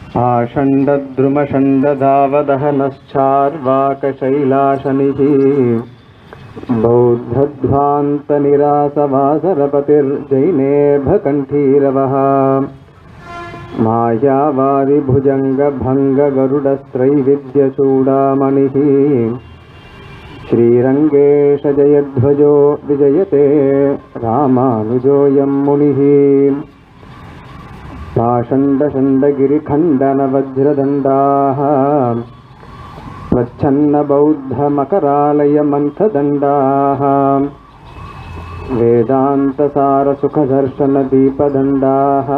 आषण्डद्रुमषण्डधावदहनश्चार्वाकशैलाशनिः बौद्धध्वान्तनिरासवासरपतिर्जैनेभकण्ठीरवः मायावादिभुजङ्गभङ्गगरुडस्त्रैविध्यचूडामणिः श्रीरङ्गेश जयध्वजो विजयते रामानुजोऽयं मुनिः पाषण्डषण्डगिरिखण्डनवज्रदण्डाः प्रच्छन्नबौद्धमकरालयमन्थदण्डाः वेदान्तसारसुखदर्शनदीपदण्डाः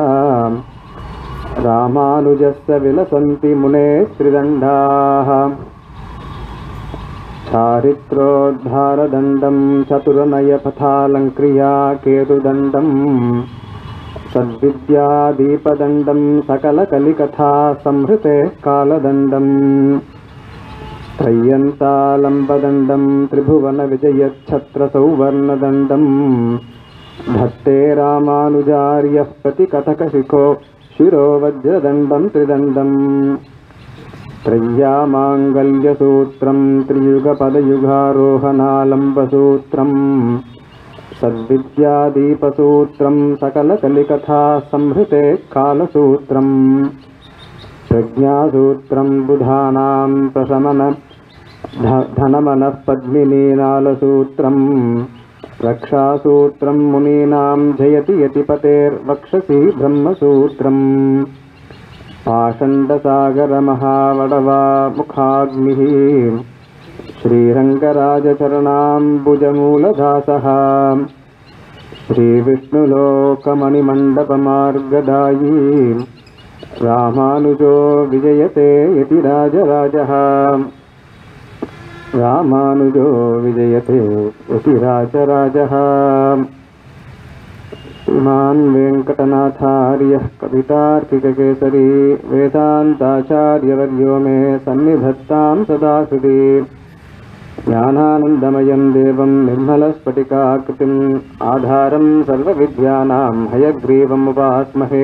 रामानुजस्य विलसन्ति मुने त्रिदण्डाः चारित्रोद्धारदण्डं चतुरनयपथालङ्क्रिया केतुदण्डं सद्विद्यादीपदण्डं सकलकलिकथा संहृते कालदण्डम् त्रय्यन्तालम्बदण्डं त्रिभुवनविजयच्छत्रसौवर्णदण्डं धत्ते रामानुजार्यः प्रतिकथकशिखो शिरोवज्रदण्डं त्रिदण्डम् त्रय्यामाङ्गल्यसूत्रं त्रियुगपदयुगारोहणालम्बसूत्रं सद्विद्यादीपसूत्रं सकलकलिकथा संहृते कालसूत्रम् प्रज्ञासूत्रं बुधानां प्रशमन धनमनः पद्मिनीनालसूत्रं रक्षासूत्रं मुनीनां जयति यतिपतेर्वक्षसि ब्रह्मसूत्रम् पाषण्डसागरमहावडवा मुखाग्निः श्रीरङ्गराजचरणाम्बुजमूलदासः श्रीविष्णुलोकमणिमण्डपमार्गदायी रामानुजो विजयते यतिराजराजः रामानुजो विजयते यतिराजराजः श्रीमान् वेङ्कटनाथार्यः कवितार्किककेसरी वेदान्ताचार्यवर्यो मे सन्निधत्तां सदा हृदि ज्ञानानन्दमयं देवं निर्मलस्फटिकाकृतिम् आधारं सर्वविद्यानां हयग्रीवमुपास्महे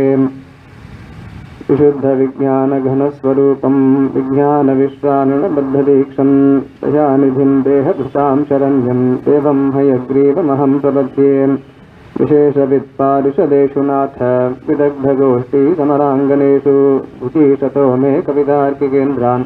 विशुद्धविज्ञानघनस्वरूपं विज्ञानविश्राणबद्धदीक्षं दयानिधिं देहभृतां शरण्यं देवं हयग्रीवमहं प्रपद्ये विशेषवित्पारुषदेषु नाथ विदग्धगोष्ठी समराङ्गनेषु भुजीषतो मे कवितार्किकेन्द्रान्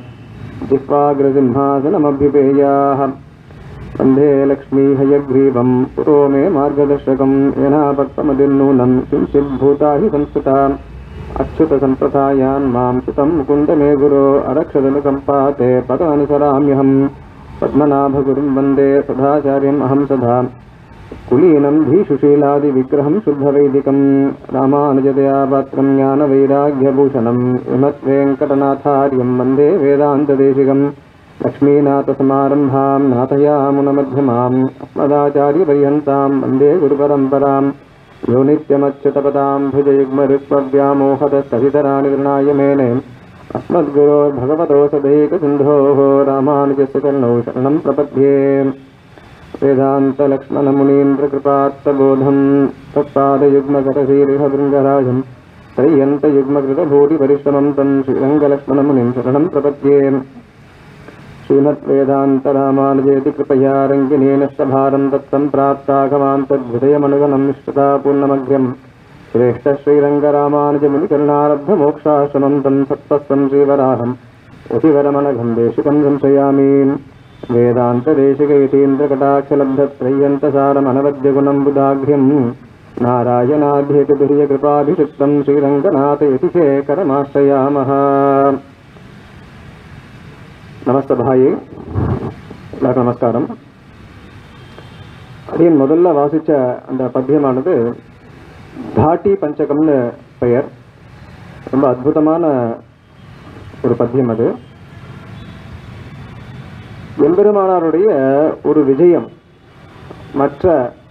जिह्वाग्रसिंहासनमभ्युपेयाः वन्दे लक्ष्मी हयग्रीवं पुरो मे मार्गदर्शकं येनापक्वमदिर्नूनं किञ्चिद्भूता हि संस्कृता अच्युतसम्प्रदायान् मां सुतं मुकुन्द मे गुरो अरक्षदनुकम्पाते पदानुसराम्यहं पद्मनाभगुरुं वन्दे सदाचार्यम् अहं सदा कुलीनं धीशुशीलादिविग्रहं शुद्धवैदिकं रामानुजदयापात्रं ज्ञानवैराग्यभूषणं विमत्वेङ्कटनाथार्यं वन्दे वेदान्तदेशिकं लक्ष्मीनाथसमारम्भां नाथयामुनमध्यमाम् अस्मदाचार्यपर्यन्तां वन्दे गुरुपरम्परां यो नित्यमच्युतपदां भुजयुग्मरुक्मव्यामोहदस्तभितराणि वृणाय मेने अस्मद्गुरोर्भगवतोऽसदैकसिन्धोः रामानुजस्य चरणौ शरणं प्रपद्ये वेदान्तलक्ष्मणमुनीन्द्रकृपात्तबोधं तत्पादयुग्मकरशीर्षभृङ्गराजं त्रय्यन्तयुग्मकृतभूरिपरिश्रमं तं श्रीरङ्गलक्ष्मणमुनिं शरणं प्रपद्ये श्रीमद्वेदान्तरामानुजेति कृपया रङ्गिनेन स्तभारं तत्सम्प्राप्ताघवान्तद्हृदयमनुगणं निष्कृतापूर्णमग्र्यं श्रेष्ठश्रीरङ्गरामानुजमुनिकरुणारब्धमोक्षाश्रमं तं सत्त्वस्तं श्रीवराहं यतिवरमनघं देशिकं संशयामि वेदान्तदेशिकयतीन्द्रकटाक्षलब्धत्रय्यन्तसारमनवद्यगुणं बुधाघ्र्यं नारायणाध्येति तुर्यकृपाभिषिक्तं श्रीरङ्गनाथयतिशेखरमाश्रयामः நமஸ்தபாயே எல்லாருக்கும் நமஸ்காரம். அடியன் முதல்ல வாசித்த அந்த பத்தியமானது தாட்டி பஞ்சகம்னு பெயர். ரொம்ப அற்புதமான ஒரு பத்தியம் அது. எம்பெருமானாருடைய ஒரு விஜயம், மற்ற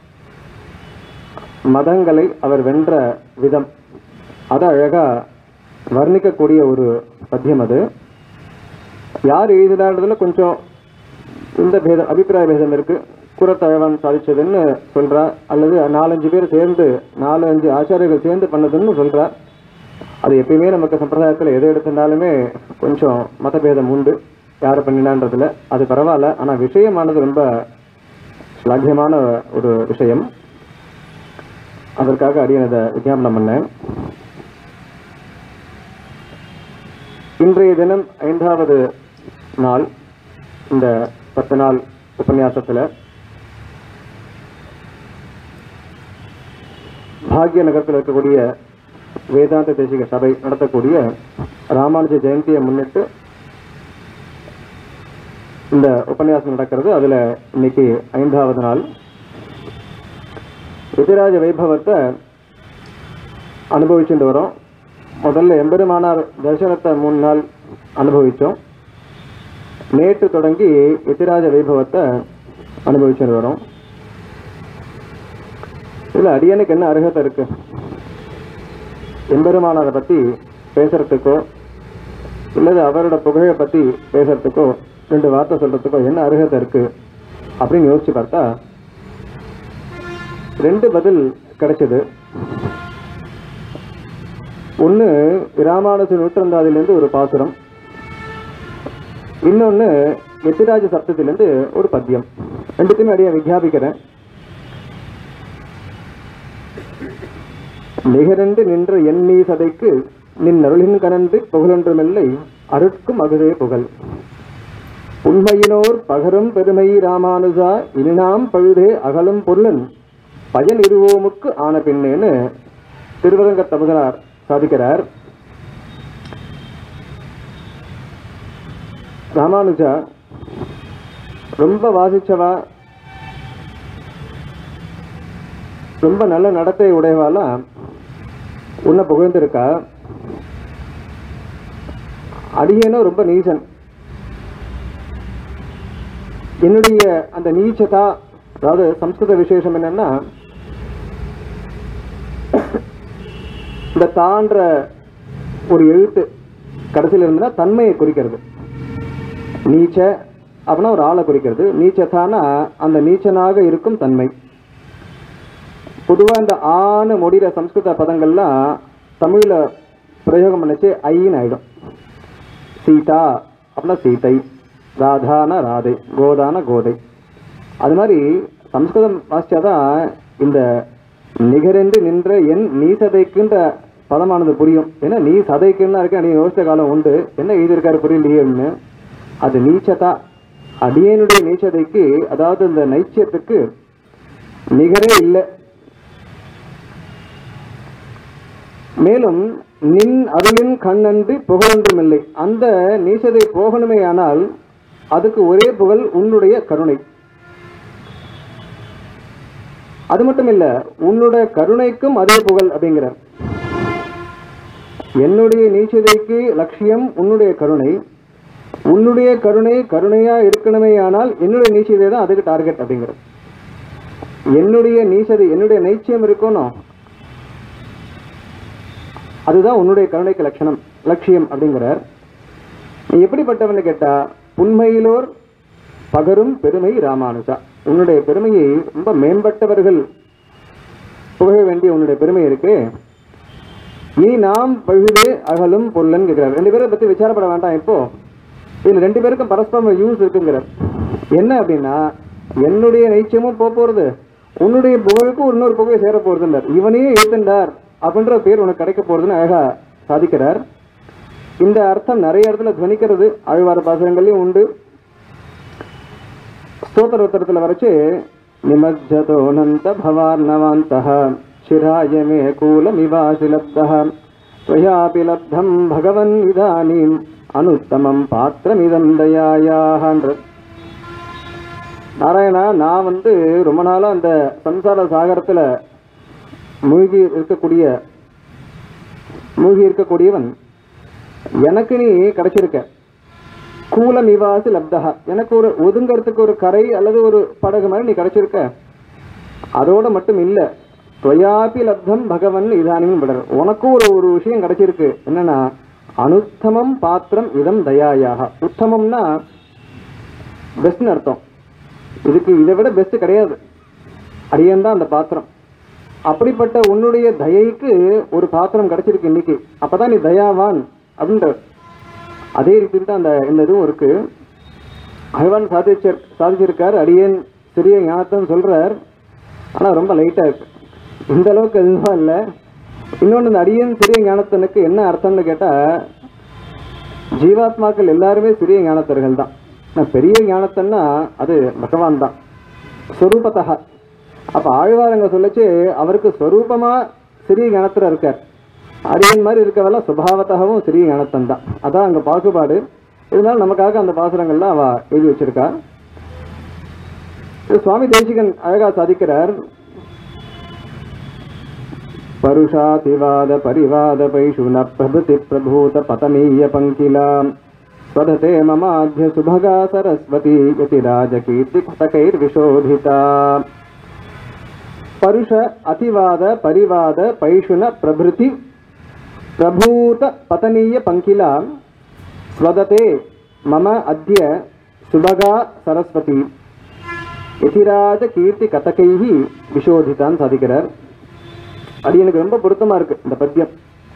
மதங்களை அவர் வென்ற விதம், அதை அழகா வர்ணிக்கக்கூடிய ஒரு பத்தியம் அது. யார் எழுதினான்றதுல கொஞ்சம் இந்த பேதம், அபிப்பிராய பேதம் இருக்கு. குரத்தழவன் சாதிச்சதுன்னு சொல்றா, அல்லது 4-5 பேர் சேர்ந்து 4-5 ஆச்சாரியர்கள் சேர்ந்து பண்ணதுன்னு சொல்றா. அது எப்பயுமே நமக்கு சம்பிரதாயத்தில் எது எடுத்திருந்தாலுமே கொஞ்சம் மதபேதம் உண்டு, யார் பண்ணினான்றதுல. அது பரவாயில்ல, ஆனால் விஷயமானது ரொம்ப ஸ்லாகியமான ஒரு விஷயம். அதற்காக அடியேன் அதை விஞ்ஞாபனம் பண்ணேன். இன்றைய தினம் 5வது நாள். இந்த 10 நாள் உபன்யாசத்தில் பாக்ய நகரத்தில் இருக்கக்கூடிய வேதாந்த தேசிக சபை நடத்தக்கூடிய ராமானுஜ ஜெயந்தியை முன்னிட்டு இந்த உபன்யாசம் நடக்கிறது. அதுல இன்னைக்கு 5வது நாள். யதிராஜ வைபவத்தை அனுபவிச்சுட்டு வரோம். முதல்ல எம்பெருமானார் தரிசனத்தை 3 நாள் அனுபவித்தோம். நேற்று தொடங்கி யதிராஜ வைபவத்தை அனுபவிச்சுட்டு வரோம். இதில் அடியனுக்கு என்ன அருகதை இருக்கு? எம்பெருமானாரை பற்றி பேசுறதுக்கோ இல்லது அவரோட புகழை பற்றி பேசுறதுக்கோ 2 வார்த்தை சொல்றதுக்கோ என்ன அருகதை இருக்கு அப்படின்னு யோசிச்சு பார்த்தா 2 பதில் கிடைச்சது. ஒன்று ராமானுஜ நூற்றந்தாதிலேருந்து ஒரு பாசுரம், இன்னொன்று யதிராஜ சப்தத்திலேருந்து ஒரு பத்தியம். 2த்தையுமே அடியே விஞ்ஞாபிக்கிறேன். நிகரண்டு நின்ற எண்ணி சதைக்கு நின் அருளின் கனன்று புகழொன்றுமில்லை அருட்கும் அகுதே புகழ். உண்மையினோர் பகரும் பெருமை ராமானுஜா இனினாம் பழுதே அகலும் பொருளன் பயன் இருவோமுக்கு ஆன பின்னேன்னு திருவரங்க தமுதனார் சாதிக்கிறார். ராமானுஜா ரொம்ப வாசிச்சவா, ரொம்ப நல்ல நடத்தை உடையவாளா உன்னை புகழ்ந்திருக்கா. அடியேனோ ரொம்ப நீசன். என்னுடைய அந்த நீச்சதா, அதாவது சம்ஸ்கிருத விசேஷம் என்னன்னா, இந்த தான்ற ஒரு எழுத்து கடைசியில் இருந்ததுன்னா தன்மையை குறிக்கிறது. நீச்ச அப்படின்னா ஒரு ஆளை குறிக்கிறது. நீச்சதானா அந்த நீச்சனாக இருக்கும் தன்மை. பொதுவாக இந்த ஆணு முடிகிற சம்ஸ்கிருத பதங்கள்லாம் தமிழில் பிரயோகம் பண்ணிச்சு ஐன்னு ஆயிடும். சீதா அப்படின்னா சீதை, ராதான ராதை, கோதான கோதை. அது மாதிரி சம்ஸ்கிருதம் வாசிச்சாதான் இந்த நிகரென்று நின்ற என் நீ சதைக்குன்ற பதமானது புரியும். ஏன்னா நீ சதைக்குன்னா இருக்க நீ யோசித்த காலம் உண்டு, என்ன எழுதியிருக்காரு புரியலையேன்னு. அது நீச்சதா, அடியனுடைய நீச்சதைக்கு, அதாவது இந்த நைச்சியத்துக்கு நிகரே இல்லை. மேலும் நின் அருளின் கண்ணன்று புகழொன்றும் இல்லை. அந்த நீச்சதை போகணுமே ஆனால் அதுக்கு ஒரே புகழ் உன்னுடைய கருணை. அது மட்டும் இல்ல, உன்னுடைய கருணைக்கும் அதே புகழ் அப்படிங்கிறார். என்னுடைய நீச்சதைக்கு லட்சியம் உன்னுடைய கருணை. உன்னுடைய கருணை கருணையா இருக்கணுமே ஆனால் என்னுடைய நீச்சதை தான் அதுக்கு டார்கெட் அப்படிங்கிறது. என்னுடைய நீச்சதை, என்னுடைய நைச்சியம் இருக்கணும், அதுதான் உன்னுடைய கருணைக்கு லட்சியம் அப்படிங்கிறார். நீ எப்படிப்பட்டவன்னு கேட்டா, உண்மையிலோர் பகரும் பெருமை ராமானுஜா. உன்னுடைய பெருமையை ரொம்ப மேம்பட்டவர்கள் புகழ வேண்டிய உன்னுடைய பெருமை இருக்கு. நீ நாம் பழுதே அகலும் பொருளன் கேட்கிறார். 2 பேரை பத்தி விசாரப்பட வேண்டாம். இப்போ இதுல 2 பேருக்கும் பரஸ்பரம் யூஸ் இருக்குங்கிறார். என்ன அப்படின்னா, என்னுடைய நைச்சியமும் போறது, உன்னுடைய புகழுக்கும் இன்னொரு புகழை சேர போறதுன்றார். இவனையே ஏத்துண்டார் அப்படின்ற பேர் உனக்கு கிடைக்க போறதுன்னு அழகா சாதிக்கிறார். இந்த அர்த்தம் நிறைய இடத்துல துவனிக்கிறது, ஆழ்வார் பாசகங்களையும் உண்டு. ஸ்தோத்திர உத்தரத்தில் வரைச்சு நிமஜ்ஜதோனந்த பவார்ணவாந்தஹ சிராயமே கூலமிவாசி லப்தஹ ஸ்வயாபி லப்தம் பகவன் இதானீம் அனுத்தமம் பாத்திரமிதம் தயாயாஹன்ற. நாராயணா, நான் ரொம்ப நாளா அந்த சம்சார சாகரத்துல மூழ்கி இருக்கக்கூடியவன், எனக்கு நீ கிடைச்சிருக்க. கூலம் இவாசி லப்தஹா, எனக்கு ஒரு ஒதுங்கிறதுக்கு ஒரு கரை அல்லது ஒரு படகு மாதிரி நீ கிடைச்சிருக்க. அதோட மட்டும் இல்ல, துவயாபி லப்தம் பகவன் இதானியும் விடர், உனக்கும் ஒரு விஷயம் கிடைச்சிருக்கு. என்னன்னா, அனுத்தமம் பாத்திரம் இதம் தயாயாக. உத்தமம்னா பெஸ்ட்னு அர்த்தம். இதுக்கு இதை விட பெஸ்ட் கிடையாது. அடியன் தான் அந்த பாத்திரம். அப்படிப்பட்ட உன்னுடைய தயைக்கு ஒரு பாத்திரம் கிடைச்சிருக்கு இன்னைக்கு, அப்பதான் நீ தயாவான் அப்படின்ற அதே ரீதியில் தான் இந்த இதுவும் இருக்கு. பகவான் சாதிச்சிருக்கார். அடியேன் சிறிய ஞானத்தைன்னு சொல்றார், ஆனா ரொம்ப லைட்டா இருக்கு, இந்த அளவுக்கு அதுதான் இல்லை. இன்னொன்று, இந்த அடியேன் சிறிய ஞானத்தனுக்கு என்ன அர்த்தம்னு கேட்டா, ஜீவாத்மாக்கள் எல்லாருமே சிறிய ஞானத்தர்கள் தான். பெரிய ஞானத்தன்னா அது பகவான் தான் ஸ்வரூபத்தா. அப்ப ஆழ்வாரங்க சொல்லச்சு அவருக்கு ஸ்வரூபமா சிறிய ஞானத்துல இருக்கார். அடியன் மாதிரி இருக்கவெல்லாம் சுபாவத்தாகவும் சிறிய ஞானத்தன் தான். அதான் அங்க பாகுபாடு. இருந்தாலும் நமக்காக அந்த பாசுரங்கள்லாம் அவ எழுதி வச்சிருக்கா. சுவாமி தேசிகன் அழகா சாதிக்கிறார். பருஷாதிவாத பரிவாத பைஷுன பிரபுதி பிரபூத பதமீய பங்கிலாம் ஸ்வததே மமாத்ய சுபகா சரஸ்வதி யதிராஜ கீர்த்தி கதகைர் விஷோதிதா. பருஷ அதிவாத பரிவாத பைஷுன பிரபுதி பிரபூத பதனீய பங்கிலாம் ஸ்வததே மம அத்ய சுபகா சரஸ்வதி யதிராஜ கீர்த்தி கதகைஹி விஷோதிதான் சாதிக்கிறார். அது எனக்கு ரொம்ப பொருத்தமா இருக்கு இந்த பத்தியம்.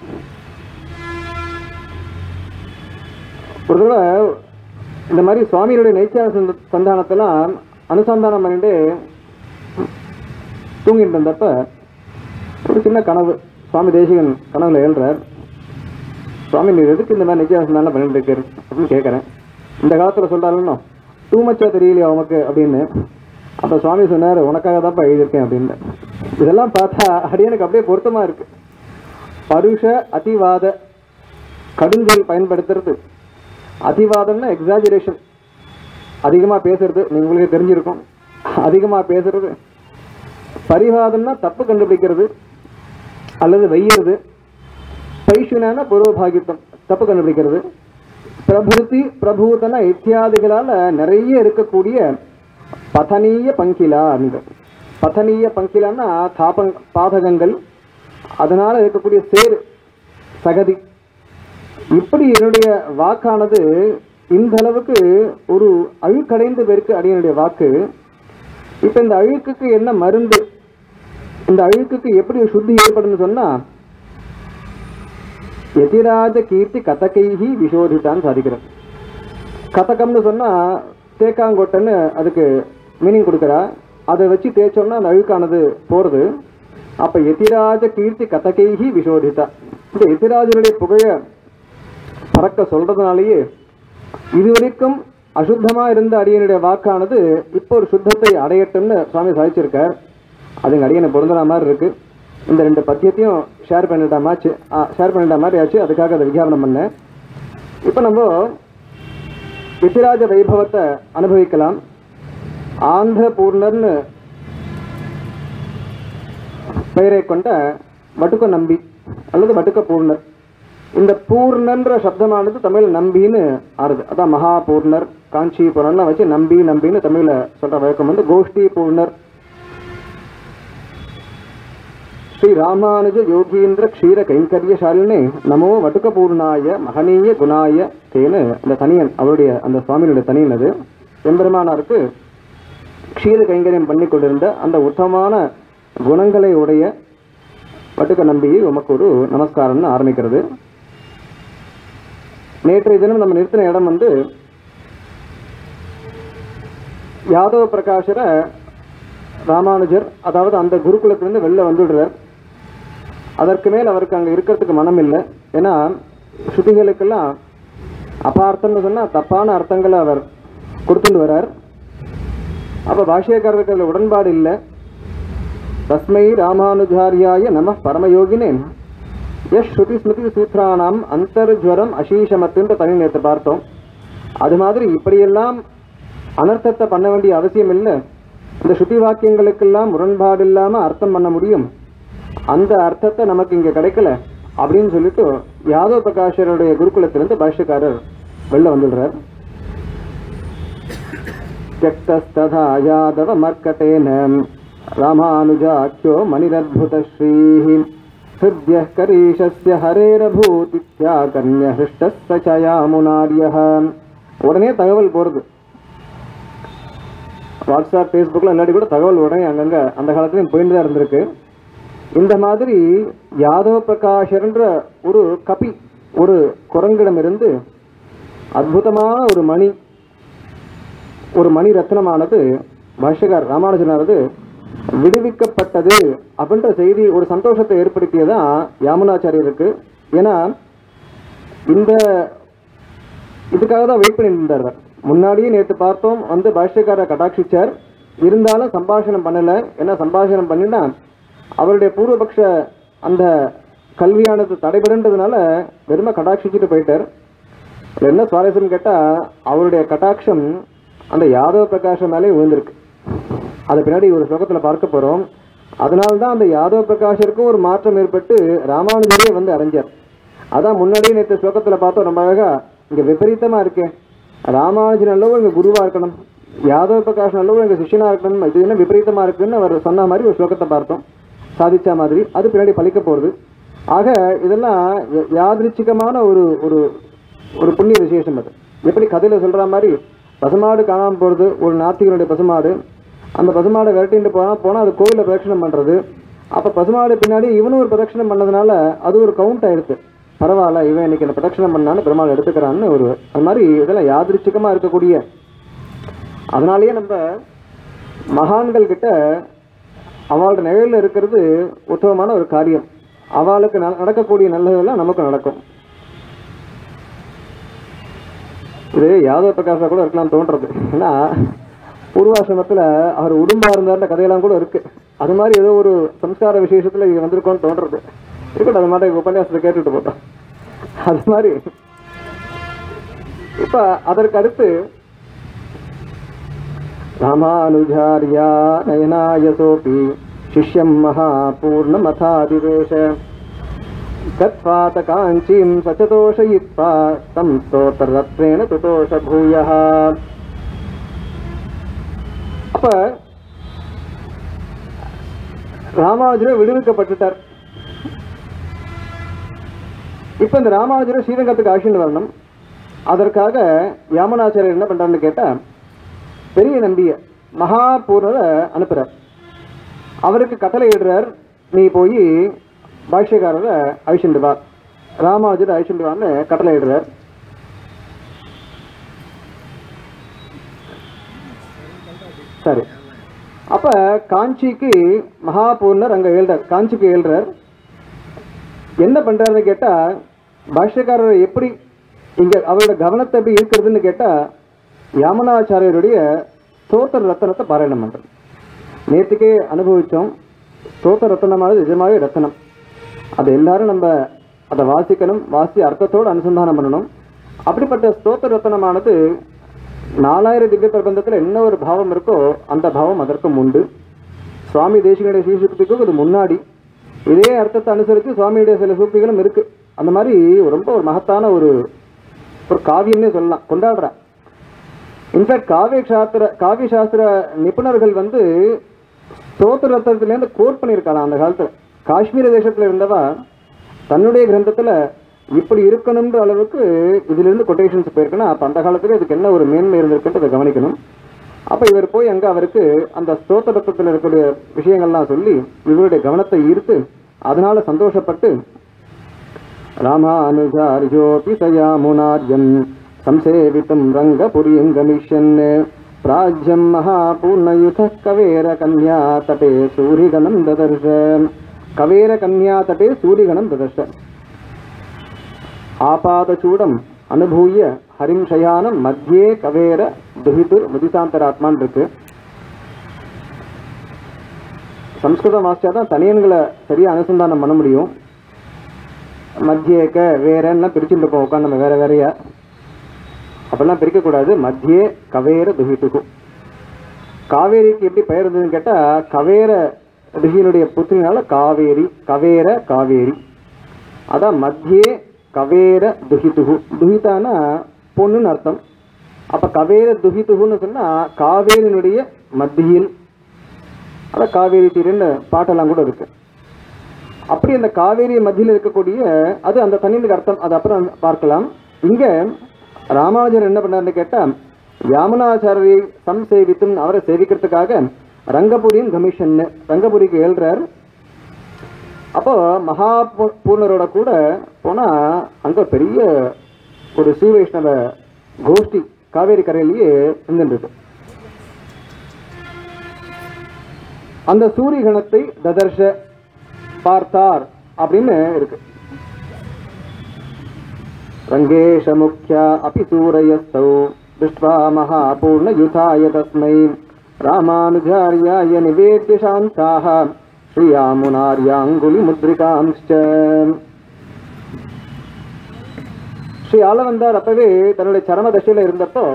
ஒரு தடவை இந்த மாதிரி சுவாமியுடைய நைச்சார சந்தானத்தெல்லாம் அனுசந்தானம் பண்ணிட்டு தூங்கிட்டு இருந்தப்ப ஒரு சின்ன கனவு. சுவாமி தேசிகன் கனவுல ஏழ்றார். சுவாமி நீர் எதுக்கு இந்த மாதிரி நைச்சார சந்தானம் பண்ணிட்டு இருக்காரு அப்படின்னு கேட்கறேன். இந்த காலத்துல சொல்றாருன்னு டூ மச்சா தெரியலையா உனக்கு அப்படின்னு. அப்ப சுவாமி சொன்னார், உனக்காக தான்ப்பா எழுதியிருக்கேன் அப்படின்னு. இதெல்லாம் பார்த்தா அடியனுக்கு அப்படியே பொருத்தமா இருக்கு. பருஷ அதிவாத கடுஞ்சொல் பயன்படுத்துறது. அதிவாதம்னா எக்ஸாஜரேஷன், அதிகமா பேசுறது, நீங்க உங்களுக்கு தெரிஞ்சிருக்கும். அதிகமா பேசுறது. பரிவாதம்னா தப்பு கண்டுபிடிக்கிறது அல்லது வையறது. பைஷுனா பூர்வபாகித்தம், தப்பு கண்டுபிடிக்கிறது. பிரபுதி பிரபூதன இத்தியாதிகளால நிறைய இருக்கக்கூடிய பதனீய பங்கிலா. பதனீய பங்கிலான்னா பாதகங்கள், அதனால இருக்கக்கூடிய சேர் சகதி. இப்படி என்னுடைய வாக்கானது இந்த அளவுக்கு ஒரு அழுக்கடைந்து பேருக்கு அடியனுடைய வாக்கு. இப்ப இந்த அழுக்குக்கு என்ன மருந்து, இந்த அழுக்குக்கு எப்படி சுத்தி ஏற்படும் சொன்னா, யதிராஜ கீர்த்தி கதகைஹி விஷோதிதான் சாதிக்கிறது. கதகம்னு சொன்னா தேக்காங்கொட்டன்னு அதுக்கு மீனிங் கொடுக்குறா. அதை வச்சு தேய்ச்சோம்னா அந்த அழுக்கானது போறது. அப்ப யதிராஜ கீர்த்தி கதகைஹி விஷோதிதா. இந்த யதிராஜனுடைய புகழ பறக்க சொல்றதுனாலேயே இதுவரைக்கும் அசுத்தமா இருந்த அடியனுடைய வாக்கானது இப்போ ஒரு சுத்தத்தை அடையட்டும்னு சுவாமி சாதிச்சிருக்கார். அதுங்க அடியனை பொருந்தன மாதிரி இருக்கு. இந்த ரெண்டு பத்தியத்தையும் ஷேர் பண்ணிட்ட மாதிரி ஆச்சு. அதுக்காக அதை விஞ்ஞாபனம் பண்ணேன். இப்போ நம்ம யதிராஜ வைபவத்தை அனுபவிக்கலாம். ஆந்திர பூர்ணர்னு பெயரை கொண்ட வட்டுக்க நம்பி அல்லது வட்டுக்க பூர்ணர். இந்த பூர்ணன்ற சப்தமானது தமிழ் நம்பின்னு ஆறுது. அதான் மகா பூர்ணர், காஞ்சி பூர்ணர்லாம் வச்சு நம்பி நம்பின்னு தமிழ்ல சொல்ற வழக்கம் வந்து கோஷ்டி பூர்ணர். ஸ்ரீ ராமானுஜ யோகீந்திர க்ஷீர கைங்கரியசாலினே நமோ வட்டுக்க பூர்ணாய மகனீய குணாய தேனு. இந்த தனியன் அவருடைய அந்த சுவாமியினுடைய தனியன் அது. எம்பெருமானாருக்கு க்ஷீர கைங்கரியம் பண்ணி கொண்டிருந்த அந்த உத்தமமான குணங்களை உடைய வட்டுக்க நம்பியை உமக்கு ஒரு நமஸ்காரம்னு ஆரம்பிக்கிறது. நேற்றைய தினம் நம்ம நிறுத்தின இடம் வந்து யாதவ பிரகாஷரை ராமானுஜர் அதாவது அந்த குருகுலத்திலிருந்து வெளில வந்துடுறார். அதற்கு மேல் அவருக்கு அங்கே இருக்கிறதுக்கு மனம் இல்லை. ஏன்னா ஸ்ருதிகளுக்கெல்லாம் அபார்த்தம்னு சொன்னால் தப்பான அர்த்தங்களை அவர் கொடுத்துட்டு வர்றார். அப்போ பாஷ்யக்காரருக்கு அதில் உடன்பாடு இல்லை. தஸ்மை ராமானுஜாரியாய நம பரமயோகினே எஸ் ஸ்ருதி ஸ்மிருதி சூத்ரானாம் அந்தர்ஜ்வரம் அசீஷமத்துன்ற தனி நேற்று பார்த்தோம். அது மாதிரி இப்படியெல்லாம் அனர்த்தத்தை பண்ண வேண்டிய அவசியம் இல்லை. இந்த ஸ்ருதி வாக்கியங்களுக்கெல்லாம் முரண்பாடு இல்லாமல் அர்த்தம் பண்ண முடியும். அந்த அர்த்தத்தை நமக்கு இங்கே கிடைக்கல அப்படின்னு சொல்லிட்டு யாதவ பிரகாஷருடைய குருகுலத்திலிருந்து பாஷ்யக்காரர் வெளில வந்துடுறார். தியக்தஸ்ததா யாதவ மர்க்கட்டேன ராமானுஜாக்கியோ மணிரத்புத ஸ்ரீஹி ஹிருத்ய கரீஷஸ்ய ஹரேரபூதித்யாகர்ண்ய ஹிருஷ்டஸ்ய சயாமுனார்யஹ. உடனே தகவல் போகிறது. வாட்ஸ்அப் ஃபேஸ்புக்கில் இல்லாட்டி கூட தகவல் உடனே அங்கங்கே அந்த காலத்துலையும் போயிட்டு தான் இருந்திருக்கு. இந்த மாதிரி யாதவ பிரகாஷர்ன்ற ஒரு கபி, ஒரு குரங்கிடமிருந்து அற்புதமான ஒரு மணி ரத்னமானது பாஷ்யகார் ராமானுஜனானது விடுவிக்கப்பட்டது அப்படின்ற செய்தி ஒரு சந்தோஷத்தை ஏற்படுத்தியதான் யாமுனாச்சாரியருக்கு. ஏன்னா இதுக்காக தான் வெயிட் பண்ணிட்டு இருந்தார். முன்னாடியே நேற்று பார்த்தோம், பாஷ்யக்கார கடாட்சிச்சார், இருந்தாலும் சம்பாஷணம் பண்ணலை. ஏன்னா சம்பாஷணம் பண்ணினா அவருடைய பூர்வபக்ஷ அந்த கல்வியானது தடைபடுன்றதுனால வெறுமை கடாட்சிச்சுட்டு போயிட்டார். என்ன சுவாரஸ்யம் கேட்டால், அவருடைய கட்டாட்சம் அந்த யாதவ பிரகாஷம் மேலே விழுந்திருக்கு. அதை பின்னாடி ஒரு ஸ்லோகத்தில் பார்க்க போகிறோம். அதனால்தான் அந்த யாதவ பிரகாஷருக்கும் ஒரு மாற்றம் ஏற்பட்டு ராமானுஜரே அடைஞ்சார். அதான் முன்னாடியே நேற்று ஸ்லோகத்தில் பார்த்தோம். ரொம்ப அழகாக இங்கே விபரீதமாக இருக்கேன், ராமானுஜன் அல்லவோ இங்கே குருவாக இருக்கணும், யாதவ பிரகாஷ் அல்லவோ எங்கள் சிஷியனாக இருக்கணும், இது என்ன விபரீதமாக இருக்குன்னு அவர் சொன்ன மாதிரி ஒரு ஸ்லோகத்தை பார்த்தோம், சாதிச்சா மாதிரி. அது பின்னாடி பலிக்க போகிறது. ஆக இதெல்லாம் யாதிருச்சிகமான ஒரு ஒரு ஒரு புண்ணிய விசேஷம். அது எப்படி கதையில் சொல்கிற மாதிரி பசுமாடு காணாமல் போகிறது, ஒரு நாத்திகனுடைய பசுமாடு, அந்த பசுமாடை விரட்டிட்டு போனால் அது கோயிலில் பிரதட்சணம் பண்ணுறது. அப்போ பசுமாடு பின்னாடி இவனும் ஒரு பிரதட்சணம் பண்ணதுனால அது ஒரு கவுண்ட் ஆயிடுது. பரவாயில்ல, இவன் இன்னைக்கு என்ன பிரதட்சணம் பண்ணான்னு பெருமாள் எடுத்துக்கிறான்னு ஒரு அது மாதிரி இதெல்லாம் யாதிருச்சிகமாக இருக்கக்கூடிய. அதனாலேயே நம்ம மகான்கள் கிட்ட அவளோட நிழலில் இருக்கிறது உத்தமமான ஒரு காரியம். அவளுக்கு நடக்கக்கூடிய நல்லதெல்லாம் நமக்கு நடக்கும். இது யாதவ பிரகாஷா கூட இருக்கலாம் தோன்றது. ஏன்னா பூர்வாசிரமத்தில் அவர் உடும்பா இருந்தார்ன்ற கதையெல்லாம் கூட இருக்கு. அது மாதிரி ஏதோ ஒரு சம்ஸ்கார விசேஷத்தில் இது வந்திருக்கோன்னு தோன்றது. இருக்கட்டும், அது மாதிரி உபன்யாசத்தை கேட்டுட்டு போட்டோம். அது மாதிரி இப்ப அதற்கு அடுத்து ராமானுஜாரியா நயனாயசோபி சிஷ்யம் மகாபூர்ணமதாதிவேஷ கத்வாத காஞ்சீம் சச்சதோஷயித்வா தம் ஸ்தோத்ரரத்னேன துதோஷ பூயः. அப்ப ராமானுஜர் விடுவிக்கப்பட்டுட்டார். இப்ப இந்த ராமானுஜர் ஸ்ரீரங்கத்துக்கு அழைச்சிட்டு வரணும். அதற்காக யாமுனாச்சாரியர் என்ன பண்றாருன்னு கேட்டா, பெரிய நம்பிய மகாபூர்ணரை அனுப்புறார். அவருக்கு கட்டளை இடுறார், நீ போய் பாஷ்யக்காரரை அழிச்சுட்டு வா, ராமானுஜரை அழிச்சுட்டு வான்னு கட்டளை இடுறார். சரி, அப்ப காஞ்சிக்கு மகாபூர்ணர் அங்க எழுறார், காஞ்சிக்கு எழுறார். என்ன பண்றாருன்னு கேட்டா, பாஷ்யக்காரரை எப்படி இங்க அவரோட கவனத்தை எப்படி இருக்கிறதுன்னு கேட்டா, யாமுனாச்சாரியருடைய ஸ்தோத்திர ரத்தனத்தை பாராயணம் பண்றது. நேற்றுக்கே அனுபவிச்சோம். ஸ்தோத்திர ரத்தனமானது நிஜமாவே ரத்தனம். அது எல்லாரும் நம்ம அதை வாசிக்கணும், வாசி அர்த்தத்தோடு அனுசந்தானம் பண்ணணும். அப்படிப்பட்ட ஸ்தோத்திர ரத்தனமானது 4000 திவ்ய பிரபந்தத்தில் என்ன ஒரு பாவம் இருக்கோ அந்த பாவம் அதற்கும் உண்டு. சுவாமி தேசிகனுடைய ஸ்ரீசுக்திக்கும் இது முன்னாடி இதே அர்த்தத்தை அனுசரித்து சுவாமியுடைய சில சூக்திகளும் இருக்கு. அந்த மாதிரி ரொம்ப ஒரு மகத்தான ஒரு காவியம்னே சொல்லலாம், கொண்டாடுறேன். இன்ஃபேக்ட் காவிய சாஸ்திர நிபுணர்கள் ஸ்தோத்திர ரத்தத்திலேருந்து கோட் பண்ணியிருக்காங்க. அந்த காலத்தில் காஷ்மீர தேசத்தில் இருந்தவா தன்னுடைய கிரந்தத்தில் இப்படி இருக்கணுன்ற அளவுக்கு இதிலிருந்து கொட்டேஷன்ஸ் போயிருக்குன்னா, அப்போ அந்த காலத்துல இதுக்கு என்ன ஒரு மேன்மை இருந்திருக்குன்றதை கவனிக்கணும். அப்போ இவர் போய் அங்கே அவருக்கு அந்த ஸ்தோத்திர ரத்தத்தில் இருக்கக்கூடிய விஷயங்கள்லாம் சொல்லி இவருடைய கவனத்தை ஈர்த்து அதனால சந்தோஷப்பட்டு, ராமானுஜார்யோபி சயாமுனார்யம் சம்சேவித்தும் ரங்கபுரியம் கமிஷன் பிராஜ்யம் மகாபூர்ணயுத கவேர கன்யா தட்டே சூரிகணம் ததர்ஷ. கவேர கன்யா தட்டே சூரிகணம் ததர்ஷ. ஆபாதச்சூடம் அனுபூய ஹரிம் சயானம் மத்தியே கவேர துஹிதுர் முதிசாந்தராத்மான் இருக்கு. சம்ஸ்கிருதம் வாசிச்சாதான் தனியன்களை சரியா அனுசந்தானம் பண்ண முடியும். மத்தியேக்க வேறன்னா பிரிச்சுட்டு இருப்போம் உட்காந்து நம்ம வேற வேறையா. அப்பெல்லாம் பிரிக்கக்கூடாது. மத்தியே கவேர துஹிதுகு. காவேரிக்கு எப்படி பெயர் இருந்ததுன்னு கேட்டா, கவேர ரிஷியினுடைய புத்திரினால காவேரி, கவேர காவேரி. அதான் மத்தியே கவேர துஹிதுகு. துஹிதானா பொண்ணுன்னு அர்த்தம். அப்ப கவேர துஹிதுகுன்னு சொன்னா காவேரியினுடைய மத்தியில். அதான் காவேரி தீரன்னு பாட்டெல்லாம் கூட இருக்கு. அப்படி அந்த காவேரி மத்தியில் இருக்கக்கூடிய அது அந்த தண்ணிக்கு அர்த்தம். அது அப்புறம் பார்க்கலாம். இங்க ராமானுஜர் என்ன பண்ணாருன்னு கேட்டா, யாமுனாச்சாரியை சம்சேவித்தும் அவரை சேவிக்கிறதுக்காக ரங்கபுரியின் கமிஷன் ரங்கபுரிக்கு எழுறார். அப்போ மகா பூர்ணரோட கூட போனால் அங்கே பெரிய ஒரு ஸ்ரீ வைஷ்ணவ கோஷ்டி காவேரி கரையிலேயே இருந்துருக்கு. அந்த சூரியகணத்தை ததர்ஷ பார்த்தார் அப்படின்னு இருக்கு. ரங்கேஷ முக்கியா அபி சூரயஸ்தௌ திருஷ்ட்வா மகாபூர்ண யுதாய தஸ்மை ராமானுஜார்யாய நிவேத்ய சாந்தாக ஸ்ரீயாமுனார்யாங்குலி முத்ரிகாம்ச்ச. ஸ்ரீ ஆளவந்தார் அப்பவே தன்னுடைய சரம தசையில இருந்தப்போ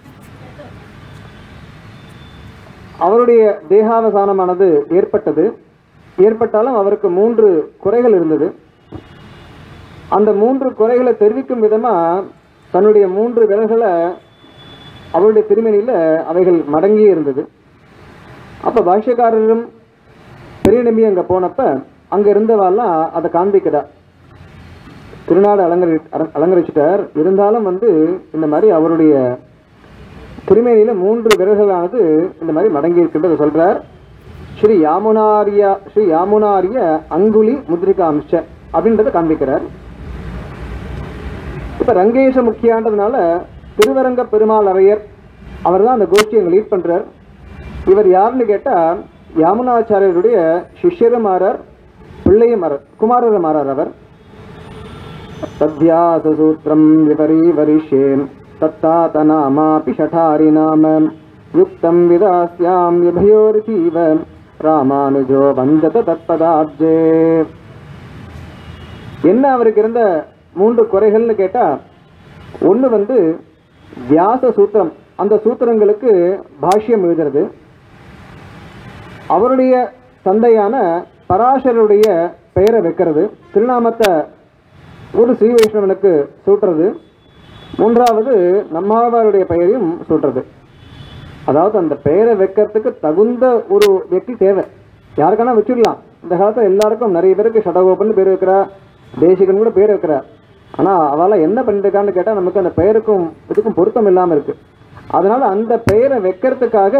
அவருடைய தேகாவசானமானது ஏற்பட்டாலும் அவருக்கு 3 குறைகள் இருந்தது. அந்த 3 குறைகளை தெரிவிக்கும் விதமா தன்னுடைய 3 விரல்களை அவருடைய திருமணியில அவைகள் மடங்கியே இருந்தது. அப்ப பாஷ்யக்காரரும் பெரிய நம்பி அங்க போனப்ப அங்க இருந்தவாலாம் அதை காண்பிக்கிறார். திருநாடு அலங்கரிச்சிட்டார். இருந்தாலும் இந்த மாதிரி அவருடைய திருமேனியில 3 விரல்களானது இந்த மாதிரி மடங்கி இருக்கின்றத சொல்றார். ஸ்ரீ யாமுனாரிய அங்குலி முத்ரிகா அம்ச அப்படின்றத காண்பிக்கிறார். இப்ப ரங்கேஷ முக்கியான்றதுனால திருவரங்க பெருமாள் அரையர் அவர் தான் அந்த கோஷ்டியை லீட் பண்றார். இவர் யாருன்னு கேட்டா யாமுனாச்சாரியருடைய சிஷ்யரும் மாறார், பிள்ளையும் மாறார், குமாரரும் மாறார். அவர் தத்யாச சூத்திரம் விபரி வரிஷேன் தத்தாதநாமாபி ஷடாரி நாம யுக்தம் விதாஸ்யாம் விபயோரிதீவ ராமானுஜோ வந்தத தத்பதாப்ஜே. என்ன அவருக்கு இருந்த 3 குறைகள்னு கேட்டா, ஒன்று வியாச சூத்திரம், அந்த சூத்திரங்களுக்கு பாஷ்யம் எழுதுறது, அவருடைய தந்தையான பராசருடைய பெயரை வைக்கிறது, திருநாமத்தை ஒரு ஸ்ரீ வைஷ்ணவனுக்கு சூட்டுறது, 3வது நம்மாழ்வாருடைய பெயரையும் சூட்டுறது. அதாவது அந்த பெயரை வைக்கிறதுக்கு தகுந்த ஒரு வெற்றி தேவை. யாருக்கான வச்சுடலாம். இந்த காலத்தில் எல்லாருக்கும் நிறைய பேருக்கு ஷடகோபன் பேர் வைக்கிறா, தேசிகன் கூட பேர் வைக்கிறா. ஆனால் அவளால் என்ன பண்ணிருக்கான்னு கேட்டால் நமக்கு அந்த பெயருக்கும் இதுக்கும் பொருத்தம் இல்லாமல் இருக்கு. அதனால அந்த பெயரை வைக்கிறதுக்காக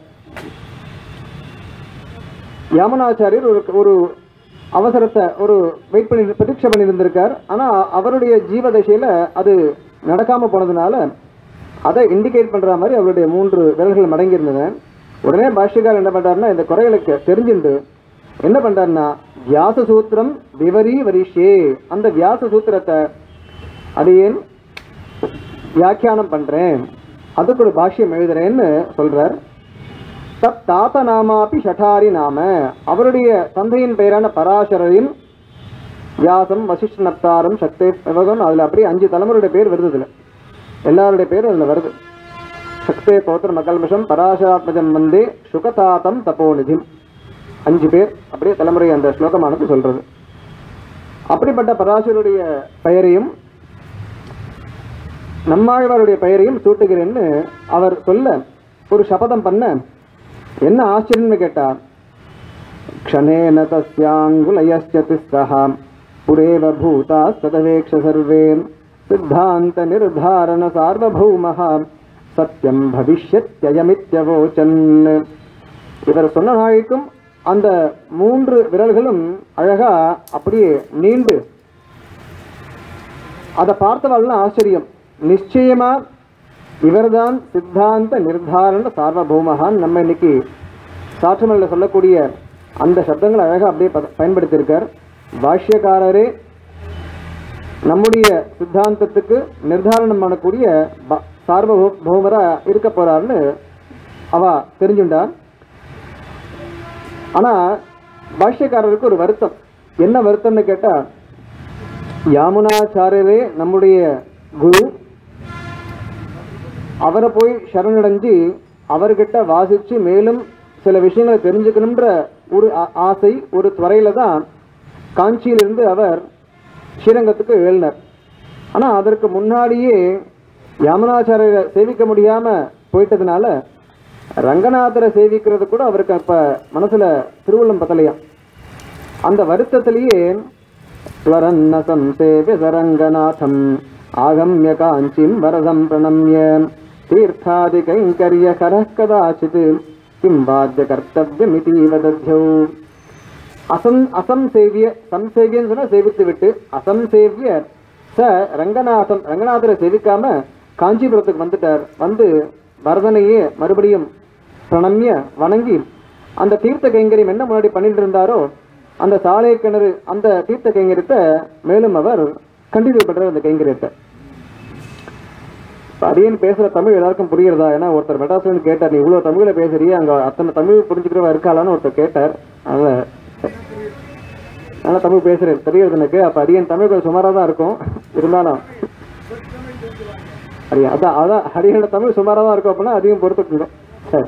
யாமுனாச்சாரியர் ஒரு அவசரத்தை வெயிட் பண்ணி பிரதீட்சை பண்ணியிருந்திருக்கார். ஆனால் அவருடைய ஜீவதசையில் அது நடக்காமல் போனதுனால அதை இண்டிகேட் பண்ணுற மாதிரி அவருடைய 3 விரல்கள் மடங்கியிருந்தன. உடனே பாஷ்யக்காரர் என்ன பண்ணுறாருன்னா, இந்த குறைகளுக்கு தெரிஞ்சுட்டு என்ன பண்ணுறாருன்னா, வியாச சூத்திரம் விவரி வரிஷே, அந்த வியாச சூத்திரத்தை அடியேன் வியாக்கியானம் பண்ணுறேன், அதுக்கு ஒரு பாஷ்யம் எழுதுறேன்னு சொல்கிறார். தத் தாத்த நாமாபி ஷடாரி நாம, அவருடைய தந்தையின் பெயரான பராசரையும் வியாசம் வசிஷ்ட நப்தாரம் சக்தி விவகம், அதில் அப்படியே 5 தலைமுறையுடைய பேர் வருது. இதில் எல்லாருடைய பேரும் அதில் வருது. சக்தே பௌத்திர மகல்மிஷம் பராசராத்மஜம் வந்தே சுகதாத்தம் தபோநிதிம், 5 பேர் அப்படியே தலைமுறை அந்த ஸ்லோகமானது சொல்றது. அப்படிப்பட்ட பராசருடைய பெயரையும் நம்மாழ்வாருடைய பெயரையும் சூட்டுகிறேன்னு அவர் சொல்ல ஒரு சபதம் பண்ண, என்ன ஆச்சரியம்னு கேட்டா, க்ஷணேன தஸ்யாங்குலயஸ்ய திஸ்ரஹ புரேவ பூதா சதவேக்ஷ சர்வே சித்தாந்த நிர்தாரண சார்வபௌமஹ சத்யம் பவிஷ்யத்யயமித்யவோச்சன். இவர் சொன்ன நாளைக்கும் அந்த 3 விரல்களும் அழகா அப்படியே நீண்டு, அதை பார்த்தவாள்லாம் ஆச்சரியம். நிச்சயமா இவர்தான் சித்தாந்த நிர்தாரண சார்வபௌமகான். நம்ம இன்னைக்கு சாற்றுமல்ல சொல்லக்கூடிய அந்த சப்தங்களை அழகா அப்படியே பயன்படுத்தியிருக்கார். பாஷ்யக்காரரே நம்முடைய சித்தாந்தத்துக்கு நிர்தாரணம் பண்ணக்கூடிய சார்வபௌமரா இருக்க போறாருன்னு அவ தெரிஞ்சுண்டார். ஆனா பாஷ்யக்காரருக்கு ஒரு வருத்தம். என்ன வருத்தம்னு கேட்டா, யாமுனாச்சாரியரே நம்முடைய குரு, அவரை போய் சரணடைஞ்சு அவர்கிட்ட வாசிச்சு மேலும் சில விஷயங்களை தெரிஞ்சுக்கணுன்ற ஒரு ஆசை, ஒரு துறையில தான் காஞ்சியிலிருந்து அவர் ஸ்ரீரங்கத்துக்கு எழுந்தார். ஆனால் அதற்கு முன்னாடியே யாமுனாச்சாரியரை சேவிக்க முடியாம போயிட்டதுனால ரங்கநாதரை சேவிக்கிறது கூட அவருக்கு அப்ப மனசுல திருவுள்ளம் பத்தலையா. அந்த வருத்தத்திலேயே ஸ்வரன்னசம் சேவிய சரங்கநாதம் ஆகம்ய காஞ்சிம் வரதம் பிரணம்ய தீர்த்தாதி கைங்கரிய கரः கதாச்சித் கிம் பாத்ய கர்த்தவ்யமிதி வதத்யௌ. அசம்சேவிய, சம்சேவியன்னு சொன்னா சேவித்து விட்டு, அசம்சேவிய ச ரங்கநாதன், ரங்கநாதரை சேவிக்காம காஞ்சிபுரத்துக்கு வந்துட்டார். வந்து வரதனையே மறுபடியும் பிரணம்ய வணங்கி அந்த தீர்த்த கைங்கரியம் என்ன முன்னாடி பண்ணிட்டு இருந்தாரோ அந்த சாலை கிணறு அந்த தீர்த்த கைங்கரியத்தை மேலும் அவர் கண்டினியூ பண்றார். அந்த கைங்கரியத்தை அடியேன் பேசுற தமிழ் எல்லாருக்கும் புரியுறதா? ஏன்னா ஒருத்தர் மெட்ராஸ்ல கேட்டார், நீ இவ்வளவு தமிழ்ல பேசுறியா, அங்க அத்தனை தமிழ் புரிஞ்சுக்கிறவா இருக்காளான்னு ஒருத்தர் கேட்டார். அதனால தமிழ் பேசுறேன் தெரியுது எனக்கு. அப்ப அடியன் தமிழ் கொஞ்சம் சுமாரா தான் இருக்கும், இருந்தாலும் அதான் அடியோட தமிழ் சுமாரா தான் இருக்கும் அப்படின்னா அதிகம் பொறுத்துக்குங்க. சரி.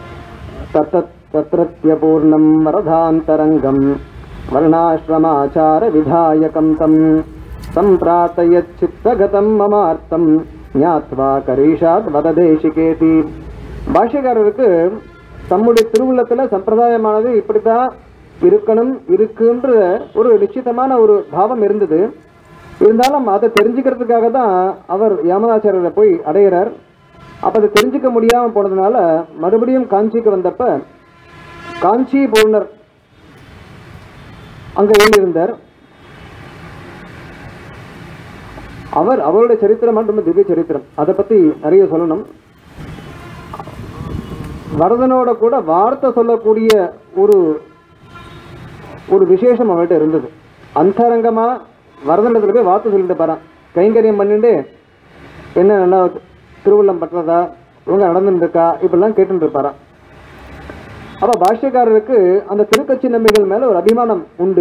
தத்ரத்ய பூர்ணம் வரதாந்தரங்கம் வர்ணாஸ்ரமாச்சார விதாயகம் தம் சம்பிராத்தயத் சித்தகதம் மமார்த்தம் ஞாத்வா கரீஷாத் வததேசிகேதி. பாஷ்யக்காரருக்கு தம்முடைய திருவுள்ளத்துல சம்பிரதாயமானது இப்படித்தான் இருக்கணும் இருக்குன்ற ஒரு நிச்சயமான ஒரு பாவம் இருந்தது. இருந்தாலும் அதை தெரிஞ்சுக்கிறதுக்காக தான் அவர் யாமனாச்சாரியரை போய் அடைகிறார். அப்போ அதை தெரிஞ்சுக்க முடியாமல் போனதுனால மறுபடியும் காஞ்சிக்கு வந்தப்ப காஞ்சி பூர்ணர் அங்கே எழுந்திருந்தார். அவருடைய சரித்திரம் ரொம்ப திவ்ய சரித்திரம், அதை பற்றி நிறைய சொல்லணும். வரதனோட கூட வார்த்தை சொல்லக்கூடிய ஒரு விசேஷம் அவர்கிட்ட இருந்தது. அந்தரங்கமாக வரதண்டத்தில் போய் வார்த்தை சொல்லிட்டு போகிறான், கைங்கரியம் பண்ணிட்டு என்ன நல்லா திருவுள்ளம் பற்றதா, இவங்க நடந்துட்டு இருக்கா, இப்படிலாம் கேட்டுட்டு இருப்பாரான். அப்போ பாஷ்யக்காரருக்கு அந்த திருக்கட்சி நம்பிகள் மேலே ஒரு அபிமானம் உண்டு.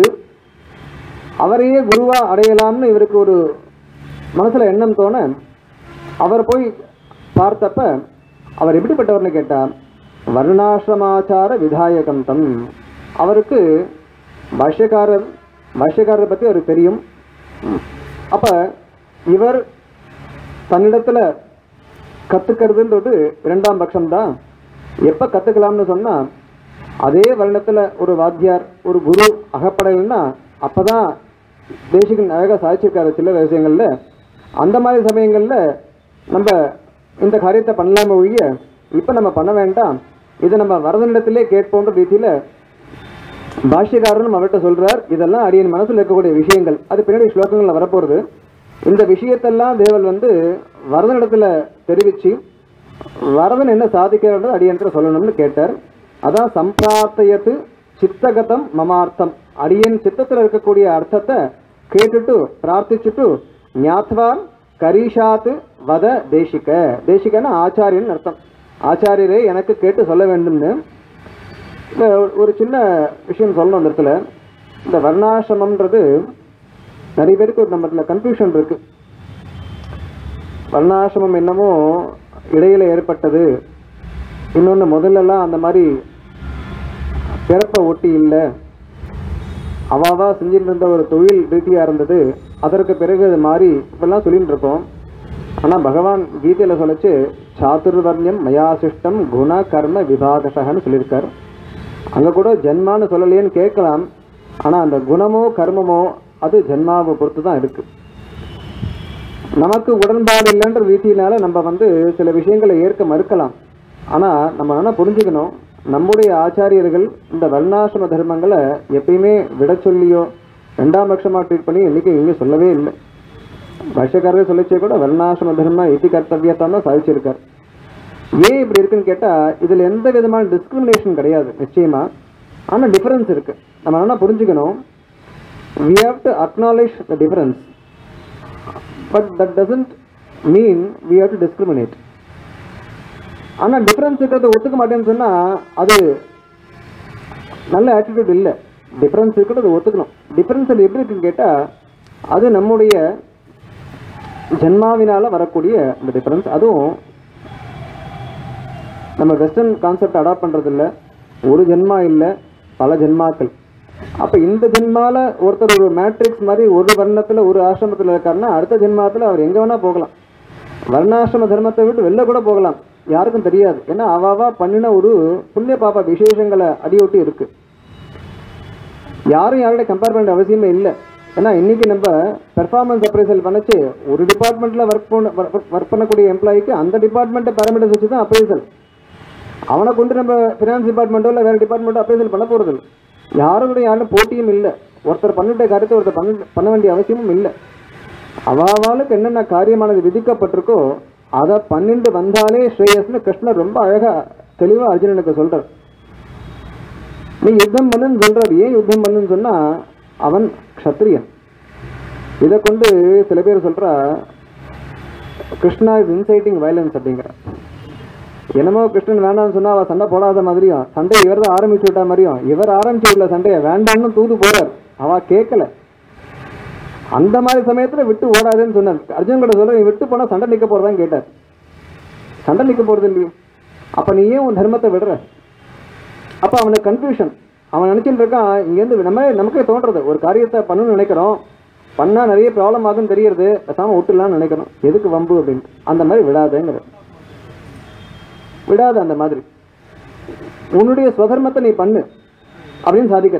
அவரையே குருவா அடையலாம்னு இவருக்கு ஒரு மனசில் எண்ணம் தோண அவர் போய் பார்த்தப்ப அவர் எப்படிப்பட்டவர்னு கேட்டால் வர்ணாசிரமாச்சார விதாயகம் தம். அவருக்கு பாஷ்யக்காரரை பற்றி அவருக்கு தெரியும். அப்போ இவர் தன்னிடத்தில் கற்றுக்கிறதுன்றது இரண்டாம் பட்சம்தான். எப்போ கற்றுக்கலாம்னு சொன்னால் அதே வருணத்தில் ஒரு வாத்தியார் ஒரு குரு அகப்படலைன்னா அப்போ தான் தேசிகன் அழகாக சாதிச்சிருக்காரு சில விஷயங்களில். அந்த மாதிரி சமயங்களில் நம்ம இந்த காரியத்தை பண்ணலாம ஒழிய இப்போ நம்ம பண்ண வேண்டாம், இதை நம்ம வரதனிடத்திலே கேட்போன்ற ரீதியில் பாஷ்யக்காரனும் அவர்கிட்ட சொல்கிறார். இதெல்லாம் அடியன் மனசில் இருக்கக்கூடிய விஷயங்கள், அது பின்னாடி ஸ்லோகங்களில் வரப்போகிறது. இந்த விஷயத்தெல்லாம் தேவல் வரதனிடத்தில் தெரிவித்து வரதன் என்ன சாதிக்கிறது அடியன்ற சொல்லணும்னு கேட்டார். அதான் சம்பிரார்த்தயத்து சித்தகதம் மமார்த்தம். அடியன் சித்தத்தில் இருக்கக்கூடிய அர்த்தத்தை கேட்டுட்டு பிரார்த்திச்சுட்டு ஞாத்வான் கரீஷாத்து வத தேசிக. தேசிகன்னா ஆச்சாரியன் அர்த்தம். ஆச்சாரியரே எனக்கு கேட்டு சொல்ல வேண்டும்னு. ஒரு சின்ன விஷயம் சொல்லணும் அந்த இடத்துல. இந்த வர்ணாசிரமம்ன்றது நிறைய பேருக்கு ஒரு நம்ம கன்ஃபியூஷன் இருக்குது. வர்ணாசிரமம் என்னமோ இடையில் ஏற்பட்டது, இன்னொன்று முதல்லலாம் அந்த மாதிரி பிறப்பை ஒட்டி இல்லை, அவாவா செஞ்சுட்டு இருந்த ஒரு தொழில் ரீதியாக இருந்தது, அதற்கு பிறகு அது மாறி இப்பெல்லாம் சொல்லிட்டு இருக்கோம். ஆனால் பகவான் கீதையில் சொல்லிச்சு சாதுர்வர்ணியம் மயாசிஷ்டம் குண கர்ம விபாகசகன்னு சொல்லியிருக்கார். அங்கே கூட ஜென்மான்னு சொல்லலையேன்னு கேட்கலாம். ஆனால் அந்த குணமோ கர்மமோ அது ஜென்மாவை பொறுத்து தான் இருக்குது. நமக்கு உடன்பாடு இல்லைன்ற ரீதியினால நம்ம சில விஷயங்களை ஏற்க மறுக்கலாம். ஆனால் நம்ம என்ன புரிஞ்சுக்கணும், நம்முடைய ஆச்சாரியர்கள் இந்த வர்ணாசிரம தர்மங்களை எப்பயுமே விட சொல்லியோ ரெண்டாம் பட்சமாக ட்ரீட் பண்ணி என்றைக்கு இங்கே சொல்லவே இல்லை. பாஷ்யக்காரரே சொல்லிச்சே கூட வர்ணாசிரம தர்மம் இத்தி கர்த்தவியத்தான் தான் சாதிச்சிருக்கார். ஏன் இப்படி இருக்குன்னு கேட்டால் இதில் எந்த விதமான டிஸ்கிரிமினேஷன் கிடையாது நிச்சயமாக. ஆனால் டிஃபரன்ஸ் இருக்குது. நம்ம என்ன புரிஞ்சுக்கணும், we have to acknowledge the difference, but that doesn't mean we have to discriminate. ஆனால் டிஃப்ரென்ஸ் இருக்கிறத ஒத்துக்க மாட்டேன்னு சொன்னால் அது நல்ல ஆட்டிடியூட் இல்லை. டிஃப்ரென்ஸ் இருக்கிறத ஒத்துக்கணும். டிஃப்ரென்ஸ் அது எப்படி இருக்குன்னு கேட்டால் அது நம்முடைய ஜென்மாவினால் வரக்கூடிய இந்த டிஃப்ரென்ஸ். அதுவும் நம்ம வெஸ்டர்ன் கான்செப்ட் அடாப்ட் பண்ணுறது இல்லை. ஒரு ஜென்மா இல்லை, பல ஜென்மாக்கள். அப்போ இந்த ஜென்மாவில் ஒருத்தர் ஒரு மேட்ரிக்ஸ் மாதிரி ஒரு வர்ணத்தில் ஒரு ஆசிரமத்தில் இருக்காருன்னா அடுத்த ஜென்மாத்தில் அவர் எங்கே வேணால் போகலாம். வர்ணாசிரம தர்மத்தை விட்டு வெளில கூட போகலாம், யாருக்கும் தெரியாது. ஏன்னா அவாவா பண்ணின ஒரு புண்ணிய பாப்பா விசேஷங்களை அடியொட்டி இருக்குது. யாரும் யாரோட கம்பேர் பண்ண அவசியமே இல்லை. ஏன்னா இன்றைக்கி நம்ம பெர்ஃபார்மன்ஸ் அப்ரைசல் பண்ணிச்சு ஒரு டிபார்ட்மெண்ட்டில் ஒர்க் பண்ணக்கூடிய எம்ப்ளாய்க்கு அந்த டிபார்ட்மெண்ட்டை பேராமீட்டர்ஸ் வச்சு தான் அப்ரைசல். அவனை கொண்டு நம்ம ஃபினான்ஸ் டிபார்ட்மெண்ட்டோ இல்லை வேறு டிபார்ட்மெண்ட்டோ அப்ரைசல் பண்ண போகிறது இல்லை. யாரோட யாரும் போட்டியும் இல்லை. ஒருத்தர் பண்ணிட்ட காரியத்தை ஒருத்தர் பண்ண வேண்டிய அவசியமும் இல்லை. அவாவாளுக்கு என்னென்ன காரியமானது விதிக்கப்பட்டிருக்கோ அதை பண்ணிட்டு வந்தாலே ஸ்ரேயஸ்னு கிருஷ்ணர் ரொம்ப அழகா தெளிவா அர்ஜுனனுக்கு சொல்றார். நீ யுத்தம் பண்ணுன்னு சொல்றார். ஏன் யுத்தம் பண்ணுன்னு சொன்னா அவன் க்ஷத்ரியன். இதை கொண்டு சில பேர் சொல்றா கிருஷ்ணா இஸ் இன்சைட்டிங் வயலன்ஸ் அப்படிங்கிற. என்னமோ கிருஷ்ணன் வேண்டாம்னு சொன்னா அவ சண்டை போடாத மாதிரியும், சண்டையை இவர் தான் ஆரம்பிச்சு விட்டா மாதிரியும், இவர் ஆரம்பிச்சு விடல சண்டையை, வேண்டாம்னு தூது போறார். அவ கேட்கல. அந்த மாதிரி சமயத்துல விட்டு ஓடாதுன்னு சொன்னார். அர்ஜுன் கிட்ட சொல்ற, நீ விட்டு போனா சண்டை நிக்க போறதான்னு கேட்டார். சண்டை நிக்க போறது இல்லையோ, அப்ப நீ ஏன் உன் தர்மத்தை விடுற? அப்ப அவனுக்கு கன்ஃபியூஷன். அவன் நினைச்சிட்டு இருக்கான், இங்கேருந்து நமக்கே தோன்றது ஒரு காரியத்தை பண்ணணும்னு நினைக்கிறோம், பண்ணா நிறைய ப்ராப்ளம் ஆகுன்னு தெரியறது, பேசாம விட்டுலான்னு நினைக்கணும், எதுக்கு வம்பு அப்படின்ட்டு. அந்த மாதிரி விடாதேங்கிற, விடாத. அந்த மாதிரி உன்னுடைய ஸ்வதர்மத்தை நீ பண்ணு அப்படின்னு சாதிக்கிற.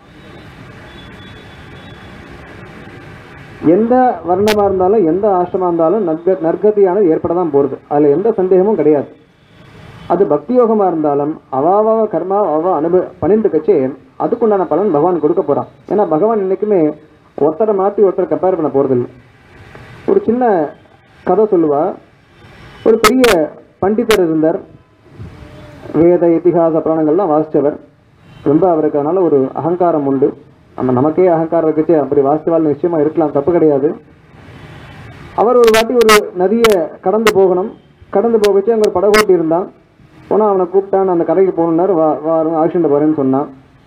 எந்த வர்ணமா இருந்தாலும் எந்த ஆசிரமா இருந்தாலும் நற்கதியானது ஏற்படதான் போறது, அதுல எந்த சந்தேகமும் கிடையாது. அது பக்தி யோகமா இருந்தாலும் அவாவ கர்மா பண்ணிட்டு கட்சி அதுக்குண்டான பலன் பகவான் கொடுக்க போறான். ஏன்னா பகவான் இன்னைக்குமே ஒருத்தரை மாற்றி ஒருத்தரை கம்பேர் பண்ண போறது இல்லை. ஒரு சின்ன கதை சொல்லுவா. ஒரு பெரிய பண்டிதர் இருந்தார், வேத இதிகாச புராணங்கள்லாம் வாசிச்சவர். ரொம்ப அவருக்கு அதனால ஒரு அகங்காரம் உண்டு. நமக்கே அகங்காரம் இருக்குச்சு, அப்படி வாசிச்சவாள் நிச்சயமா இருக்கலாம், தப்பு கிடையாது. அவர் ஒரு வாட்டி ஒரு நதியை கடந்து போகணும். கடந்து போகச்சு அங்கே ஒரு படகோட்டி இருந்தான். போனால் அவனை கூப்பிட்டான், அந்த கரைக்கு போகணுன்னாரு. ஆக்சிடென்ட் போறேன்னு சொன்னான்.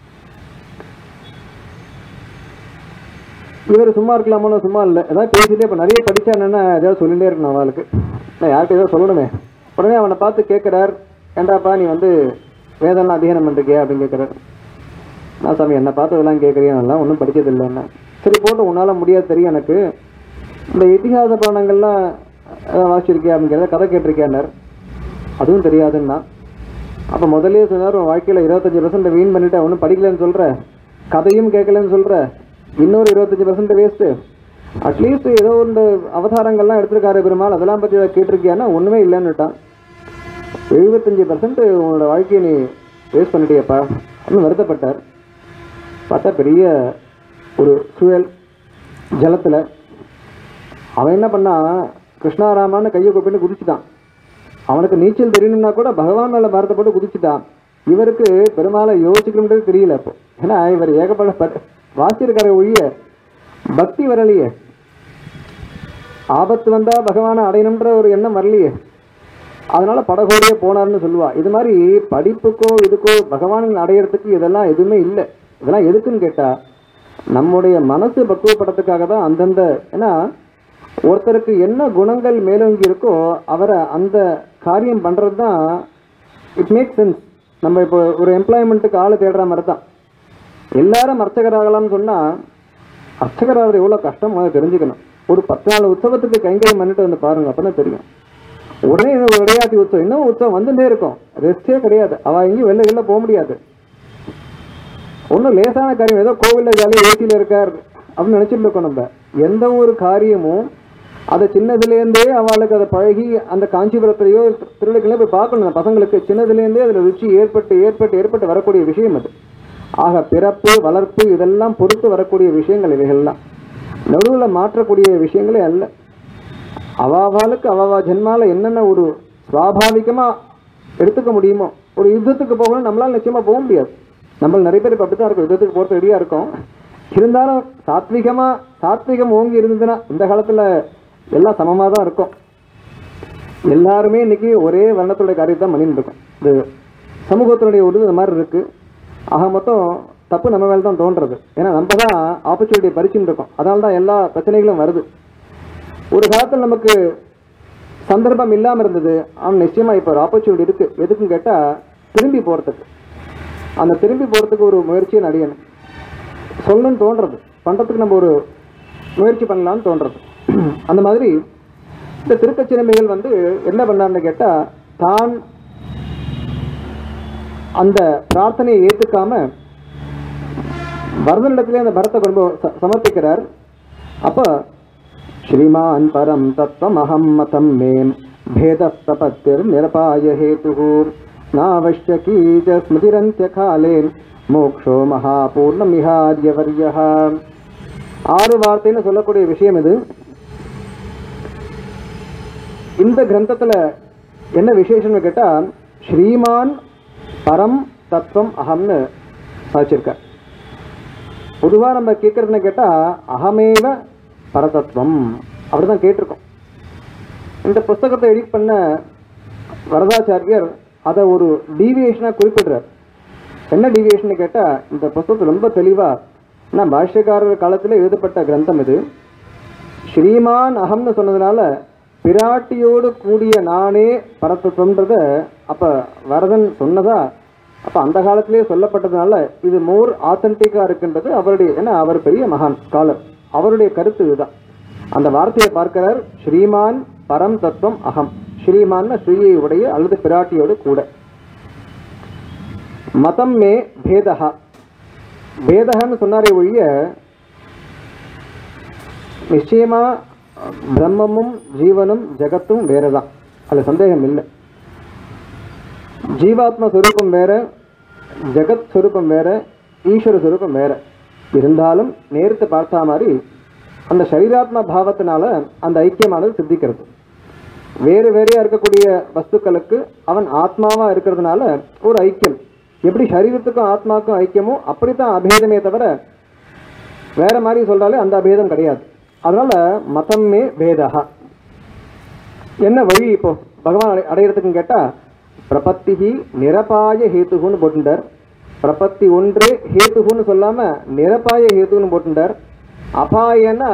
இவர் சும்மா இருக்கலாமோ, சும்மா இல்லை, ஏதாவது பேசிட்டே. இப்போ நிறைய படித்தா என்னென்ன ஏதாவது சொல்லிகிட்டே இருக்கணும் அவளுக்கு, நான் யார்கிட்ட ஏதாவது சொல்லணுமே. உடனே அவனை பார்த்து கேட்குறார், ஏண்டாப்பா நீ வேதம்லாம் அத்தியனம் பண்ணுறியா அப்படின்னு கேட்குறாரு. நான் சாமி என்னை பார்த்து இதெல்லாம் கேட்குறியா, நல்லா ஒன்றும் படித்ததில்லை என்ன. சரி போட்டு, உன்னால் முடியாது தெரியும் எனக்கு, இந்த இதிகாச புராணங்கள்லாம் ஏதாவது வாசிச்சிருக்கியா அப்படிங்கிறத, கதை கேட்டிருக்கியான்னார். அதுவும் தெரியாதுன்னா. அப்போ முதலே சொன்னார், உன் வாழ்க்கையில் 25% வீண் பண்ணிட்டு ஒன்றும் படிக்கலன்னு சொல்கிற, கதையும் கேட்கலன்னு சொல்கிற, இன்னொரு 25% வேஸ்ட்டு. அட்லீஸ்ட் ஏதோ ஒன்று அவதாரங்கள்லாம் எடுத்திருக்காரு பெருமாள், அதெல்லாம் பற்றி கேட்டிருக்கியான்னா ஒன்றுமே இல்லைன்னுட்டான். 75% உன்னோட வாழ்க்கையை நீ வேஸ்ட் பண்ணிட்டியப்பா அப்படின்னு வருத்தப்பட்டார். பார்த்தா பெரிய ஒரு சூழல் ஜலத்தில். அவன் என்ன பண்ணான், கிருஷ்ணாராமான்னு கையை கூப்பிட்டு குதிச்சுட்டான். அவனுக்கு நீச்சல் தெரியணும்னா கூட பகவான் மேலே பாரத்தப்பட்டு குதிச்சுட்டான். இவருக்கு பெருமாளை யோசிக்கணுன்றது தெரியல. அப்போ ஏன்னா இவர் ஏகப்பட்ட வாசியிருக்கார ஒழிய பக்தி வரலையே, ஆபத்து வந்தா பகவானை அடையணுன்ற ஒரு எண்ணம் வரலையே, அதனால படகோடையே போனார்னு சொல்லுவா. இது மாதிரி படிப்புக்கோ இதுக்கோ பகவானை அடையிறதுக்கு இதெல்லாம் எதுவுமே இல்லை. இதெல்லாம் எதுக்குன்னு கேட்டா நம்முடைய மனசு பக்குவப்படத்துக்காக தான். அந்தந்த ஏன்னா ஒருத்தருக்கு என்ன குணங்கள் மேலோங்கி இருக்கோ அவரை அந்த காரியம் பண்றது தான் இட் மேக் சென்ஸ். நம்ம இப்போ ஒரு எம்ப்ளாய்மெண்ட்டுக்கு ஆள் தேடுற மாதிரி தான். எல்லாரும் அர்ச்சகராகலாம்னு சொன்னால் அர்ச்சகராகிறது எவ்வளோ கஷ்டம் அதை தெரிஞ்சுக்கணும். ஒரு 10 நாள் உற்சவத்துக்கு கைங்கரியம் பண்ணிட்டு வந்து பாருங்க, அப்போ தான் தெரியும். உடனே ஒரு விளையாட்டு உற்சவம், இன்னும் உற்சவம் வந்துட்டே இருக்கும், ரெஸ்டே கிடையாது. அவள் எங்கேயும் வெளில போக முடியாது. ஒன்றும் லேசான காரியம், ஏதோ கோவிலில் ஜாலியாக ஏசியில் இருக்கார் அப்படின்னு நினச்சிட்டு இருக்கோம். நம்ம எந்த ஒரு காரியமும் அதை சின்னதுலேருந்தே அவளுக்கு அதை பழகி அந்த காஞ்சிபுரத்துலையோ திருவிழாக்களையோ போய் பார்க்கணும். பசங்களுக்கு சின்னதுலேருந்தே அதில் ருச்சி ஏற்பட்டு வரக்கூடிய விஷயம் அது. ஆக பிறப்பு வளர்ப்பு இதெல்லாம் பொறுத்து வரக்கூடிய விஷயங்கள் இவைகள்லாம் நடுவில் மாற்றக்கூடிய விஷயங்களே அல்ல. அவாவாளுக்கு அவாவா ஜென்மால என்னென்ன ஒரு சுவாபாவிகமாக எடுத்துக்க முடியுமோ. ஒரு யுத்தத்துக்கு போகணும் நம்மளால் நிச்சயமாக போக முடியாது. நம்ம நிறைய பேர் இப்போ அப்படி தான் இருக்கும், யுத்தத்துக்கு போகிறது ரெடியாக இருக்கும். இருந்தாலும் சாத்விகம் ஓங்கி இருந்ததுன்னா இந்த காலத்தில் எல்லாம் சமமாக தான் இருக்கும். எல்லாருமே இன்னைக்கு ஒரே வர்ணத்துடைய காரியத்தை பண்ணிட்டு இருக்கோம். இது சமூகத்தினுடைய ஒரு இந்த மாதிரி இருக்குது. ஆக மொத்தம் தப்பு நம்ம மேலே தான் தோன்றது. ஏன்னா நம்ம தான் ஆப்பர்ச்சுனிட்டியை பறிச்சுட்டு இருக்கோம். அதனால தான் எல்லா பிரச்சனைகளும் வருது. ஒரு காலத்தில் நமக்கு சந்தர்ப்பம் இல்லாமல் இருந்தது, ஆனால் நிச்சயமாக இப்போ ஒரு ஆப்பர்ச்சுனிட்டி இருக்குது. எதுக்குன்னு கேட்டால் திரும்பி போகிறதுக்கு. அந்த திரும்பி போகிறதுக்கு ஒரு முயற்சியை நடிகணும் சொல்லணும்னு தோன்றது, பண்ணுறதுக்கு நம்ம ஒரு முயற்சி பண்ணலான்னு தோன்றது. அந்த மாதிரி இந்த திருக்கச்சிறுமைகள் என்ன பண்ணார்னு கேட்டால், தான் அந்த பிரார்த்தனையை ஏற்றுக்காம பரதனிடத்திலே அந்த பரத்தை கொண்டு சமர்ப்பிக்கிறார். அப்போ ஸ்ரீமான் பரம் தத்துவம் அகம் மதம் மேம் பேதஸ்தபத்திர் நிரபாய ஹேது नावश्यकी च स्मृतिरन्त्यकाले मोक्षो महापूर्णमिहार्यवर्यः. 6 வார்த்தைன்னு சொல்லக்கூடிய விஷயம் இது. இந்த கிரந்தத்தில் என்ன விசேஷம்னு கேட்டால், ஸ்ரீமான் பரம் தத்துவம் அகம்னு சாதிச்சிருக்கார். பொதுவாக நம்ம கேட்கறதுன்னு கேட்டால் அகமேவ பரதத்துவம் அப்படி தான் கேட்டிருக்கோம். இந்த புஸ்தகத்தை எடிட் பண்ண வரதாச்சாரியர் அதை ஒரு டீவியேஷனாக குறிப்பிடுறார். என்ன டீவியேஷன் கேட்டால், இந்த புஸ்தகத்தை ரொம்ப தெளிவாக, ஆனால் பாஷ்யக்காரர் காலத்தில் எழுதப்பட்ட கிரந்தம் இது. ஸ்ரீமான் அகம்னு சொன்னதுனால பிராட்டியோடு கூடிய நானே பரதத்துவம்ன்றத அப்போ வரதன் சொன்னதா, அப்போ அந்த காலத்திலே சொல்லப்பட்டதுனால இது மோர் ஆத்தன்டிக்காக இருக்குன்றது அவருடைய, ஏன்னா அவர் பெரிய மகான் ஸ்காலர், அவருடைய கருத்து இதுதான். அந்த வார்த்தையை பார்க்கிறார், ஸ்ரீமான் பரம் தத்துவம் அகம். ஸ்ரீமான் ஸ்ரீயை உடைய அல்லது பிராட்டியோடு கூட. மதம் மே பேதஹா, பேதகன்னு சொன்னாரே ஒழிய நிச்சயமா பிரம்மமும் ஜீவனும் ஜகத்தும் வேறதான், அதில் சந்தேகம் இல்லை. ஜீவாத்ம ஸ்வரூபம் வேற, ஜகத் ஸ்வரூபம் வேற, ஈஸ்வர ஸ்வரூபம் வேற. இருந்தாலும் நேரத்தை பார்த்தா மாதிரி அந்த சரீராத்ம பாவத்தினால அந்த ஐக்கியமானது சித்திக்கிறது. வேறு வேறையா இருக்கக்கூடிய வஸ்துக்களுக்கு அவன் ஆத்மாவா இருக்கிறதுனால ஒரு ஐக்கியம். எப்படி சரீரத்துக்கும் ஆத்மாவுக்கும் ஐக்கியமோ அப்படித்தான் அபேதமே தவிர வேற மாதிரி சொல்றாலே அந்த அபேதம் கிடையாது. அதனால மதமே வேதா. என்ன வழி இப்போ பகவான் அடையிறதுக்குன்னு கேட்டா, பிரபத்திகி நிரபாய ஹேத்துகுன்னு போட்டுட்டார். பிரபத்தி ஒன்றே ஹேத்துகுன்னு சொல்லாம நிரபாய ஹேத்துன்னு போட்டுட்டார். அபாயனா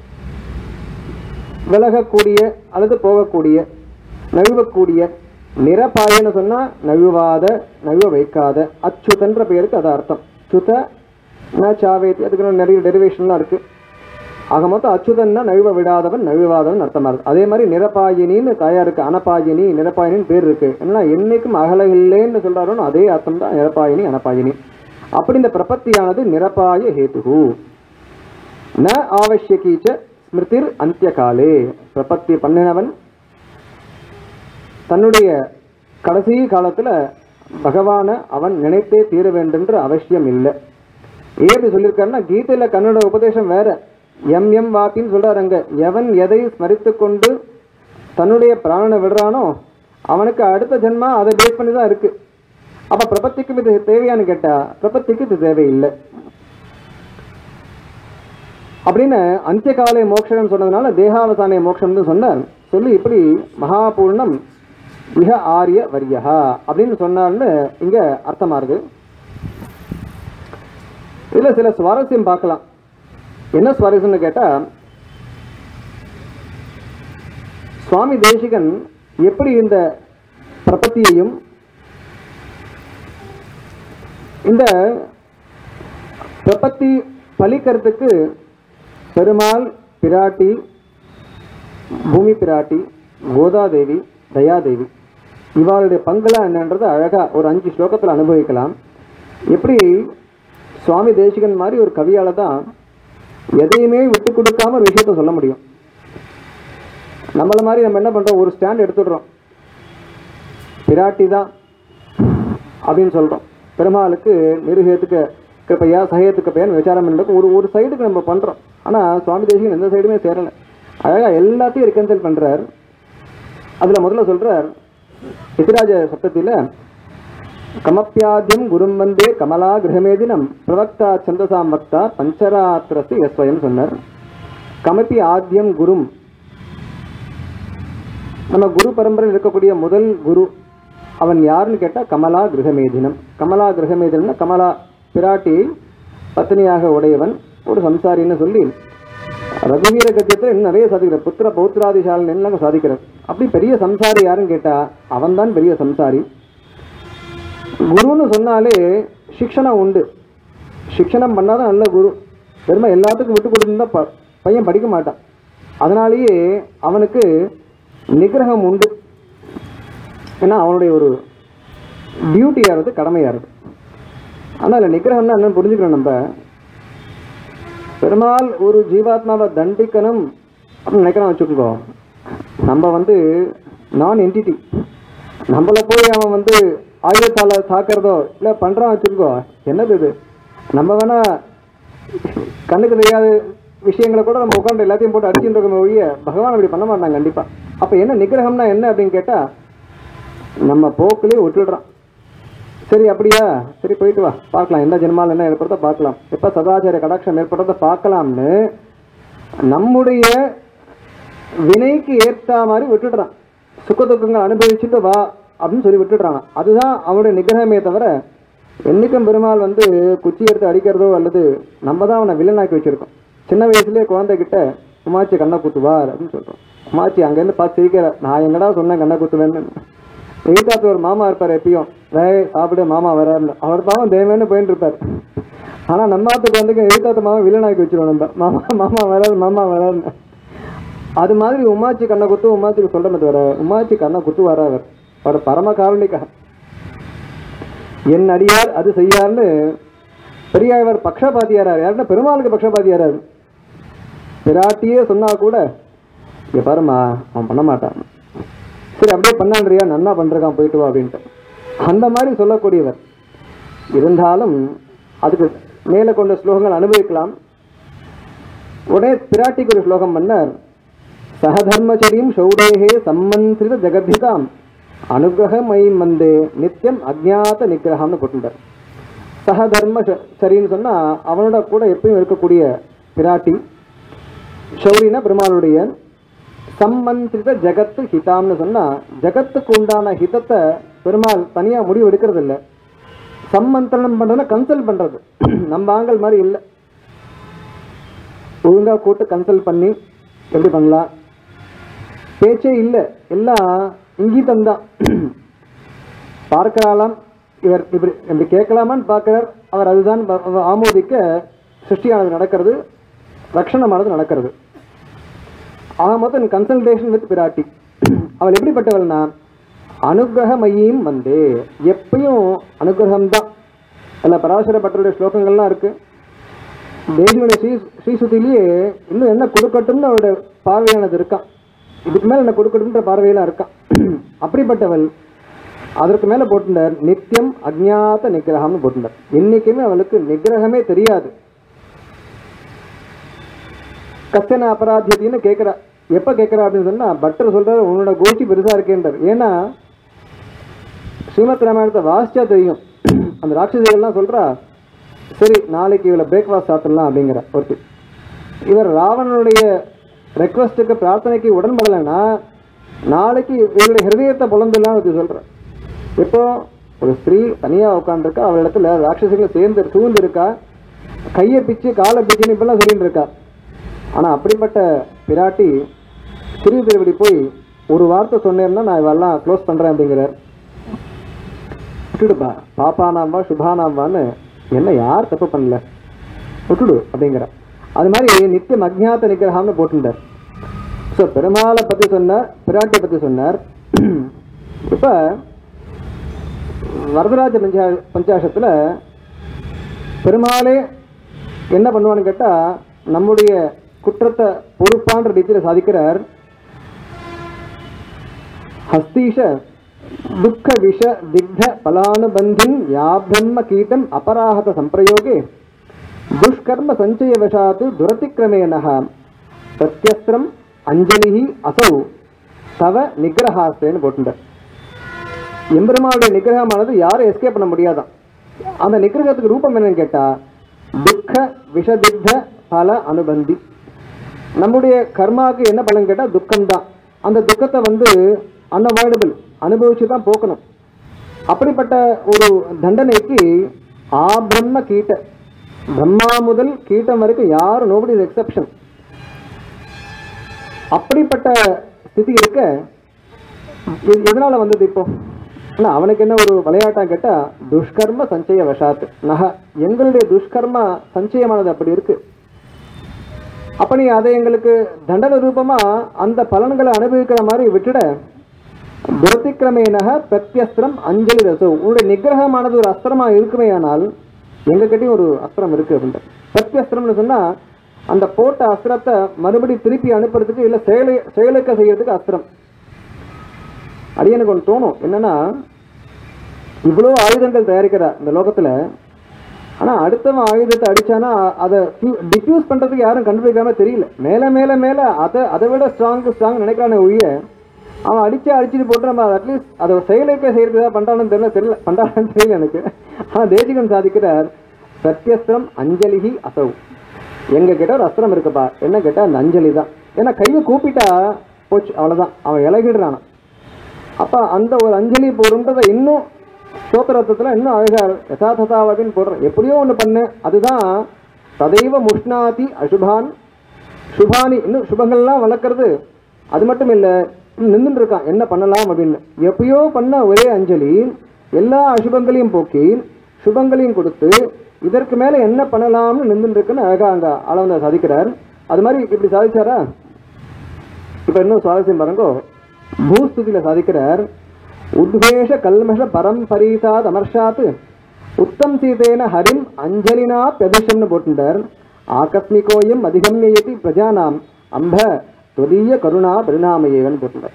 விலகக்கூடிய அல்லது போகக்கூடிய, நழுவக்கூடிய. நிரபாயன்னு சொன்னா நழுவாத, நழுவ வைக்காத. அச்சுதன்ற பெயருக்கு அது அர்த்தம். சுத ந சாவேதி, அதுக்கு நிறைய டெரிவேஷன்லாம் இருக்கு. ஆக மொத்தம் அச்சுதன்னா நழுவ விடாதவன், நழுவாதவன் அர்த்தமா இருக்கு. அதே மாதிரி நிரபாயினின்னு தாயாருக்கு அனபாயினி நிரபாயினின்னு பேர் இருக்கு. ஏன்னா என்னைக்கும் அகல இல்லைன்னு சொல்றாரோ அதே அர்த்தம் தான் நிரபாயினி அனபாயினி. அப்படி இந்த பிரபத்தியானது நிரபாய ஹேதுகு. ந ஆவசியகீச்ச ஸ்மிருதிர் அந்திய காலே. பிரபத்தி பண்ணினவன் தன்னுடைய கடைசி காலத்துல பகவானை அவன் நினைத்தே தீர வேண்டுன்ற அவசியம் இல்லை. ஏன் சொல்லியிருக்காருன்னா, கீதையில கண்ணோட உபதேசம் வேற. எம் எம் வாக்கின்னு சொல்றாரு அங்க. எவன் எதை ஸ்மரித்து கொண்டு தன்னுடைய பிராணனை விடுறானோ அவனுக்கு அடுத்த ஜென்மா அதை பேஸ் பண்ணி தான் இருக்கு. அப்ப பிரபத்திக்கு இது தேவையான்னு கேட்டா பிரபத்திக்கு இது தேவையில்லை அப்படின்னு அந்திய காலை மோட்சம் சொன்னதுனால தேகாவசானிய மோட்சம்னு சொன்னார். சொல்லி இப்படி மகாபூர்ணம் மிக ஆரிய வரியா அப்படின்னு சொன்னார்னு இங்க அர்த்தமா இருக்கு. இதுல சில சுவாரஸ்யம் பார்க்கலாம். என்ன சுவாரஸ்யம்னு கேட்டா, சுவாமி தேசிகன் எப்படி இந்த பிரபத்தியையும் இந்த பிரபத்தி பலிக்கிறதுக்கு பெருமாள் பிராட்டி, பூமி பிராட்டி, கோதாதேவி, தயாதேவி இவாளுடைய பங்குலாம் என்னன்றதை அழகா ஒரு 5 ஸ்லோகத்தில் அனுபவிக்கலாம். எப்படி சுவாமி தேசிகன் மாதிரி ஒரு கவியால தான் எதையுமே விட்டு கொடுக்காம ஒரு விஷயத்த சொல்ல முடியும். நம்மள மாதிரி நம்ம என்ன பண்றோம், ஒரு ஸ்டாண்ட் எடுத்துடுறோம், பிராட்டி தான் அப்படின்னு சொல்றோம். பெருமாளுக்கு நிருகேத்துக்கு கிருப்பையா சகேத்துக்கு பையன் விசாரம் பண்ணுறதுக்கு ஒரு சைடுக்கு நம்ம பண்றோம். ஆனா சுவாமி தேசிகன் எந்த சைடுமே சேரலை. அழகா எல்லாத்தையும் ரிகன்சல் பண்றார். அதுல முதல்ல சொல்றார் யதிராஜ சப்தத்தில, கமப்பியாத்யம் குரும் வந்தே கமலா கிரகமேதினம் பிரவக்தா சந்தசாம் வக்தா பஞ்சராத்திரசி யஸ்வயம் சொன்னார். கமப்பி ஆத்யம் குரும், நம்ம குரு பரம்பரையில் இருக்கக்கூடிய முதல் குரு அவன் யாருன்னு கேட்டா கமலா கிரகமேதினம். கமலா கிரகமேதினம்னா கமலா பிராட்டியை பத்னியாக உடையவன், ஒரு சம்சாரின்னு சொல்லி ரகுவீர கத்தியத்தில் இன்னும் நிறைய சாதிக்கிறார். புத்திர பௌத்திராதிசாலன் எல்லாம் சாதிக்கிறார். அப்படி பெரிய சம்சாரி யாருன்னு கேட்டா அவன் தான் பெரிய சம்சாரி. குருன்னு சொன்னாலே சிக்ஷணம் உண்டு. சிக்ஷணம் பண்ணாதான் நல்ல குரு. பெருமை எல்லாத்துக்கும் விட்டு கொடுத்துருந்தா பையன் படிக்க மாட்டான். அதனாலேயே அவனுக்கு நிகிரகம் உண்டு. ஏன்னா அவனுடைய ஒரு டியூட்டியாகிறது, கடமையாகிறது. ஆனால் நிகிரகம்னா என்னன்னு புரிஞ்சுக்கிறோம். நம்ம பெருமாள் ஒரு ஜீவாத்மாவை தண்டிக்கணும் அப்படின்னு நினைக்கிறான் வச்சுக்கோ, நம்ம நான் என்டிட்டி. நம்மளை போய் அவன் ஆயுதத்தால தாக்குறதோ இல்லை பண்ணுறான் வச்சுருக்கோ, என்னது இது? நம்ம வேணா கண்ணுக்கு தெரியாத விஷயங்களை கூட நம்ம உட்காந்து எல்லாத்தையும் போட்டு அடிச்சுட்டு இருக்கோம் ஒழிய பகவான் அப்படி பண்ண மாட்டாங்க கண்டிப்பாக. அப்போ என்ன நிகிரகம்னா என்ன அப்படின்னு கேட்டால், நம்ம போக்குலேயே விட்டுடுறான். சரி அப்படியா, சரி போயிட்டு வா, பார்க்கலாம் என்ன ஜென்மாவில் என்ன ஏற்படுறத பார்க்கலாம், எப்போ சதாச்சாரிய கடாட்சம் ஏற்படுறத பார்க்கலாம்னு நம்முடைய வினைக்கு ஏற்ற மாதிரி விட்டுடுறான். சுக துக்கங்கள் அனுபவிச்சுட்டு வா அப்படின்னு சொல்லி விட்டுடுறாங்க. அதுதான் அவனுடைய நிகிரகமே தவிர, என்றைக்கும் பெருமாள் குச்சி எடுத்து அடிக்கிறதோ அல்லது நம்ம தான் அவனை வில்லனாக்கி வச்சுருக்கோம். சின்ன வயசுலேயே குழந்தைகிட்ட உமாச்சி கண்ணை குத்துவார் அப்படின்னு சொல்கிறோம். உமாச்சி அங்கேருந்து பார்த்து சிரிக்கிற, நான் எங்கடா சொன்னேன் கண்ணை குத்துவேன்னு. எதிர்த்தாத்து ஒரு மாமா இருப்பார், எப்பயும் சாப்பிடு மாமா வராருன்னு. அவர் பாவம் தெய்வம்னு போயிட்டு இருப்பார். ஆனால் நம்மாத்துக்கு எதிர்த்தாத்து மாமா வில்லனாக்கி வச்சுருவோம் நம்ம, மாமா மாமா வராரு மாமா வராருன்னு. அது மாதிரி உமாச்சி கண்ணை குத்து உமாச்சிக்கு சொல்கிறது வர, உமாச்சி கண்ணை குத்து வராவர். அவர் பரம காரணிக்காக என் அடியார் அது செய்யார்னு பெரியார் பக்ஷபாத்தியாரார். யாருன்னா பெருமாளுக்கு பக்ஷபாத்தியாரார். பிராட்டியே சொன்னா கூட இங்கே பாருமா அவன் பண்ண மாட்டான், சரி அப்படியே பண்ணான்றியா, நன்னா பண்ணுறான் போயிட்டு வா அப்படின்ட்டு அந்த மாதிரி சொல்லக்கூடியவர். இருந்தாலும் அதுக்கு மேலே கொண்ட ஸ்லோகங்கள் அனுபவிக்கலாம். உடனே பிராட்டிக்கு ஒரு ஸ்லோகம் பண்ணார். சகதர்மச்சரியும் சௌடேகே சம்மந்திரித ஜெகத்ஹிதாம் அனுகிரகமயம் வந்தே நித்தியம் அஜ்ஞாத நிகிரகம்னு போட்டுட்டார். சகதர்மச்சரின்னு சொன்னால் அவனோட கூட எப்பயும் இருக்கக்கூடிய பிராட்டி. சௌரினா பெருமாளுடைய. சம்மந்திரித ஜெகத்து ஹிதாம்னு சொன்னால் ஜெகத்துக்கு உண்டான ஹிதத்தை பெருமாள் தனியாக முடிவு எடுக்கிறது இல்லை. சம்மந்திரணம் பண்ணுறதுன்னா கன்சல்ட் பண்ணுறது. நம்ம ஆண்கள் மாதிரி இல்லை, ஒழுங்காக கூட்டு கன்சல்ட் பண்ணி எப்படி பண்ணலாம் பேச்சே இல்லை, எல்லாம் இங்கீதம் தான். பார்க்கிறாலாம், இவர் இப்படி இப்படி கேட்கலாமான்னு பார்க்கிறார், அவர் அதுதான் ஆமோதிக்க சிருஷ்டியானது நடக்கிறது, ரக்ஷணமானது நடக்கிறது. ஆக மொத்தம் கன்சல்டேஷன் வித் பிராட்டி. அவள் எப்படிப்பட்டவள்னா அனுகிரகமயம் வந்தே, எப்பயும் அனுகிரகம்தான். அதில் பராசர பட்டருடைய ஸ்லோகங்கள்லாம் இருக்குது. தேவியுடைய ஸ்ரீசுத்திலேயே இன்னும் என்ன கொடுக்கட்டும்னு அவருடைய பார்வையானது இருக்கான், இதுக்கு மேலே என்ன கொடுக்கட்டும்ன்ற பார்வையெல்லாம் இருக்கான். அப்படிப்பட்டவள் அதற்கு மேலே போட்டுட்டார் நித்தியம் அஜ்ஞாத நிகிரகம்னு போட்டுட்டார். என்றைக்குமே அவளுக்கு நிகிரகமே தெரியாது. கச்சன அபராத்தியத்தின்னு கேட்குறா. எப்போ கேட்குறா அப்படின்னு சொன்னால் பட்டர் சொல்கிறார், உன்னோட கோஷ்டி பெருசாக இருக்கேன்றார். ஏன்னா ஸ்ரீமத் ராமாயணத்தை வாசிச்சா தெரியும். அந்த ராட்சசிகள்லாம் சொல்கிறா, சரி நாளைக்கு இவளை பிரேக்ஃபாஸ்ட் சாப்பிடலாம் அப்படிங்கிற ஒருத்தி. இவர் ராவணனுடைய ரெக்வஸ்ட்டுக்கு பிரார்த்தனைக்கு உடன்படலைன்னா நாளைக்கு இவருடைய ஹிருதயத்தை புலந்துலாம் ஒருத்தி சொல்கிறார். இப்போ ஒரு ஸ்திரீ தனியாக உட்காந்துருக்கா, அவள் இடத்துல ராட்சசிகளை சேர்ந்து சூழ்ந்து இருக்கா, கையை பிச்சு காலை பிச்சுன்னு இப்பெல்லாம் சொல்லிட்டு இருக்கா. ஆனால் அப்படிப்பட்ட பிராட்டி சிறு திருவடி போய் ஒரு வார்த்தை சொன்னேன்னா நான் இவெல்லாம் க்ளோஸ் பண்ணுறேன் அப்படிங்கிறார். விட்டுடுப்பா, பாப்பானாம்பா சுபானாம்பான்னு என்ன யார் தப்பு பண்ணல, விட்டுடு அப்படிங்கிற. அது மாதிரி நித்தியம் அஜ்ஞாத நிகிரகம்னு போட்டுட்டார். ஸோ பெருமாளை பற்றி சொன்னார், பிராட்டியை பற்றி சொன்னார். இப்போ வரதராஜ பஞ்சாசத்தில் பெருமாளே என்ன பண்ணுவான்னு கேட்டால் நம்முடைய குற்றத்தை பொறுப்பான்ற ரீதியில் சாதிக்கிறார். ஹஸ்தீஷ துக்க விஷ திக்த பலானுபந்தின் யாப்ரம்ம கீட்டம் அபராஹத சம்பிரயோகே துஷ்கர்ம சஞ்சய வசாத்து துரதிக்கிரமேண பிரத்யஸ்திரம் அஞ்சலி அசௌ தவ நிகிரஹாஸ்தேன்னு போட்டுட்டார். எம்பெருமானுடைய நிகிரகமானது யாரும் எஸ்கேப் பண்ண முடியாதான். அந்த நிகிரகத்துக்கு ரூபம் என்னன்னு கேட்டால் துக்க விஷதிக்த பல அனுபந்தி. நம்முடைய கர்மாவுக்கு என்ன பலன் கேட்டால் துக்கம்தான். அந்த துக்கத்தை அன்அவாய்டபிள் அனுபவிச்சு தான் போக்கணும். அப்படிப்பட்ட ஒரு தண்டனைக்கு ஆபிரம்ம கீட்ட, பிரம்மா முதல் கீட்டம் வரைக்கும் யாரும் நோபடி இஸ் எக்ஸெப்ஷன். அப்படிப்பட்ட ஸ்திதி இருக்க எதனால வந்தது இப்போ? ஆனால் அவனுக்கு என்ன ஒரு விளையாட்டாக கேட்டால் துஷ்கர்ம சஞ்சய வசாத்து எங்களுடைய துஷ்கர்மா சஞ்சயமானது அப்படி இருக்கு. அப்போ நீ அதை எங்களுக்கு தண்டனை ரூபமாக அந்த பலன்களை அனுபவிக்கிற மாதிரி விட்டுட துரதிக்கிரமேன பிரத்யஸ்திரம் அஞ்சலி ரசோ. உன்னுடைய நிகிரகமானது ஒரு அஸ்திரமாக இருக்குமே, ஆனால் எங்ககிட்டையும் ஒரு அஸ்திரம் இருக்குது அப்படின்ட்டு. பிரத்யஸ்திரம்னு சொன்னால் அந்த போட்ட அஸ்திரத்தை மறுபடி திருப்பி அனுப்புறதுக்கு இல்லை செயலுக்க செய்யறதுக்கு அஸ்திரம். அடியனுக்கு ஒன்று தோணும் என்னன்னா, இவ்வளோ ஆயுதங்கள் தயாரிக்கிறார் இந்த லோகத்தில். ஆனால் அடுத்தவன் ஆயுதத்தை அடித்தானா அதை டிஃப்யூஸ் பண்ணுறதுக்கு யாரும் கண்டுபிடிக்காம தெரியல. மேலே மேலே மேலே அதை விட ஸ்ட்ராங் நினைக்கிறானே ஒழிய அவன் அடிச்சுட்டு போட்டு நம்ம அட்லீஸ்ட் அதை செயலுக்கே செய்யறதுதான் பண்ணுறான்னு தெரியல எனக்கு. ஆனால் தேசிகன் சாதிக்கிறார், சத்தியஸ்திரம் அஞ்சலிகி அசௌ. எங்கள் கிட்ட ஒரு அஸ்திரம் இருக்குப்பா, என்ன கேட்டால் அந்த அஞ்சலி தான். ஏன்னா கையை கூப்பிட்டா போச்சு, அவ்வளோதான், அவன் இலகிடுறான். அப்போ அந்த ஒரு அஞ்சலி போடுன்றதை இன்னும் ஸ்தோத்திரத்தில் இன்னும் அழகாக யதாததாவதின்னு போடுறேன். எப்படியோ ஒன்று பண்ணு, அதுதான் ததைவ முஷ்ணாதி அசுபான் சுபானி. இன்னும் சுபங்கள்லாம் வளர்க்குறது. அது மட்டும் இல்லை, நின்றுட்டு இருக்கான் என்ன பண்ணலாம் அப்படின்னு. எப்பயோ பண்ண ஒரே அஞ்சலி எல்லா அசுபங்களையும் போக்கி சுபங்களையும் கொடுத்து இதற்கு மேலே என்ன பண்ணலாம்னு நின்றுட்டு இருக்குன்னு அழகாக அங்கே அளவந்த சாதிக்கிறார். அது மாதிரி இப்படி சாதிச்சாரா? இப்போ இன்னும் சுவாரஸ்யம் பாருங்கோ, பூஸ்துதியில் சாதிக்கிறார், உத்வேஷ கல்மஷ பரம்பரீசாத் அமர்ஷாத் உத்தம் சீதேன ஹரிம் அஞ்சலினா பிரதிஷம்னு போட்டுட்டார். ஆகஸ்மிகோயம் அதிகம்யயதி பிரஜானாம் அம்ப தொதிய கருணா பரிணாமையேவன் போட்டுட்டார்.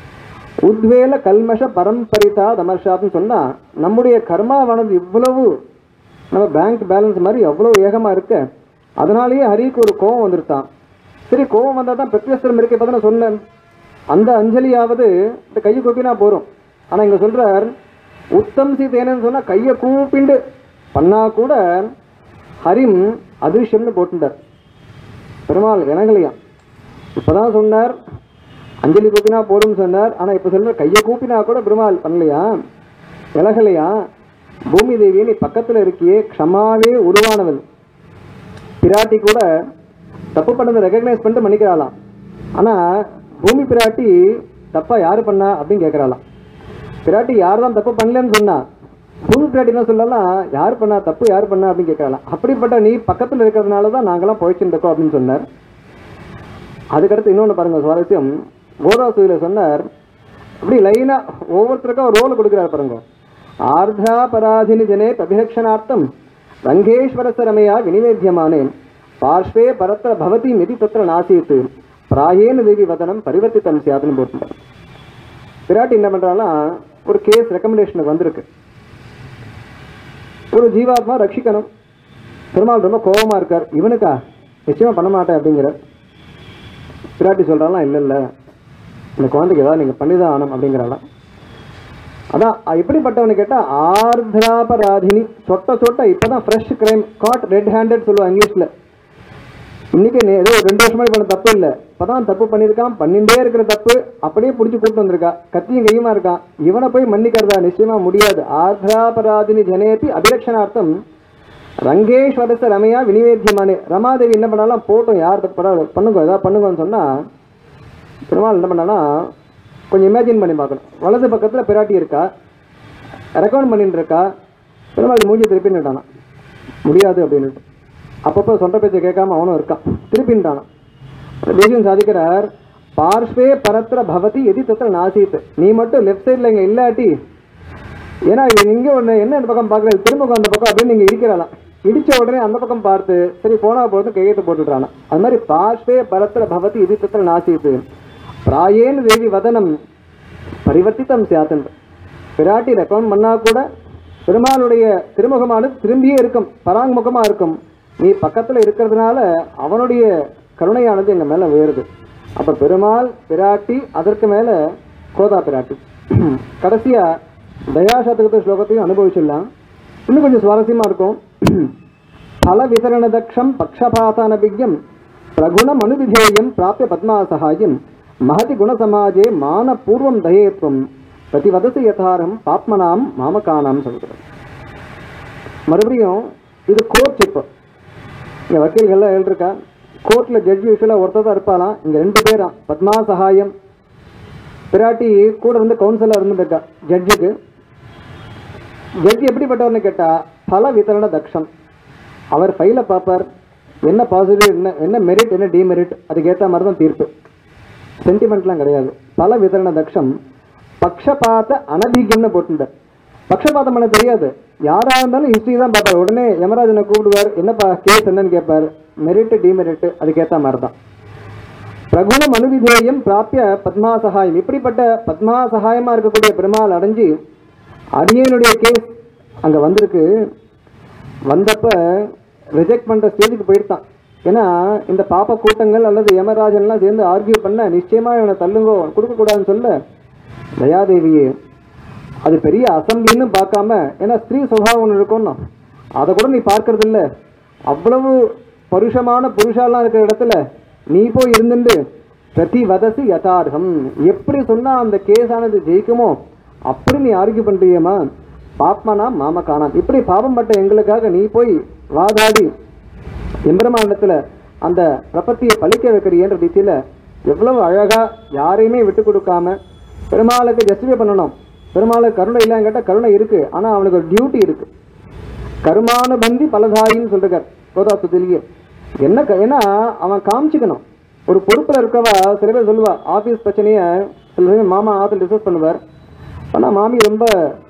உத்வேல கல்மஷ பரம்பரிசாத் அமர்ஷாத்னு சொன்னால் நம்முடைய கர்மாவானது இவ்வளவு நம்ம பேங்க் பேலன்ஸ் மாதிரி எவ்வளோ வேகமாக இருக்க, அதனாலேயே ஹரிக்கு ஒரு கோபம் வந்துருத்தான். சரி, கோபம் வந்தால் தான் பிரத்யஸ்திரம் இருக்கு. இப்போ தான் நான் சொன்னேன், அந்த அஞ்சலியாவது இந்த கையை கூப்பினா போகிறோம். ஆனால் இங்கே சொல்கிறார், உத்தம் சீதேனன்னு சொன்னால் கையை கூப்பிண்டு பண்ணால் கூட ஹரிம் அதிருஷ்யம்னு போட்டுட்டார். பெருமாள் இனங்களையாம். இப்போ தான் சொன்னார் அஞ்சலி கூப்பினா போடும்னு சொன்னார். ஆனால் இப்போ சொல்கிற கையை கூப்பினா கூட பெருமாள் பண்ணலையா, இலகலையா. பூமி தேவியை நீ பக்கத்தில் இருக்கியே, க்ஷமாவே உருவானவள் பிராட்டி கூட தப்பு பண்ணதை ரெகக்னைஸ் பண்ணிட்டு மன்னிக்கிறாளாம். ஆனால் பூமி பிராட்டி தப்பா யார் பண்ணா அப்படின்னு கேட்குறாளாம். பிராட்டி யார் தான் தப்பு பண்ணலன்னு சொன்னா, பூமி பிராட்டி என்ன சொல்லலாம், யார் பண்ணா தப்பு, யார் பண்ணா அப்படின்னு கேட்கலாம். அப்படிப்பட்ட நீ பக்கத்தில் இருக்கிறதுனால தான் நாங்களாம் பழிச்சுட்டு இருக்கோம் அப்படின்னு சொன்னார். அதுக்கடுத்து இன்னொன்று பாருங்க சுவாரஸ்யம், கோதாசூரியில் சொன்னார், அப்படி லைனாக ஒவ்வொருத்தருக்கும் ஒரு ரோல் கொடுக்குறாரு பாருங்க. ஆர்தா பராதினி ஜனே அபிலக்ஷணார்த்தம் ரங்கேஸ்வரஸ்ய ரமையா வினிவேத்தியமானே பார்ஷ்வே பரத்திர பவதி மிதி தத்திர நாசீத்து பிராயேன தேவி வதனம் பரிவர்த்தித்தம் சியாதுன்னு போட்டுட்டார். பிராட்டி என்ன பண்ணுறாங்கன்னா, ஒரு கேஸ் ரெக்கமெண்டேஷனுக்கு வந்திருக்கு, ஒரு ஜீவாத்மா ரட்சிக்கணும். பெருமாள் ரொம்ப கோபமாக இருக்கார், இவனுக்கா நிச்சயமாக பண்ண மாட்டேன் அப்படிங்கிறார். பிராட்டி சொல்கிறாலாம், இல்லை இந்த குழந்தைக்கு ஏதாவது நீங்கள் பண்ணி தான் ஆகணும் அப்படிங்கிறாலாம். அதான் எப்படிப்பட்டவனு கேட்டால் ஆர்திராபராதினி, சொட்ட இப்போ தான் fresh crime caught red handed சொல்லுவாங்க இங்கிலீஷில். இன்றைக்கி ஏதோ 2 வருஷமாக பண்ண தப்பு இல்லை, இப்போ தான் தப்பு பண்ணியிருக்கான், பண்ணிகிட்டே இருக்கிற தப்பு அப்படியே பிடிச்சி கூப்பிட்டு வந்திருக்கா, கத்தியும் கையுமா இருக்கான். இவனை போய் மன்னிக்கிறதா நிச்சயமாக முடியாது. ஆர்திராபராதினி ஜனேபி அபிலக்ஷணார்த்தம் ரங்கேஸ்வரஸ்ய ரமையா வினிவேத்தியமானே. ரமாதேவி என்ன பண்ணாலும் போட்டோம், யார் தப்பு பண்ணுங்க ஏதாவது பண்ணுங்கன்னு சொன்னால் பெருமாள் என்ன பண்ணான்னா, கொஞ்சம் இமேஜின் பண்ணி பார்க்கணும். வலது பக்கத்தில் பிராட்டி இருக்கா, ரெக்கமெண்ட் பண்ணிட்டு இருக்கா. பெருமாள் மூஞ்சி திருப்பின்னுட்டானா, முடியாது அப்படின்ட்டு. அப்பப்போ சொந்த பேச்சை கேட்காம அவனும் இருக்கான், திருப்பின்ட்டானா. தேசியம் சாதிக்கிறார், பார்ஷ்வே பரத்திர பவதி எதி தத்திர நாசீத். நீ மட்டும் லெஃப்ட் சைடில் இங்கே இல்லாட்டி, ஏன்னா இங்கே ஒன்று என்ன இந்த பக்கம் பார்க்குறது, திரும்ப அந்த பக்கம் அப்படின்னு நீங்கள் இருக்கிறாளாம். இடித்த உடனே அந்த பக்கம் பார்த்து சரி போனால் போகிறது கையெழுத்து போட்டுடுறானா. அது மாதிரி பார்ஷ்வே பரத்திர பவதி எதி தத்திர நாசீத் பிராயேன தேவி வதனம் பரிவர்த்தித்தம் சியாத்தன். பிராட்டி ரெக்கமெண்ட் பண்ணால் கூட பெருமாளுடைய திருமுகமானது திரும்பியே இருக்கும், பராங்முகமாக இருக்கும். நீ பக்கத்தில் இருக்கிறதுனால அவனுடைய கருணையானது எங்கள் மேலே உயருது. அப்போ பெருமாள் பிராட்டி, அதற்கு மேலே கோதா பிராட்டி. கடைசியாக தயாசதகத்து ஸ்லோகத்தையும் அனுபவிச்சிடலாம், இன்னும் கொஞ்சம் சுவாரஸ்யமாக இருக்கும். பல விதரண தக்ஷம் பக்ஷபாதானபிக்யம் பிரகுணம் அனுவிதேயம் பிராப்திய பத்மாசகாயம் மகதி குணசமாஜே மான பூர்வம் தயேத்வம் பிரதிவதசி யதாரம் பாப்மனாம் மாமகானாம் சொல்கிறார். மறுபடியும் இது கோர்ட். இப்போ இங்கே வக்கீல்கள்லாம் எழுதிருக்கா, கோர்ட்டில் ஜட்ஜி யூஸ்வலாக ஒருத்தர் தான் இருப்பாலாம். இங்கே 2 பேரா, பத்மா சகாயம். பிராட்டி கூட இருந்து கவுன்சிலர் இருந்துருக்கா ஜட்ஜுக்கு. ஜட்ஜி எப்படிப்பட்டவர்னு கேட்டால் பல விதரண தக்ஷம். அவர் ஃபைலை பார்ப்பார், என்ன பாசிட்டிவ் என்ன மெரிட் என்ன டிமெரிட், அதுக்கேற்ற மாதிரி தான் தீர்ப்பு. சென்டிமெண்ட்லாம் கிடையாது. பல விதரண தக்ஷம் பக்ஷபாத அனபிகம்னு போட்டுட்டார். பக்ஷபாதம் பண்ண தெரியாது, யாராக இருந்தாலும் ஹிஸ்ட்ரி தான் பார்ப்பார். உடனே யமராஜனை கூப்பிடுவார், என்னப்பா கேஸ் என்னன்னு கேட்பார், மெரிட்டு டிமெரிட்டு அதுக்கேற்ற மாதிரி தான். பிரகுணம் அனுவிதேயம் பிராப்பிய பத்மா சகாயம். இப்படிப்பட்ட பத்மா சகாயமாக இருக்கக்கூடிய பெருமாள் அடைஞ்சி அடியனுடைய கேஸ் அங்கே வந்திருக்கு. வந்தப்ப ரிஜெக்ட் பண்ணுற ஸ்டேஜுக்கு போயிருந்தான். ஏன்னா இந்த பாப்ப கூட்டங்கள் அல்லது யமராஜன்லாம் சேர்ந்து ஆர்கியூ பண்ண நிச்சயமாக இவனை தள்ளுங்கோ கொடுக்கக்கூடாதுன்னு சொல்ல தயாதேவியே அது பெரிய அசம்பிளின்னு பார்க்காம, ஏன்னா ஸ்திரீ சுபாவம் ஒன்று இருக்கும்னா அதை கூட நீ பார்க்கறது இல்லை, அவ்வளவு பருஷமான புருஷாலாம் இருக்கிற இடத்துல நீ போய் இருந்துட்டு பிரதி வதசி யதார்த்தம் எப்படி சொன்னால் அந்த கேஸானது ஜெயிக்குமோ அப்படி நீ ஆர்கியூ பண்ணுறியம்மா. பாப்மனா மாம காணாம், இப்படி பாபம் பட்ட எங்களுக்காக நீ போய் வாதாடி எம்பெருமானிடத்தில் அந்த பிரபத்தியை பழிக்க வைக்கிறியன்ற ரீதியில் எவ்வளவு அழகாக யாரையுமே விட்டு கொடுக்காம பெருமாளுக்கு ஜஸ்டிஃபை பண்ணணும். பெருமாளுக்கு கருணை இல்லைன்னு கேட்டால் கருணை இருக்குது, ஆனால் அவனுக்கு ஒரு டியூட்டி இருக்குது. கருமானுபந்தி பலதாயின்னு சொல்லிருக்கார் கோதாசுத்திலேயே. என்ன ஏன்னா அவன் காமிச்சிக்கணும். ஒரு பொறுப்பில் இருக்கவா சில பேர் சொல்லுவா, ஆஃபீஸ் பிரச்சனையை சில சமயம் மாமா ஆற்றுல டிஸ்கஸ் பண்ணுவார். ஆனால் மாமி ரொம்ப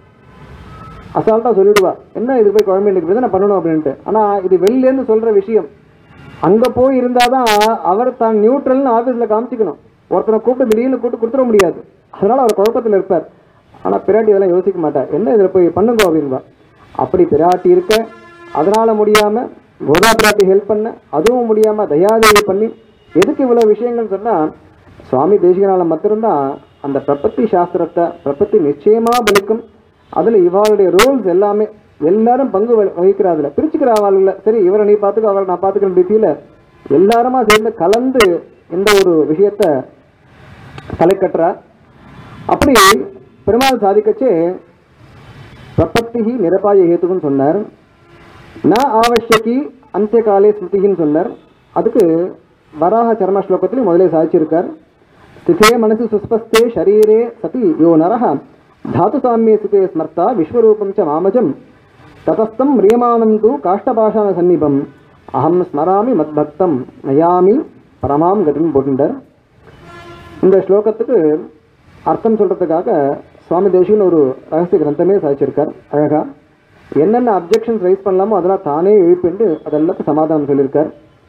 அசால்ட்டாக சொல்லிவிடுவா, என்ன இது போய் குழம்பு எனக்கு நான் பண்ணணும் அப்படின்ட்டு. ஆனால் இது வெளிலேருந்து சொல்கிற விஷயம், அங்கே போய் இருந்தால் தான் அவர் தான் நியூட்ரல்னு ஆஃபீஸில் காமிச்சிக்கணும். ஒருத்தனை கூப்பிட்டு திடீர்னு கூப்பிட்டு கொடுத்துட முடியாது, அதனால் அவர் குழப்பத்தில் இருப்பார். ஆனால் பிராட்டி இதெல்லாம் யோசிக்க மாட்டார், என்ன இதில் போய் பண்ணுங்க அப்படின்பா. அப்படி பிராட்டி இருக்க அதனால் முடியாமல் கோதா பிராட்டி ஹெல்ப் பண்ண, அதுவும் முடியாமல் தயாதேவி பண்ணி, எதுக்கு இவ்வளோ விஷயங்கள் சொன்னால் சுவாமி தேசிகனால் மட்டும்தான் அந்த பிரபத்தி சாஸ்திரத்தை பிரபத்தி நிச்சயமாக பலிக்கும். அதில் இவாளுடைய ரூல்ஸ் எல்லாமே எல்லாரும் பங்கு வகிக்கிறாதுல பிரிச்சுக்கிற அவள். சரி இவரை நீ பார்த்துக்க அவளை நான் பார்த்துக்கிற ரீதியில் எல்லாருமா சேர்ந்து கலந்து இந்த ஒரு விஷயத்தை தலை கட்டுறா. அப்படி பெருமாள் சாதிக்கச்சே பிரபத்தி நிரபாய ஹேத்துக்குன்னு சொன்னார். நான் ஆவஷ்யக்கி அந்திய காலே ஸ்மிருதின்னு சொன்னார். அதுக்கு வராக சர்ம ஸ்லோகத்திலையும் முதலே சாதிச்சிருக்கார். ஸ்திதே மனசு சுஸ்பஸ்தே ஷரீரே சதி யோ நரஹ தாத்து சாமியே ஸ்திதே ஸ்மர்த்தா விஸ்வரூபம் ச மாமஜம் ததஸ்தம் மிரியமானம் தூ காஷ்டபாஷான சந்நிபம் அகம் ஸ்மராமி மத்பக்தம் நயாமி பரமாம் கதின்னு போட்டுட்டார். இந்த ஸ்லோகத்துக்கு அர்த்தம் சொல்கிறதுக்காக சுவாமி தேசிகன் ஒரு ரகசிய கிரந்தமே சாதிச்சிருக்கார். அழகா என்னென்ன அப்ஜெக்ஷன்ஸ் ரைஸ் பண்ணலாமோ அதெல்லாம் தானே எழுப்பிண்டு அதெல்லாத்துக்கும் சமாதானம் சொல்லியிருக்கார்.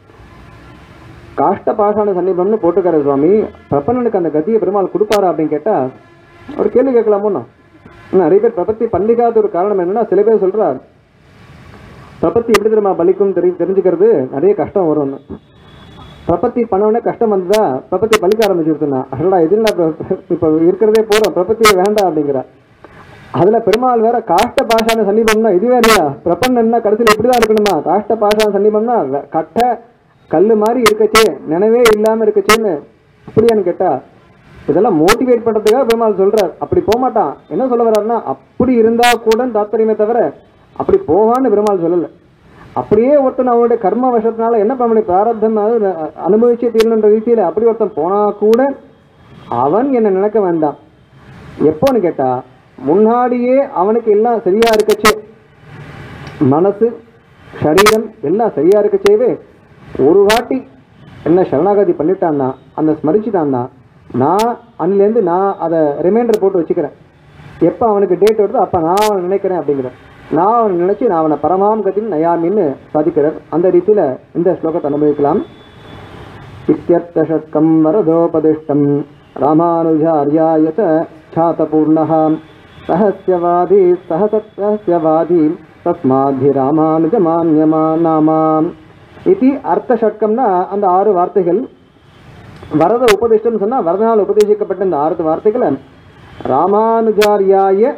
காஷ்ட பாஷான சன்னிபம்னு போட்டுக்கார சுவாமி. பிரபன்னனுக்கு அந்த கதியை பெருமாள் கொடுப்பாரா அப்படின்னு கேட்டால் ஒரு கேள்வி கேட்கலாமோண்ணா. நிறைய பேர் பிரபத்தி பண்ணிக்காத ஒரு காரணம் என்னன்னா, சில பேர் சொல்கிறார் பிரபத்தி எப்படி தெரியுமா பலிக்கும் தெரிஞ்சுக்கிறது நிறைய கஷ்டம் வரும்னு. பிரபத்தி பண்ணவுடனே கஷ்டம் வந்ததா பிரபத்தி பலிக்க ஆரம்பிச்சுருத்துனா, அடடா எதுனா இப்போ இருக்கிறதே போகிறோம் பிரபத்தியே வேண்டாம் அப்படிங்கிற. அதில் பெருமாள் வேற காஷ்ட பாஷான சன்னிபம்னா இது வேறையா, பிரபன்னா கடைசியில் இப்படி தான் இருக்கணுமா, காஷ்ட பாஷான சன்னிபம்னா கட்ட கல் மாதிரி இருக்கச்சே நினைவே இல்லாமல் இருக்கச்சேன்னு இப்படியான்னு கேட்டால் இதெல்லாம் மோட்டிவேட் பண்ணுறதுக்காக பெருமாள் சொல்கிறார். அப்படி போக மாட்டான். என்ன சொல்ல வர்றாருன்னா அப்படி இருந்தால் கூட தாத்பரியமே தவிர அப்படி போவான்னு பெருமாள் சொல்லலை. அப்படியே ஒருத்தன் அவனுடைய கர்ம வசத்தினால என்ன பண்ண முடியும், பிராரப்தம் அனுபவிச்சே தீரணுன்ற ரீதியில் அப்படி ஒருத்தன் போனால் கூட அவன் என்னை நினைக்க வேண்டாம். எப்போன்னு கேட்டால் முன்னாடியே அவனுக்கு எல்லாம் சரியாக இருக்கச்சே, மனசு சரீரம் எல்லாம் சரியாக இருக்கச்சேவே ஒரு வாட்டி என்ன சரணாகதி பண்ணிட்டான்னா அந்த ஸ்மரிச்சுட்டான்னா நான் அன்னிலேருந்து நான் அதை ரிமைண்டர் போட்டு வச்சுக்கிறேன். எப்போ அவனுக்கு டேட் வருதோ அப்போ நான் அவனை நினைக்கிறேன் அப்படிங்கிறேன். நான் அவனை நினச்சி நான் அவனை பரமாம் கதின்னு நயாமின்னு சாதிக்கிறார். அந்த ரீதியில் இந்த ஸ்லோகத்தை அனுபவிக்கலாம். இத்யர்த்தஷட்கம் வரதோபதிஷ்டம் ராமானுஜார்யாய சாதபூர்ணः ரஹஸ்யவாதி சஹசத்யவாதி தஸ்மாதி ராமானுஜ மான்யமானாமாம் இது அர்த்தஷட்கம்னா அந்த 6 வார்த்தைகள். வரத உபதிஷ்டம் சொன்னால் வரதனால் உபதேசிக்கப்பட்ட இந்த 6 வார்த்தைகளை ராமானுஜாரியாய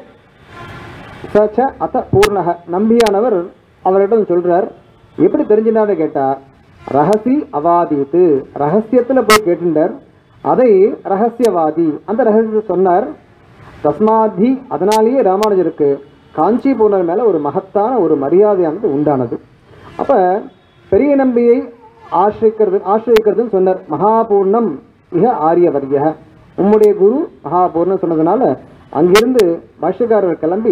சச்ச அத்த பூர்ணக நம்பியானவர் அவரிடம் சொல்கிறார். எப்படி தெரிஞ்சினான்னு கேட்டால் ரகசி அவாதித்து ரகசியத்தில் போய் கேட்டுட்டார். அதை ரகசியவாதி அந்த ரகசியத்தை சொன்னார். தஸ்மாதி அதனாலேயே ராமானுஜருக்கு காஞ்சிபூர்ணர் மேலே ஒரு மகத்தான ஒரு மரியாதையானது உண்டானது. அப்போ பெரிய நம்பியை ஆசிரியிக்கிறதுன்னு சொன்னார். மகாபூர்ணம் மிக ஆரியவர்ய உம்முடைய குரு மகாபூர்ணம் சொன்னதுனால அங்கிருந்து பாஷ்யக்காரர் கிளம்பி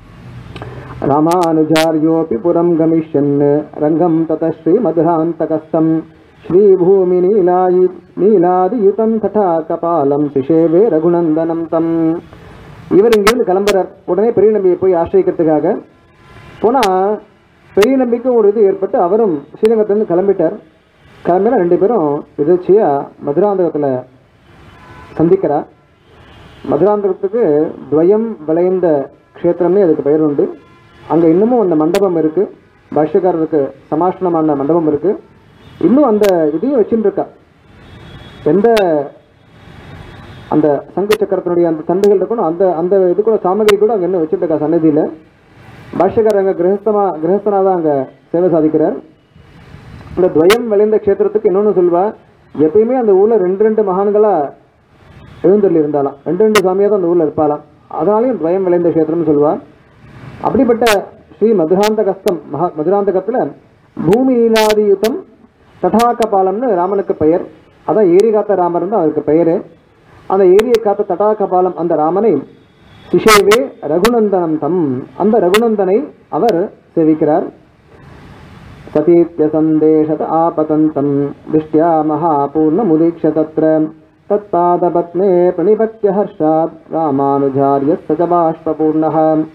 ராமானுஜாரியோபி புரம் கமிஷன் ரங்கம் தத ஸ்ரீ மதுராந்தகஸ்தம் ஸ்ரீபூமி நீலாதியுதம் ததா கபாலம் சிஷேவே ரகுநந்தனம் தம். இவர் இங்கிருந்து கிளம்புறார். உடனே பெரிய நம்பியை போய் ஆசிரியிக்கிறதுக்காக போனால் பெரிய நம்பிக்கும் ஒரு இது ஏற்பட்டு அவரும் ஸ்ரீரங்கத்திலேருந்து கிளம்பிட்டார். கிளம்பினா 2 பேரும் எதிர்ச்சியாக மதுராந்தகத்தில் சந்திக்கிறார். மதுராந்தகத்துக்கு துவயம் விளைந்த க்ஷேத்திரம்னே அதுக்கு பெயர் உண்டு. அங்கே இன்னமும் அந்த மண்டபம் இருக்குது, பாஷ்யக்காரருக்கு சமாஷ்டனமான மண்டபம் இருக்குது. இன்னும் அந்த இதையும் வச்சுட்டு இருக்கா. எந்த அந்த சங்கு சக்கரத்தினுடைய அந்த தண்டுகள் இருக்கணும், அந்த அந்த இது கூட சாமகிரி கூட அங்கே இன்னும் வச்சுட்டு இருக்கா சன்னதியில். பாஷ்யக்காரர் அங்கே கிரகஸ்தனாக தான் அங்கே சேவை சாதிக்கிறார். இந்த துவயம் விளைந்த க்ஷேத்திரத்துக்கு இன்னொன்று சொல்வா, எப்பயுமே அந்த ஊரில் 2 மகான்களாக எழுந்தருள் இருந்தாலாம், 2 சாமியாக தான் அந்த ஊரில் இருப்பாலாம். அதனாலையும் துவயம் விளைந்த க்ஷேத்திரம்னு சொல்லுவாள். அப்படிப்பட்ட ஸ்ரீ மதுராந்தகஸ்தம் மதுராந்தகத்தில் பூமி லீலாதியுதம் தடாகபாலம்னு ராமனுக்கு பெயர். அதான் ஏரி காத்த ராமர் தான் அவருக்கு பெயர். அந்த ஏரியை காத்த தடாகபாலம் அந்த ராமனை சிஷேவே ரகுநந்தனம் தம், அந்த ரகுநந்தனை அவர் சேவிக்கிறார். சதீத்ய சந்தேஷத ஆபதந்தம் திருஷ்டியா மகாபூர்ண முதீக்ஷ தத்ர தத்பாதபத்மே பிரணிபத்ய ஹர்ஷாத் ராமானுஜாரிய சஜபாஷ்பூர்ணஹ.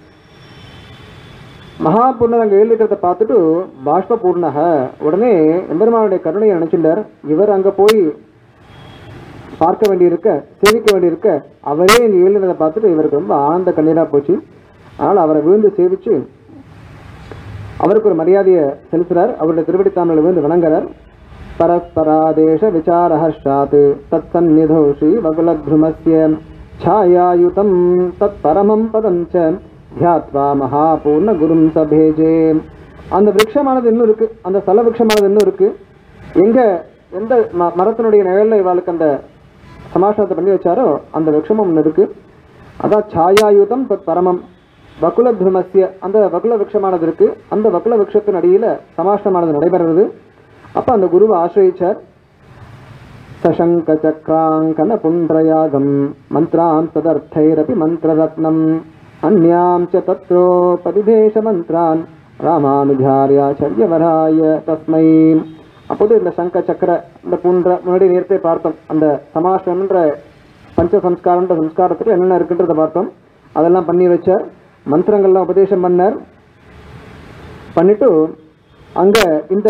மகாபூர்ணர் அங்கே எழுதிக்கிறத பார்த்துட்டு பாஷ்பூர்ணஹ, உடனே எம்பெருமானுடைய கருணையை நினைச்சுட்டார். இவர் அங்கே போய் பார்க்க வேண்டியிருக்க, சேவிக்க வேண்டியிருக்க, அவரே இங்கே எழுதினதை பார்த்துட்டு இவருக்கு ரொம்ப ஆனந்த கண்ணீராக போச்சு. அதனால் அவரை விழுந்து சேவிச்சு அவருக்கு ஒரு மரியாதையை செலுத்துகிறார். அவருடைய திருவடித்தாமலை விழுந்து வணங்குறார். பரஸ்பராதேஷ விசாரஹர்ஷாத் தத் சந்நிதோ ஸ்ரீ வகுலத்ருமஸ்ய ಛಾಯಾಯುತಂ தத் பரமம் பதம் ச தியாத்வா மகாபூர்ண குரும் சபேஜே. அந்த விருட்சமானது இன்னும் இருக்கு, அந்த ஸ்தல விருட்சமானது இன்னும் இருக்கு. எங்க எந்த மரத்தினுடைய நிழல்ல இவாளுக்கு அந்த சமாஷனத்தை பண்ணி வச்சாரோ அந்த விருட்சமும் ஒன்று இருக்கு. அதான் ಛಾಯಾயுதம் தத் பரமம் வகுல துருமஸ்ய, அந்த வகுல விருட்சமானது இருக்கு. அந்த வகுல விருட்சத்தின் அடியில சமாஷனமானது நடைபெறுறது. அப்ப அந்த குருவை ஆசிரியிச்சார். சசங்க சக்ராங்கன புண்ட்ரயாகம் மந்த்ராம் ததர்த்தைரபி மந்திரரத்னம் அந்யாம் ச தத்ரோபதிதேச மந்த்ரான் ராமானுஜார்யாச்சரியவராய தஸ்மை. அப்போது இந்த சங்க சக்கர இந்த புன்ற முன்னாடி நேரத்தை பார்த்தோம். அந்த சமாஷன்ற பஞ்ச சம்ஸ்காரன்ற சம்ஸ்காரத்துக்கு என்னென்ன இருக்குன்றதை பார்த்தோம். அதெல்லாம் பண்ணி வச்சார். மந்திரங்கள்லாம் உபதேசம் பண்ணார். பண்ணிட்டு அங்க இந்த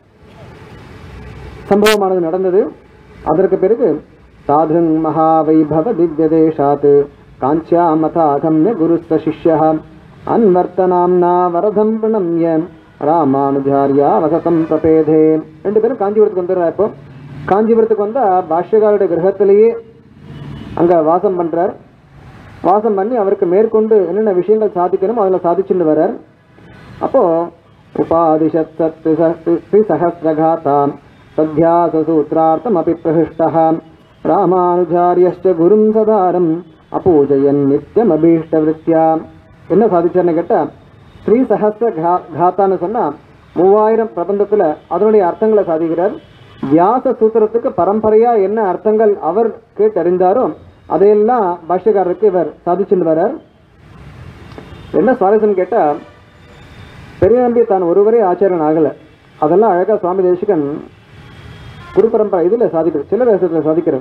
சம்பவமானது நடந்தது. அதற்கு பிறகு சாதுங் மகாவைபவ திவ்யதேஷாத் காஞ்சியாமதாகம்ய குருஸ்த சிஷ்யः அன்வர்த்தனாம்னா வரதம் பிரணம்ய ராமானுஜாரியா வசதம் பிரபேதே. 2 பேரும் காஞ்சிபுரத்துக்கு வந்துடுறார். இப்போ காஞ்சிபுரத்துக்கு வந்தால் பாஷ்யகாருடைய கிரகத்திலேயே அங்கே வாசம் பண்ணுறார். வாசம் பண்ணி அவருக்கு மேற்கொண்டு என்னென்ன விஷயங்கள் சாதிக்கணுமோ அதில் சாதிச்சுட்டு வர்றார். அப்போது உபாதிஷத் சத் சஹஸ்ரகாதாம் சத்யாசசூத்ரார்த்தம் அபி பிரஹிஷ்டः ராமானுஜாரியஸ்ச குரும் சதாரம் அபூஜயன் நித்யம் அபீஷ்டவிருத்தியா. என்ன சாதிச்சார்னு கேட்டால், ஸ்ரீ சஹஸ்ர காத்தான்னு சொன்னால் 3000 பிரபந்தத்தில் அதனுடைய அர்த்தங்களை சாதிக்கிறார். வியாச சூத்திரத்துக்கு பரம்பரையாக என்ன அர்த்தங்கள் அவர் கேட்டறிந்தாரோ அதையெல்லாம் பாஷ்யக்காரருக்கு இவர் சாதிச்சுட்டு வர்றார். என்ன சுவாரஸ்யம் கேட்டால், பெரிய நம்பி தான் ஒருவரே ஆச்சாரியன் ஆகலை. அதெல்லாம் அழகாக சுவாமி தேசிகன் குரு பரம்பரை இதில் சாதிக்கிறார், சில தேசத்தில் சாதிக்கிறார்.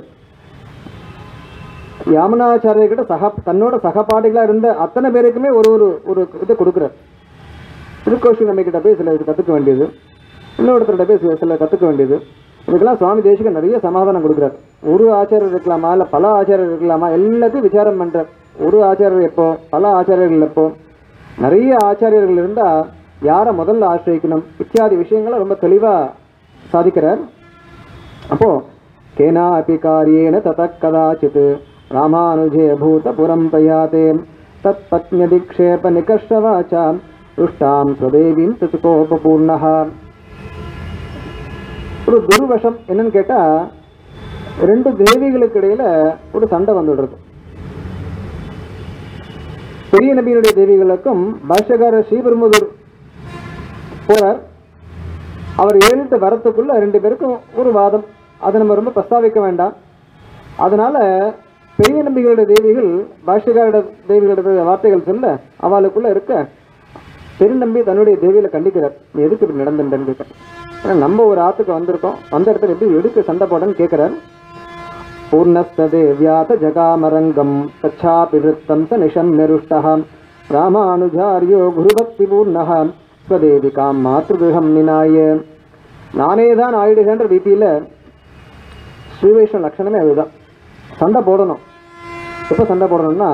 யாமுனாச்சாரியர்கிட்ட தன்னோட சகபாடிகளாக இருந்த அத்தனை பேருக்குமே ஒரு ஒரு இதை கொடுக்குறார். திருக்கோஷி நம்மகிட்ட போய் சில இது கற்றுக்க வேண்டியது, இன்னொருத்தர்கிட்ட போய் சில கற்றுக்க வேண்டியது. இதுக்கெல்லாம் சுவாமி தேசிகன் நிறைய சமாதானம் கொடுக்குறார். ஒரு ஆச்சாரியர் இருக்கலாமா, இல்லை பல ஆச்சாரியர் இருக்கலாமா, எல்லாத்தையும் விசாரம் பண்ணுறார். ஒரு ஆச்சாரியர் எப்போ, பல ஆச்சாரியர்கள் எப்போ, நிறைய ஆச்சாரியர்கள் இருந்தால் யாரை முதல்ல ஆசிரியக்கணும் இத்தியாதி விஷயங்களை ரொம்ப தெளிவாக சாதிக்கிறார். அப்போது கேனா அபி காரியேன ததக் கதாச்சித் ராமானுஜே பூத புரம் பிரயாதே தத் பத்னியதிக்ஷேப நிகர்ஷவாச்சா துஷ்டாம் ஸ்வதேவீம் சுகோபூர்ணஹ. ஒரு துர்வசம் என்னன்னு கேட்டால், 2 தேவிகளுக்கு இடையில ஒரு சண்டை வந்துடுறது. பெரிய நபியினுடைய தேவிகளுக்கும் பாஷ்யக்காரர் ஸ்ரீபெரும்புதூர் போறார். அவர் 7 வரத்துக்குள்ள 2 பேருக்கும் ஒரு வாதம். அதை நம்ம ரொம்ப பிரஸ்தாவிக்க வேண்டாம். அதனால பெரிய நம்பிகளுடைய தேவிகள் பாஷ்யக்காரோட தேவிகளுடைய வார்த்தைகள் சொல்ல அவளுக்குள்ள இருக்க பெருநம்பி தன்னுடைய தேவியில கண்டிக்கிறார். நீ எதுக்கு இப்படி நடந்துட்டேன்னு கேட்க, ஏன்னா நம்ம ஒரு ஆத்துக்கு வந்திருக்கோம், வந்த இடத்துல எப்படி எதுக்கு சண்டை போடன்னு கேட்கிறார். பூர்ணஸ்தேவியாத ஜகாமரங்கம் தச்சாபி விருத்தம் ச நிஷம்யருஷ்டஹ ராமானுஜாரியோ குருபக்தி பூர்ணஹ ஸ்வதேவிகாம் மாத்ருகிருஹம் நினாய. நானே தான் ஆயிடுகின்ற ரீதியில் ஸ்ரீவைஷ்ணவ லட்சணமே அதுதான். சண்டை போடணும். எப்போ சண்டை போடணும்னா,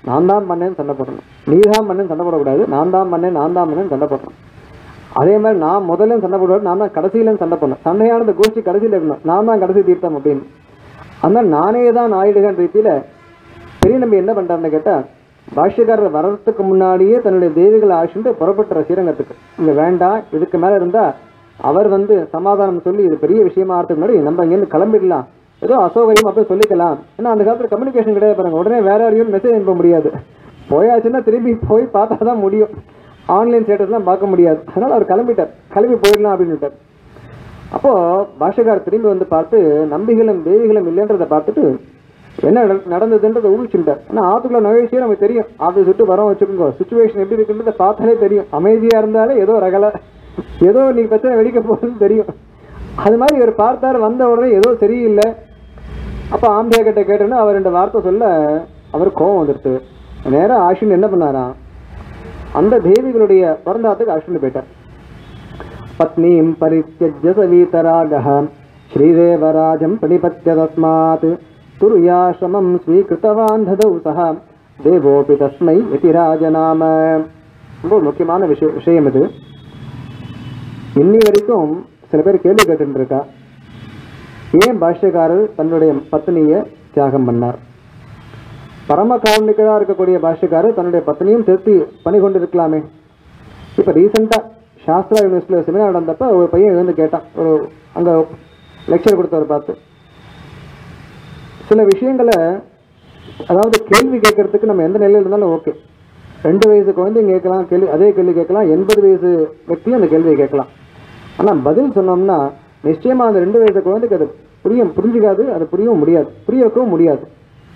நான் தான் பண்ணேன்னு சண்டை போடணும், நீ தான் பண்ணேன்னு சண்டை போடக்கூடாது, நான் தான் பண்ணேன்னு சண்டை போடணும். அதே மாதிரி நான் முதல்ல சண்டை போடுவாரு, நான் தான் கடைசியிலும் சண்டை பண்ணேன், சண்டையானது கோஷ்டி கடைசியில் இருக்கணும், நான் தான் கடைசி தீர்த்தம் அப்படின்னு. அதனால் நானே தான் ஆயிடுகிற ரீதியில் பெரிய நம்பி என்ன பண்ணுறாருன்னு கேட்டால், பாஷ்யக்காரர் வர்றதுக்கு முன்னாடியே தன்னுடைய தேவிகளை ஆசிட்டு புறப்பட்டுற ஸ்ரீரங்கத்துக்கு. இங்கே வேண்டாம், இதுக்கு மேலே இருந்தால் அவர் சமாதானம் சொல்லி இது பெரிய விஷயமா ஆகிறதுக்கு முன்னாடி நம்ம இங்கேருந்து கிளம்பிடலாம், ஏதோ அசௌகரியம் அப்படி சொல்லிக்கலாம். ஏன்னா அந்த காலத்தில் கம்யூனிகேஷன் கிடையாது பாருங்க, உடனே வேற யாரையும் மெசேஜ் அனுப்ப முடியாது, போயாச்சுன்னா திரும்பி போய் பார்த்தா தான் முடியும், ஆன்லைன் ஸ்டேட்டஸ்லாம் பார்க்க முடியாது. அதனால் அவர் கிளம்பி போயிடலாம் அப்படின்னுட்டார். அப்போது பாஷ்யக்காரர் திரும்பி பார்த்து நம்பிகளும் தேவிகளும் இல்லைன்றதை பார்த்துட்டு என்ன நடந்ததுன்றதை ஊழிச்சுட்டார். ஏன்னா ஆற்றுக்குள்ள நுழைச்சியே நமக்கு தெரியும், ஆஃபீஸ் விட்டு வரோம் வச்சுக்கோங்க, சுச்சுவேஷன் எப்படி இருக்குன்றதை பார்த்தாலே தெரியும். அமைதியாக இருந்தாலே ஏதோ ரகலை, ஏதோ நீ பிரச்சனை வெடிக்க போகுதுன்னு தெரியும். அது மாதிரி இவர் பார்த்தார், வந்த உடனே ஏதோ சரியில்லை. அப்போ ஆம்பியா கிட்ட கேட்டோன்னா அவர் 2 வார்த்தை சொல்ல அவர் கோபம் வந்துடுது. நேராக ஆஷின் என்ன பண்ணாராம், அந்த தேவிகளுடைய பிறந்தாத்துக்கு ஆஷின் போயிட்டார். பத்னீம் பரித்யஜ்ய சவீதராகஹ ஸ்ரீதேவராஜம் பிரணிபத்ய தஸ்மாத் துர்யாஸ்ரமம் ஸ்வீகிருத்தவான் ததௌ சஹ தேவோபி தஸ்மை யதிராஜ நாம. ரொம்ப முக்கியமான விஷயம் இது. இன்னி வரைக்கும் சில பேர் கேள்வி கேட்டுருக்கா, ஏன் பாஷ்யக்காரர் தன்னுடைய பத்னியை தியாகம் பண்ணார்? பரம காரணிக்கராக இருக்கக்கூடிய பாஷ்யக்காரர் தன்னுடைய பத்னியும் திருப்தி பண்ணி கொண்டு இருக்கலாமே. இப்போ ரீசெண்டாக சாஸ்திரா யூனிவர்சிட்டியில் செமினார் நடந்தப்போ ஒரு பையன் கேட்டான், ஒரு அங்கே லெக்சர் கொடுத்தவர் பார்த்து, சில விஷயங்களை அதாவது கேள்வி கேட்கறதுக்கு நம்ம எந்த நிலையில் இருந்தாலும் ஓகே, 2 வயசு குழந்தைங்க கேட்கலாம் கேள்வி, அதே கேள்வி கேட்கலாம், 80 வயசு व्यक्तिயும் அந்த கேள்வியை கேட்கலாம். ஆனால் பதில் சொன்னோம்னா நிச்சயமாக அந்த 2 வயசு குழந்தைக்கு அது புரிஞ்சுக்காது, அது புரியவும் முடியாது, புரிய வைக்கவும் முடியாது.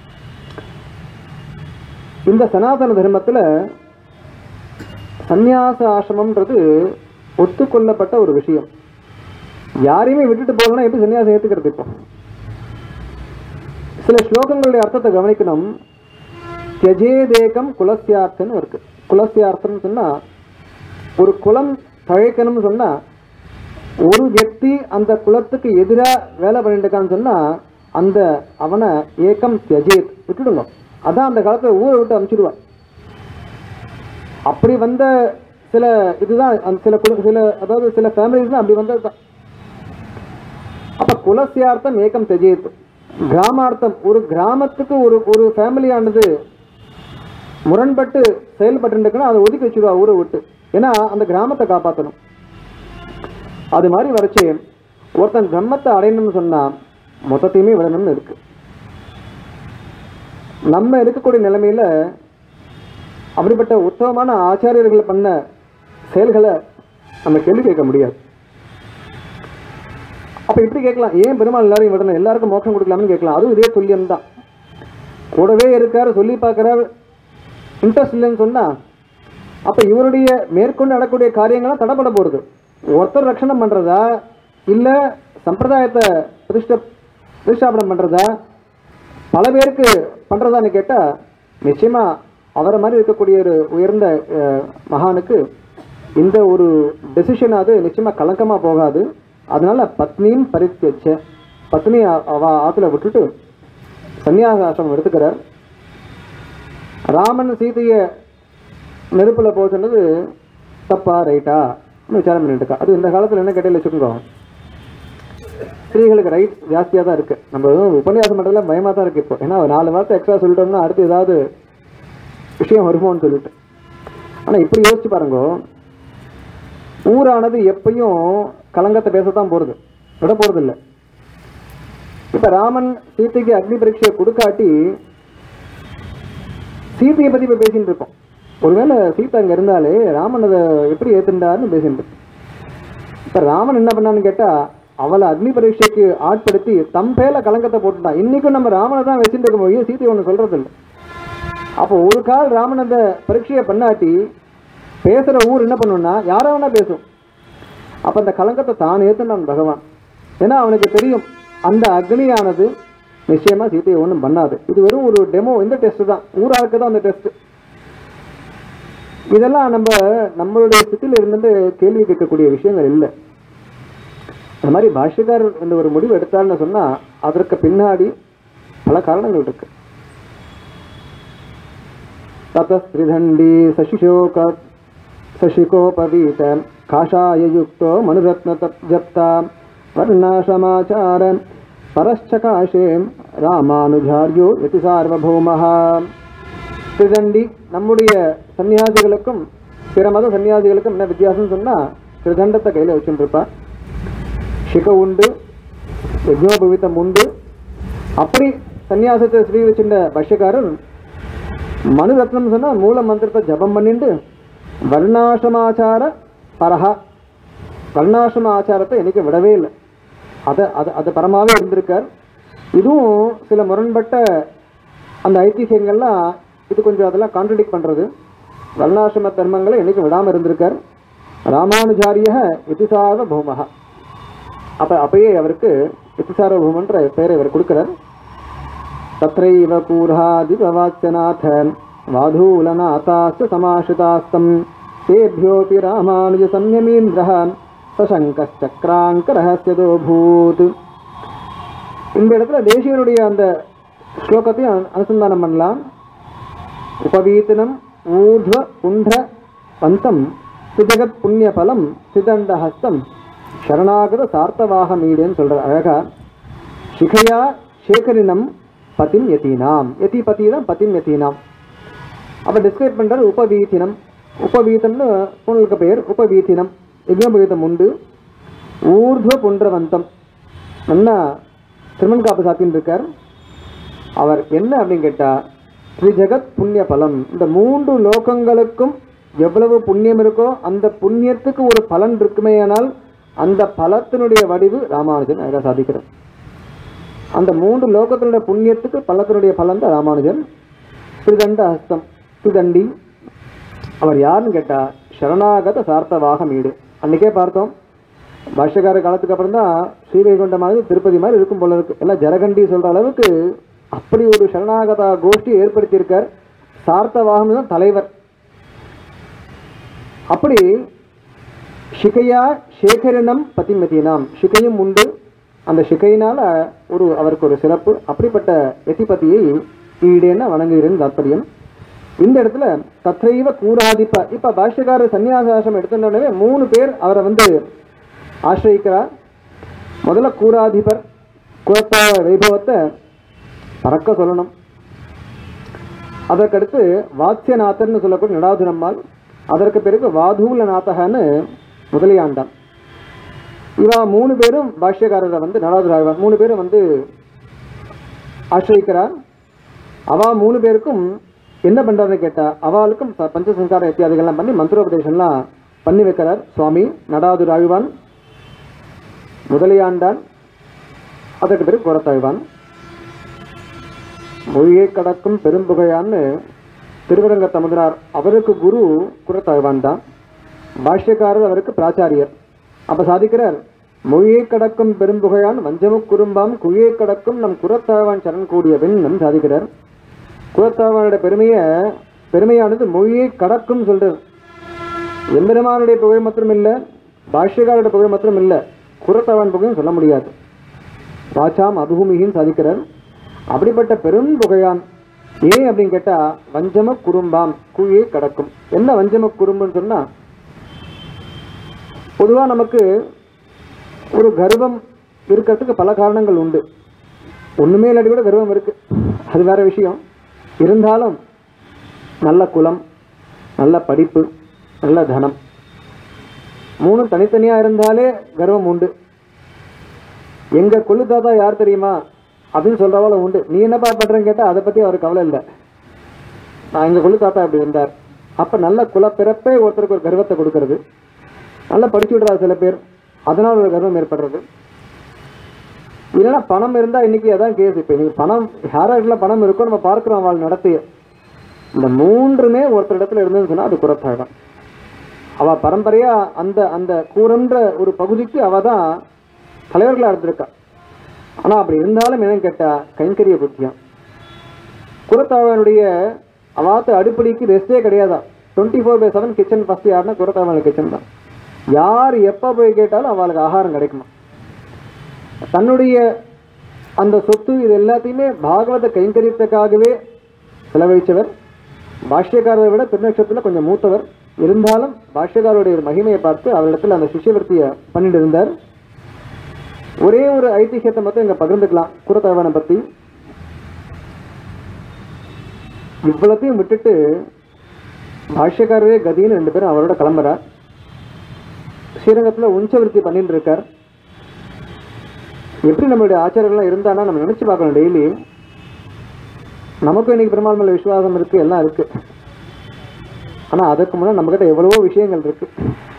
இந்த சனாதன தர்மத்தில் சந்நியாச ஆசிரமம்ன்றது ஒத்துக்கொள்ளப்பட்ட ஒரு விஷயம். யாரையுமே விட்டுட்டு போகலன்னா எப்படி சன்னியாசம் ஏற்றுக்கிறது? இப்போ சில ஸ்லோகங்களுடைய அர்த்தத்தை கவனிக்கணும். தியஜேதேகம் குலசியார்த்தன்னு இருக்கு. குலசியார்த்தம்னு சொன்னால் ஒரு குலம் தழைக்கணும்னு சொன்னால், ஒரு व्यक्ति அந்த குலத்துக்கு எதிராக வேலை பண்ணிட்டு இருக்கான்னு சொன்னால் அந்த அவனை ஏக்கம் தியஜேத் விட்டுடுங்க. அதான் அந்த காலத்தில் ஊரை விட்டு அனுப்பிச்சிடுவான். அப்படி வந்த சில இதுதான் சில அதாவது சில ஃபேமிலிஸ் தான் அப்படி வந்தது தான். அப்போ குலசியார்த்தம் ஏக்கம் தியஜேத். கிராமார்த்தம், ஒரு கிராமத்துக்கு ஒரு ஃபேமிலியானது முரண்பட்டு செயல்பட்டு இருக்குன்னா அதை ஒதுக்கி வச்சுடுவா ஊரை விட்டு. ஏன்னா அந்த கிராமத்தை காப்பாற்றணும். அது மாதிரி வரைச்சி ஒருத்தன் பிரம்மத்தை அடையணும்னு சொன்னால் மொத்தத்தையுமே விடணும்னு இருக்கு. நம்ம இருக்கக்கூடிய நிலைமையில் அப்படிப்பட்ட உத்தமமான ஆச்சாரியர்கள் பண்ண செயல்களை நம்ம கேள்வி கேட்க முடியாது. அப்போ இப்படி கேட்கலாம், ஏன் பெருமாள் எல்லாரையும் விடணும், எல்லாருக்கும் மோட்சம் கொடுக்கலாம்னு கேட்கலாம். அதுவும் இதே துல்லியம் தான். கூடவே இருக்காரு, சொல்லி பார்க்குறாரு, இன்ட்ரெஸ்ட் இல்லைன்னு சொன்னால் அப்போ இவருடைய மேற்கொண்டு நடக்கக்கூடிய காரியங்கள்லாம் தடைப்பட போகிறது. ஒருத்தர் ரட்சணம் பண்ணுறதா இல்லை சம்பிரதாயத்தை பிரதிஷ்டாபனம் பண்ணுறதா பல பேருக்கு பண்ணுறதான்னு கேட்டால் நிச்சயமாக அவரை மாதிரி இருக்கக்கூடிய ஒரு உயர்ந்த மகானுக்கு இந்த ஒரு டெசிஷன் அது நிச்சயமாக கலக்கமாக போகாது. அதனால பத்னியும் பரித்யஜ, பத்னி அவ ஆற்றுல விட்டுட்டு சன்னியாச ஆசிரமம் எடுத்துக்கிறார். ராமன் சீதையை நெருப்பில் போக சொன்னது தப்பா ரைட்டா விசாரம் பண்ணிட்டு இருக்கா. அது இந்த காலத்தில் என்ன கேட்டேன்னு வச்சுக்கோங்க, ஸ்திரீகளுக்கு ரைட்ஸ் ஜாஸ்தியாக தான் இருக்குது. நம்ம உபன்யாசம் பண்ணுறதுல பயமாக தான் இருக்குது இப்போ. ஏன்னா 4 வார்த்தை எக்ஸ்ட்ரா சொல்லிட்டோம்னா அடுத்து ஏதாவது விஷயம் வருமோன்னு சொல்லிட்டு. ஆனால் இப்படி யோசிச்சு பாருங்க, ஊரானது எப்பயும் கலங்கத்தை பேசத்தான் போகிறது, விட போகிறது இல்லை. இப்போ ராமன் சீதைக்கு அக்னி பரீட்சையை கொடுக்காட்டி சீதையை பற்றி இப்போ பேசிட்டு இருக்கோம். ஒருவேளை சீதா அங்கே இருந்தாலே ராமன் அதை எப்படி ஏற்றுண்டாருன்னு பேசிட்டு இருக்கோம். இப்போ ராமன் என்ன பண்ணான்னு கேட்டால் அவளை அக்னி பரீட்சைக்கு ஆட்படுத்தி தம் பேல கலங்கத்தை போட்டுட்டான். இன்றைக்கும் நம்ம ராமனை தான் வச்சுட்டு இருக்க முடியும், சீதை ஒன்று சொல்கிறது இல்லை. அப்போ ஒரு கால் ராமன் அந்த பரீட்சையை பண்ணாட்டி பேசுகிற ஊர் என்ன பண்ணுன்னா யாரோ வேணா பேசும். அப்போ அந்த கலங்கத்தை தான் ஏற்றுனான் பகவான். ஏன்னா அவனுக்கு தெரியும் அந்த அக்னியானது நிச்சயமாக சீதையை ஒன்றும் பண்ணாது. இது வெறும் ஒரு டெமோ, இந்த டெஸ்ட்டு தான், ஊராருக்கு தான் அந்த டெஸ்ட்டு. இதெல்லாம் நம்மளுடைய ஸ்திதியில் இருந்துட்டு கேள்வி கேட்கக்கூடிய விஷயங்கள் இல்லை. அந்த மாதிரி பாஷ்யக்காரர் இந்த ஒரு முடிவு எடுத்தார்னு சொன்னால் அதற்கு பின்னாடி பல காரணங்கள் இருக்கு. ततस्त्रिदण्डी सशिकोपवीत काषाययुक्तो मनुरत्नजप्ता वर्णाश्रमाचार परश्चकाशे रामानुजार्यो यति सार्वभौमः. त्रिदण्डी நம்முடைய சன்னியாசிகளுக்கும் பிற மத சன்னியாசிகளுக்கும் என்ன வித்தியாசம் சொன்னா, திருதண்டத்தை கையில் வச்சுருப்பா, சிக உண்டு, யஜ்னோபவீதம் உண்டு. அப்படி சன்னியாசத்தை ஸ்ரீ வச்சுட்ட பாஷ்யக்காரர் மனுரத்னம் சொன்னா மூல மந்திரத்தை ஜபம் பண்ணிட்டு வர்ணாசிரமாச்சார பரஹா, வர்ணாசிரம ஆச்சாரத்தை எனக்கு விடவே இல்லை, அதை பரமாவே இருந்திருக்கார். இதுவும் சில முரண்பட்ட அந்த ஐதிஹியங்கள்லாம் இது கொஞ்சம் அதெல்லாம் கான்ட்ரடிக்ட் பண்ணுறது. வர்ணாசிரம தர்மங்களை என்னைக்கு விடாமல் இருந்திருக்கார். ராமானுஜாரிய யதிசார்வ பௌமஹா, அப்பயே அவருக்கு யதிசார்வபௌமன்ற பெயரை இவர் கொடுக்கிறார். தத்ரைவ கூர்ஹாதிபவாத்யநாத வாதூலநாதாஸ்ய சமாஸ்ரிதாஸ்தம் தேபியோபி ராமானுஜ சம்யமீந்திரஹ சசங்கச்சக்ராங்கரஹஸ்யதோபூத். இந்த இடத்துல தேசியனுடைய அந்த ஸ்லோகத்தையும் அனுசந்தானம் பண்ணலாம். உபவீத்தனம் ஊர்ಧ್ವ புண்ட பந்தம் சுஜகத் புண்ணிய பலம் சிதண்டஹஸ்தம் சரணாகத சார்த்தவாக மீடேன்னு சொல்ற அழகா. சிகையா சேகரினம் பதிம் யதீனாம், யதி பதி தான் பதிம் யதீனாம். அப்போ டிஸ்கிரைப் பண்ணுறது உபவீத்தினம். உபவீத்தம்னு பொண்ணுக்கு பெயர் உபவீத்தினம். யஜ்னோபவீதம் உண்டு. ஊர்ಧ್ವ புன்றவந்தம் நல்லா திருமண் காப்பு சாத்தின்னு இருக்கார். அவர் என்ன அப்படின்னு கேட்டால் ஸ்ரீஜகத் புண்ணிய பலம், இந்த 3 லோகங்களுக்கும் எவ்வளவு புண்ணியம் இருக்கோ அந்த புண்ணியத்துக்கு ஒரு பலன் இருக்குமேயானால் அந்த பலத்தினுடைய வடிவு ராமானுஜன் அழகாக சாதிக்கிறார். அந்த 3 லோகத்தினுடைய புண்ணியத்துக்கு பலத்தினுடைய பலன் தான் ராமானுஜன். திருதண்ட ஹஸ்தம், திருதண்டி. அவர் யாருன்னு கேட்டால் சரணாகத சார்த்தவாக மீடு. அன்றைக்கே பார்த்தோம், பாஷ்யக்கார காலத்துக்கு அப்புறம் தான் ஸ்ரீவைகுண்டம் மாதிரி திருப்பதி மாதிரி இருக்கும் போல இருக்கு. எல்லாம் ஜரகண்டி சொல்கிற அளவுக்கு அப்படி ஒரு சரணாகதா கோஷ்டி ஏற்படுத்தியிருக்கார். சார்த்தவாகம் தான் தலைவர். அப்படி சிகையா சேகரினம் பதிமதினாம், சிகையும் உண்டு. அந்த சிகையினால் அவருக்கு ஒரு சிறப்பு. அப்படிப்பட்ட யதிபதியை ஈடேன்னு வணங்குகிறேன் தாத்பரியம். இந்த இடத்துல தத்ரைவ கூராதிப்ப, இப்போ பாஷ்யக்காரர் சன்னியாசாசிரமம் எடுத்துட்டோடனே 3 பேர் அவரை ஆசிரியிக்கிறார். முதல்ல கூராதிபர், குலத்தா வைபவத்தை பறக்க சொல்லணும். அதற்கடுத்து வாத்யநாதர்னு சொல்லக்கூடிய நடாது நம்மால். அதற்கு பிறகு வாதூலநாதகன்னு முதலியாண்டான். இவா 3 பேரும் பாஷ்யக்காரரை நடாதுராய்வான் 3 பேரும் ஆசிரியிக்கிறார். அவா 3 பேருக்கும் என்ன பண்ணுறாருன்னு கேட்டால் அவளுக்கும் பஞ்சசங்கார இத்தியாதிகள்லாம் பண்ணி மந்திரோபதேசம்லாம் பண்ணி வைக்கிறார் சுவாமி. நடாதுராய்வான், முதலியாண்டான், அதற்கு பிறகு குரத்தாய்வான். மொழியை கடக்கும் பெரும்புகையான்னு திருவரங்க தமுதனார் அவருக்கு குரு குரத்தாழ்வான் தான். பாஷ்யக்காரர் அவருக்கு பிராச்சாரியர். அப்போ சாதிக்கிறார், மொழியை கடக்கும் பெரும்புகையான் வஞ்சமு குறும்பாம் குழியை கடக்கும் நம் குரத்தாழ்வான் சரண் கூடிய பெண் சாதிக்கிறார். குரத்தாழ்வானுடைய பெருமையானது மொழியை கடக்கும் சொல்றது. எம்பெருமானுடைய புகழ் மாத்திரம் இல்லை, பாஷ்யக்காரருடைய புகழ் மாத்திரம் இல்லை, குரத்தாழ்வான் புகழும் சொல்ல முடியாது. வாச்சாம் அபூமிகின்னு சாதிக்கிறார். அப்படிப்பட்ட பெரும் புகையான் ஏன் அப்படின்னு கேட்டால் வஞ்சம குறும்பாம் குழியை கடக்கும். என்ன வஞ்சம குறும்புன்னு சொன்னால், பொதுவாக நமக்கு ஒரு கர்வம் இருக்கிறதுக்கு பல காரணங்கள் உண்டு. ஒன்றுமே இல்லாட்டி கூட கர்வம் இருக்குது, அது வேற விஷயம். இருந்தாலும் நல்ல குலம், நல்ல படிப்பு, நல்ல தனம், 3 தனித்தனியாக இருந்தாலே கர்வம் உண்டு. எங்கள் கொள்ளு தாத்தா யார் தெரியுமா அப்படின்னு சொல்கிறவால உண்டு. நீ என்னப்பா பண்ணுறேன்னு கேட்டால் அதை பற்றி அவருக்கு கவலை இல்லை. நான் எங்கள் கொள்ளு தாத்தா அப்படி இருந்தார். அப்போ நல்ல குலப்பிறப்பே ஒருத்தருக்கு ஒரு கர்வத்தை கொடுக்கறது. நல்லா படிச்சு விடுறாரு சில பேர், அதனால் ஒரு கர்வம் ஏற்படுறது. இல்லைன்னா பணம் இருந்தால் இன்றைக்கி அதான் கேஸ். இப்போ இன்றைக்கி பணம் யாராட்டில் பணம் இருக்கோ நம்ம பார்க்குறோம் அவள் நடத்திய. இந்த 3மே ஒருத்தர் இடத்துல இருந்ததுன்னு சொன்னால் அது குரத்தாழ்வான். அவள் பரம்பரையாக அந்த அந்த கூறன்ற ஒரு பகுதிக்கு அவள் தான் தலைவர்களாக இருந்திருக்கா. ஆனால் அப்படி இருந்தாலும் என்னன்னு கேட்டால் கைங்கரிய புத்தியம். குரத்தாழ்வானுடைய அவாத்து அடுப்படிக்கு ரெஸ்டே கிடையாதான். 24/7 கிச்சன் ஃபஸ்ட்டு யாருன்னா குரத்தாழ்வான கிச்சன் தான். யார் எப்போ போய் கேட்டாலும் அவளுக்கு ஆகாரம் கிடைக்குமா. தன்னுடைய அந்த சொத்து இது எல்லாத்தையுமே பாகவத கைங்கரியத்துக்காகவே செலவழித்தவர். பாஷ்யக்காரரை விட திருநக்ஷத்திரத்தில் கொஞ்சம் மூத்தவர். இருந்தாலும் பாஷ்யக்காரருடைய மகிமையை பார்த்து அவரிடத்தில் அந்த சிஷ்யவர்த்தியை பண்ணிட்டு இருந்தார். ஒரே ஒரு ஐதிஹ்யத்தை மட்டும் இங்கே பகிர்ந்துக்கலாம் குரத்தழவனை பற்றி. இவ்வளத்தையும் விட்டுட்டு பாஷ்யக்காரரே கதின்னு 2 பேரும் அவரோட கிளம்புறார். ஸ்ரீரங்கத்தில் உஞ்சவருத்தி பண்ணிட்டு இருக்கார். எப்படி நம்மளுடைய ஆச்சாரங்கள்லாம் இருந்தானா நம்ம நினச்சி பார்க்கணும். டெய்லி நமக்கும் இன்னைக்கு பெருமாள் மேலே விசுவாசம் இருக்குது, எல்லாம் இருக்குது. ஆனால் அதுக்கு முன்னாடி நம்மக்கிட்ட எவ்வளவோ விஷயங்கள் இருக்குது.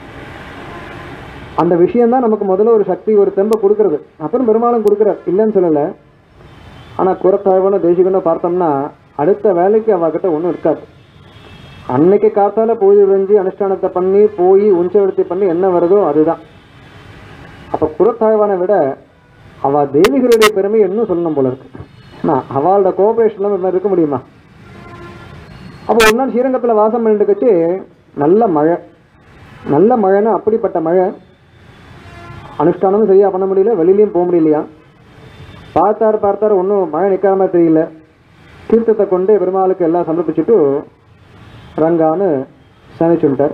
அந்த விஷயந்தான் நமக்கு முதல்ல ஒரு சக்தி, ஒரு தெம்பை கொடுக்கறது. அப்புறம் பெருமாளும் கொடுக்குறார், இல்லைன்னு சொல்லலை. ஆனால் குரத்தாழ்வனோ தேசிகனோ பார்த்தோம்னா அடுத்த வேலைக்கு அவகிட்ட ஒன்றும் இருக்காது. அன்னைக்கு காத்தால பூஜை செஞ்சு அனுஷ்டானத்தை பண்ணி போய் உஞ்சவருத்தி பண்ணி என்ன வருதோ அதுதான். அப்போ குரத்தாழ்வானை விட அவள் தேவிகளுடைய பெருமை இன்னும் சொல்லணும் போல இருக்கு. அவளோட கோஆபரேஷன்லாம் இது மாதிரி இருக்க முடியுமா? அப்போ ஒரு நாள் ஸ்ரீரங்கத்தில் வாசம் பண்ணிட்டு கட்சி நல்ல மழை. நல்ல மழைன்னா அப்படிப்பட்ட மழை. அனுஷ்டானமும் சரியாக பண்ண முடியல, வெளியிலையும் போக முடியலையா. பார்த்தார் ஒன்றும் மழை நிற்காம தெரியல. தீர்த்தத்தை கொண்டு பெருமாளுக்கு எல்லாம் சமர்ப்பிச்சுட்டு ரங்கான்னு சமைச்சுட்டார்.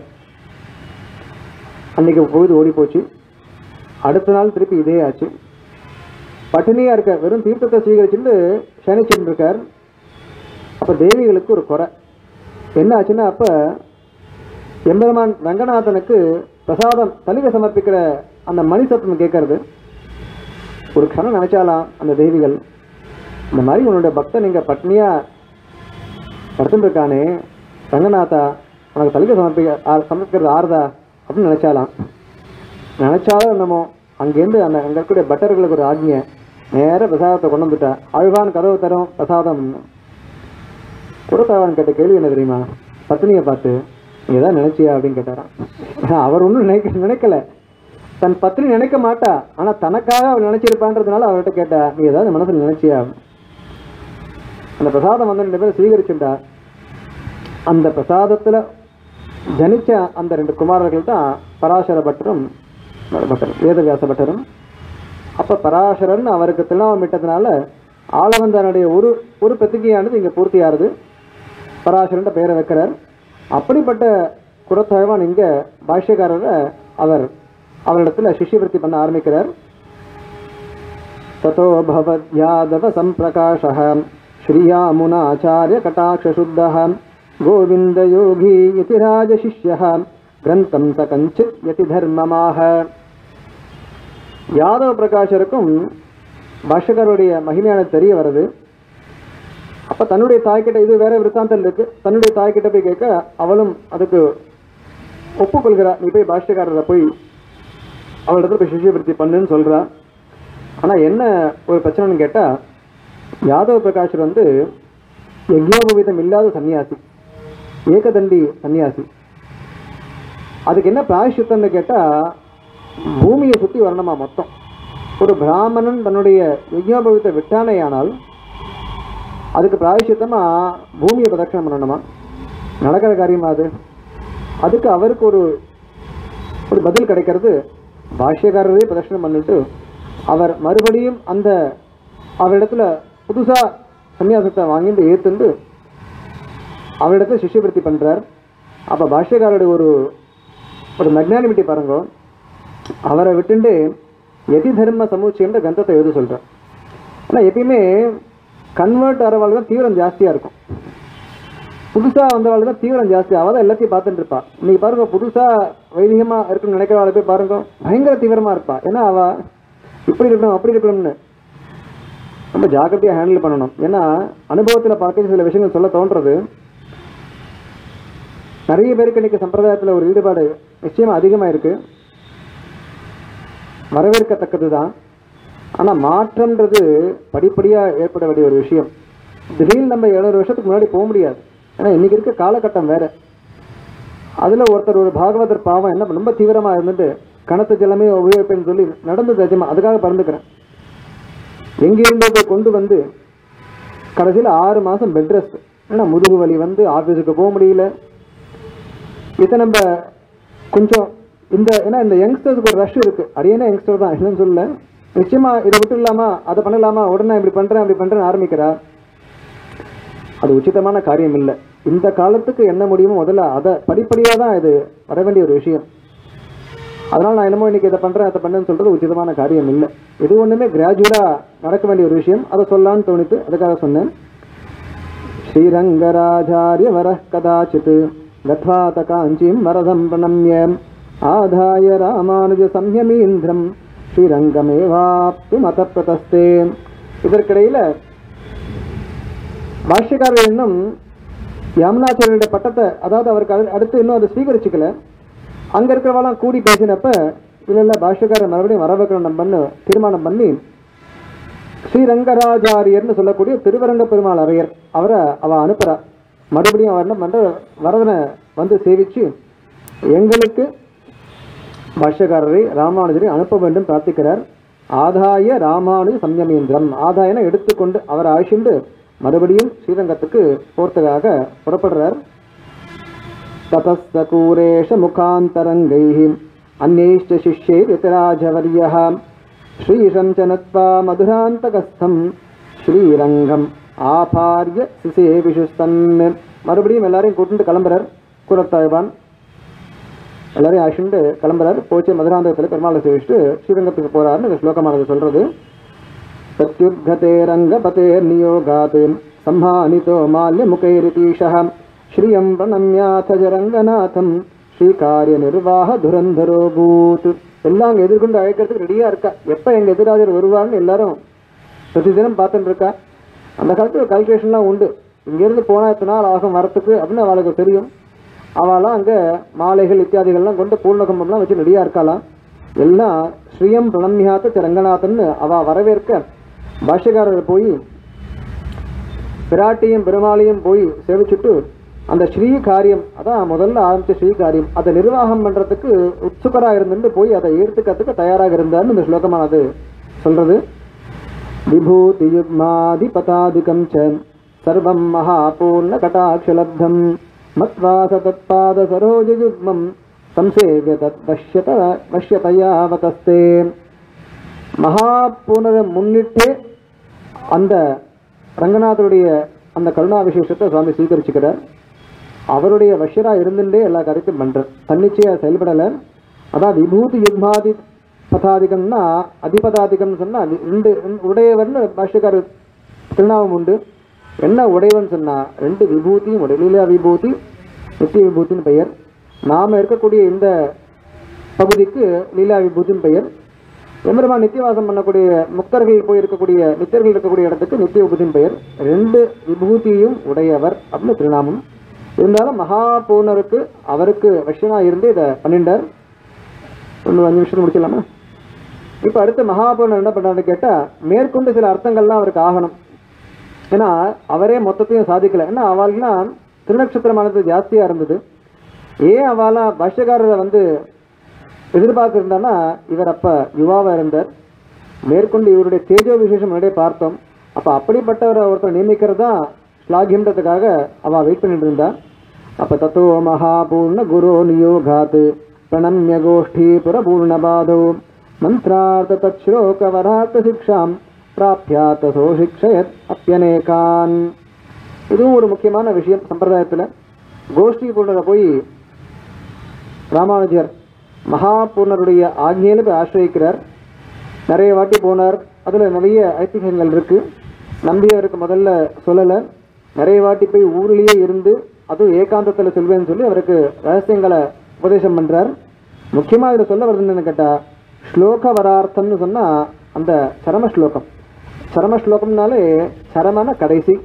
அன்னைக்கு பொழுது ஓடி போச்சு. அடுத்த நாள் திருப்பி இதே ஆச்சு. பட்டினியாக இருக்கார், வெறும் தீர்த்தத்தை ஸ்வீகரிச்சுட்டு சனிச்சுட்டு இருக்கார். அப்போ தேவிகளுக்கு ஒரு குறை என்ன ஆச்சுன்னா, அப்போ எம்பெருமான் ரங்கநாதனுக்கு பிரசாதம் தலிகை சமர்ப்பிக்கிற அந்த மணி சத்தம் கேட்கறது. ஒரு க்ஷணம் நினைச்சாலாம் அந்த தேவிகள், இந்த மாதிரி உன்னோட பக்தன் நீங்கள் பட்னியாக படுத்துட்டு இருக்கானே ரங்கநாதா, உனக்கு தலிகை சமர்ப்பிக்கிறது ஆறுதா அப்படின்னு நினைச்சாலாம். நினைச்சாலும் என்னமோ அங்கேருந்து அந்த அங்கே இருக்கக்கூடிய பட்டர்களுக்கு ஒரு ஆஜ்ஞை, நேராக பிரசாதத்தை கொண்டு வந்துட்டா. அழுவான் கதவு தரும் பிரசாதம். குரத்தாழ்வான் கேட்ட கேள்வி என்ன தெரியுமா? பத்தினியை பார்த்து நீ எதாவது நினைச்சியா அப்படின்னு கேட்டாராம். அவர் ஒன்றும் நினைக்கல, தன் பத்தினி நினைக்க மாட்டா, ஆனால் தனக்காக அவர் நினைச்சிருப்பான்றதுனால அவர்கிட்ட கேட்டா நீ ஏதாவது மனசில் நினைச்சியா. அந்த பிரசாதம் வந்து 2 பேரும் ஸ்வீகரிச்சுட்டா. அந்த பிரசாதத்தில் ஜனிச்ச அந்த 2 குமாரர்கள் தான் பராசர பட்டரும் வேதவியாச பட்டரும். அப்போ பராசரன் அவருக்கு திருநாமமிட்டதுனால ஆளவந்தானுடைய ஒரு பத்திரிகையானது இங்கே பூர்த்தியாகிறது. பராசரன்ற பெயரை வைக்கிறார். அப்படிப்பட்ட குரத்தாழ்வான் இங்கே பாஷ்யக்காரரை அவரிடத்தில் சிஷ்யவருத்தி பண்ண ஆரம்பிக்கிறார். ததோ பவத் யாதவ சம்பிரகாஷः ஸ்ரீயாமுனா ஆச்சாரிய கட்டாட்சசுத்தः கோவிந்த யோகி யதிராஜ சிஷ்யः கிரந்தம் சகஞ்சித் யதி தர்மமாக. யாதவ பிரகாஷருக்கும் பாஷ்யக்காரருடைய மகிமையான தெரிய வருது. அப்போ தன்னுடைய தாய்கிட்ட, இது வேற விருத்தாந்தல் இருக்கு, தன்னுடைய தாய்கிட்ட போய் கேட்க அவளும் அதுக்கு ஒப்புக்கொள்கிறார். நீ போய் பாஷ்யக்காரரை போய் அவளிடத்துல போய் சிஷ்யவருத்தி பண்ணுன்னு சொல்கிறா. ஆனால் என்ன ஒரு பிரச்சனைன்னு கேட்டால், யாதவ பிரகாஷர் வந்து யஜ்ஞோபவீதம் இல்லாத சன்னியாசி, ஏகதண்டி சன்னியாசி. அதுக்கு என்ன பிராயஷ்சித்தம்னு கேட்டால், பூமியை சுற்றி வரணுமா மொத்தம். ஒரு பிராமணன் தன்னுடைய யஜ்ஞோபவீதத்தை விட்டானே ஆனால் அதுக்கு பிராயஷ்சித்தமாக பூமியை பிரதட்சணம் பண்ணணுமா? நடக்கிற காரியமா அது? அதுக்கு அவருக்கு ஒரு பதில் கிடைக்கிறது. பாஷ்யக்காரரே பிரதட்சணம் பண்ணிட்டு அவர் மறுபடியும் அவரிடத்துல புதுசாக சன்னியாசத்தை வாங்கிட்டு ஏற்றுண்டு அவரிடத்துல சிஷ்யவருத்தி பண்ணுறார். அப்போ பாஷ்யக்காரருடைய ஒரு மெக்னானிமிட்டி பாருங்க. அவரை விட்டுண்டு யதி தர்ம சமுச்சயம்ன்ற கிரந்தத்தை எழுத சொல்கிறார். ஆனால் எப்பயுமே கன்வெர்ட் ஆகிறவாள் தான் தீவிரம் ஜாஸ்தியாக இருக்கும். புதுசாக வந்தவாள் தான் தீவிரம் ஜாஸ்தி. அவள் தான் எல்லாத்தையும் பார்த்துட்டு இருப்பாள். இன்றைக்கி பாருங்கள், புதுசாக வைதிகமாக இருக்குன்னு நினைக்கிறவாளை போய் பாருங்க, பயங்கர தீவிரமாக இருப்பாள். ஏன்னா அவள் இப்படி இருக்கணும் அப்படி இருக்கணும்னு ரொம்ப ஜாக்கிரதையாக ஹேண்டில் பண்ணணும். ஏன்னா அனுபவத்தில் பார்க்க சில விஷயங்கள் சொல்ல தோன்றது. நிறைய பேருக்கு இன்றைக்கி சம்பிரதாயத்தில் ஒரு ஈடுபாடு நிச்சயமாக அதிகமாக இருக்குது, வரவேற்கத்தக்கது தான். ஆனால் மாற்றம்ன்றது படிப்படியாக ஏற்பட வேண்டிய ஒரு விஷயம். திடீர்னு நம்ம 700 வருஷத்துக்கு முன்னாடி போக முடியாது. ஏன்னா இன்றைக்கி இருக்க காலகட்டம் வேறு. அதில் ஒருத்தர் ஒரு பாகவதர் பாவம் என்ன ரொம்ப தீவிரமாக இருந்துட்டு கணத்து ஜலமே உபயோகிப்பேன்னு சொல்லி நடந்தது நிஜமா. அதுக்காக பறந்துக்கிறேன். எங்கேருந்தோ போய் கொண்டு வந்து கடைசியில் 6 மாதம் பெட் ரெஸ்ட். ஏன்னா முதுகு வலி வந்து ஆஃபீஸுக்கு போக முடியல. இதை நம்ம கொஞ்சம் ஏன்னா இந்த யங்ஸ்டர்ஸுக்கு ஒரு ரஷ் இருக்குது. அடியேனா யங்ஸ்டர் தான், என்னன்னு சொல்லல. நிச்சயமாக இதை விட்டு இல்லாமா அதை பண்ணலாமா, உடனே இப்படி பண்ணுறேன் அப்படி பண்ணுறேன்னு ஆரம்பிக்கிறா. அது உச்சிதமான காரியம் இல்லை. இந்த காலத்துக்கு என்ன முடியுமோ முதல்ல அதை படிப்படியாக தான் இது வர வேண்டிய ஒரு விஷயம். அதனால் நான் என்னமோ இன்றைக்கி இதை பண்ணுறேன் அதை பண்ணேன்னு சொல்கிறது உச்சிதமான காரியம் இல்லை. இது ஒன்றுமே கிராஜுவலாக நடக்க வேண்டிய ஒரு விஷயம். அதை சொல்லான்னு தோணித்து அதுக்காக சொன்னேன். ஸ்ரீரங்கராஜாரிய வரः கதாச்சித் கத்வாத காஞ்சிம் வரதம் பிரணம்யம் ஆதாய ராமானுஜ சம்யமீந்திரம் ஸ்ரீரங்கமேவாப்து மத பிரதஸ்தே. இதற்கிடையில் பாஷ்யக்காரர் இன்னும் யாமுனாச்சாரியருடைய பட்டத்தை, அதாவது அவருக்கு அடுத்து இன்னும் அதை ஸ்வீகரிச்சுக்கல. அங்கே இருக்கிறவெல்லாம் கூடி பேசினப்ப இல்லை பாஷ்யக்காரர் மறுபடியும் வர வைக்கணும் நம்பன்னு தீர்மானம் பண்ணி ஸ்ரீரங்கராஜாரியர்னு சொல்லக்கூடிய திருவரங்க பெருமாள் அரையர் அவரை அனுப்புகிறா. மறுபடியும் அவர் என்ன பண்ணுற, வரதனை வந்து சேவிச்சு எங்களுக்கு பாஷ்யக்காரரை ராமானுஜரை அனுப்ப வேண்டும் பிரார்த்திக்கிறார். ஆதாய ராமானுஜ சம்யமேந்திரம், ஆதாயனை எடுத்துக்கொண்டு அவரை அழைச்சிண்டு மறுபடியும் ஸ்ரீரங்கத்துக்கு போர்த்ததாக புறப்படுறார். ததஸ்தகூரேஷ முகாந்தரங்கைஹ அன்யைஷ்ச சிஷ்யைர் யதிராஜவர்யஹ ஸ்ரீஷம் ச நத்வா மதுராந்தகஸ்தம் ஸ்ரீரங்கம் ஆபார்ய சிசேவிஷுஸ்தன். மறுபடியும் எல்லாரையும் கூட்டிட்டு கிளம்புறார். கூறத்தாழ்வான் எல்லாரையும் அழிச்சுட்டு கிளம்புறார். போச்சு மதுராந்தகத்தில் பெருமாளை சேவிச்சுட்டு ஸ்ரீரங்கத்துக்கு போகிறாருன்னு இந்த ஸ்லோகமானது சொல்கிறது. பிரத்யுத்கதே ரங்கபதேர் நியோகாத் சம்ஹானிதோ மால்யமுகைரிதீஷः ஸ்ரீயம் பிரணம்யாத ஜரங்கநாதம் ஸ்ரீகாரிய நிர்வாக துரந்தரோ பூத். எல்லாம் அங்கே எதிர்கொண்டு அழைக்கிறதுக்கு ரெடியாக இருக்கா. எப்போ எங்கள் எதிராஜர் வருவாங்கன்னு எல்லாரும் பிரதி தினம் பார்த்துட்டு இருக்கா. அந்த காலத்தில் கால்குலேஷன்லாம் உண்டு. இங்கேருந்து போனால் எத்தனை நாள் ஆகும் வரத்துக்கு அப்படின்னு அவளுக்கு தெரியும். அவளாம் அங்கே மாலைகள் இத்தியாதிகள்லாம் கொண்டு பூர்ணகும்பம்லாம் வச்சு ரெடியாக இருக்காளாம். எல்லாம் ஸ்ரீயம் பிரணம்யாத்த ரங்கநாதன்னு அவள் வரவேற்க பாஷ்யக்காரர் போய் பிராட்டியும் பெருமாளையும் போய் சேவிச்சுட்டு அந்த ஸ்ரீ காரியம், அதான் முதல்ல ஆரம்பித்த ஸ்ரீ காரியம், அதை நிர்வாகம் பண்ணுறதுக்கு உத்சுகராக இருந்துட்டு போய் அதை ஏற்றுக்கிறதுக்கு தயாராக இருந்தார்னு இந்த ஸ்லோகமானது சொல்கிறது. விபூதி யுக்மாதிபதாதிகம் ச சர்வம் மகாபூர்ண கடாட்சலப்தம் மத்வா சதத்பாத சரோஜ யுக்மம் சம்சேவிய தத் பஷ்யதயாவதஸ்தே. மகாபூர்ணரை முன்னிட்டு அந்த ரங்கநாதருடைய அந்த கருணா விசேஷத்தை சுவாமி ஸ்வீகரிச்சுக்கிறார். அவருடைய வஷ்யராக இருந்துட்டே எல்லா காரியத்தையும் பண்ணுறார். தன்னிச்சையாக செயல்படலை. அதான் விபூதி யுக்மாதி பதாதிகம்னா அதிபதாதிகம்னு சொன்னால் ரெண்டு உடையவர்னு பாஷ்யக்காரர் திருநாமம் உண்டு. என்ன உடையவன் சொன்னால் ரெண்டு விபூதியும் உடைய, லீலா விபூதி நித்திய விபூதின்னு பெயர். நாம் இருக்கக்கூடிய இந்த பகுதிக்கு லீலா விபூதின்னு பெயர். எம்பெருமான் நித்தியவாசம் பண்ணக்கூடிய முக்தர்கள் போய் இருக்கக்கூடிய நித்தியர்கள் இருக்கக்கூடிய இடத்துக்கு நித்திய விபூதியின் பெயர். ரெண்டு விபூதியும் உடையவர் அப்படின்னு திருநாமம். இருந்தாலும் மகாபூர்ணருக்கு அவருக்கு வஷ்யனாக இருந்து இதை பண்ணிட்டார். இன்னும் 5 நிமிஷம் முடிச்சிடலாமா? இப்போ அடுத்து மகாபூர்ணர் என்ன பண்ணுறாருன்னு கேட்டால் மேற்கொண்டு சில அர்த்தங்கள்லாம் அவருக்கு ஆகணும். ஏன்னா அவரே மொத்தத்தையும் சாதிக்கலை. ஏன்னா அவள்லாம் திருநட்சத்திரமானது ஜாஸ்தியாக இருந்தது. ஏன் அவளா பாஷ்யக்காரரை வந்து எதிர்பார்த்துருந்தான்னா இவர் அப்போ யுவாவாக இருந்தார். மேற்கொண்டு இவருடைய தேஜோ விசேஷம் முன்னாடியே பார்த்தோம். அப்போ அப்படிப்பட்டவரை ஒருத்தர் நியமிக்கிறது தான் ஸ்லாகியம்ன்றதுக்காக அவள் வெயிட் பண்ணிட்டு இருந்தா. அப்போ தத்தோ மகாபூர்ண குரு நியோகாத் பிரணம்ய கோஷ்டி புரபூர்ணபாதோ மந்த்ரார்த்த தச்ரோக வரார்த்த சிக்ஷாம் பிராப்யாத்த சோஷிக்ஷயத் அப்பியனேகான். இதுவும் ஒரு முக்கியமான விஷயம் சம்பிரதாயத்தில். கோஷ்டி பூர்ணரை போய் ராமானுஜர் மகாபூர்ணருடைய ஆக்ஞையில் போய் ஆசிரியிக்கிறார். நிறைய வாட்டி போனார். அதில் நிறைய ஐதிஹ்யங்கள் இருக்குது. நம்பியவருக்கு முதல்ல சொல்லலை. நிறைய வாட்டி போய் ஊர்லேயே இருந்து அதுவும் ஏகாந்தத்தில் சொல்வேன்னு சொல்லி அவருக்கு ரகசியங்களை உபதேசம் பண்ணுறார். முக்கியமாக இதில் சொல்ல வருதுன்னு கேட்டால் ஸ்லோக வரார்த்தம்னு சொன்னால் அந்த சரம ஸ்லோகம். சரம ஸ்லோகம்னாலே சரமான கடைசி,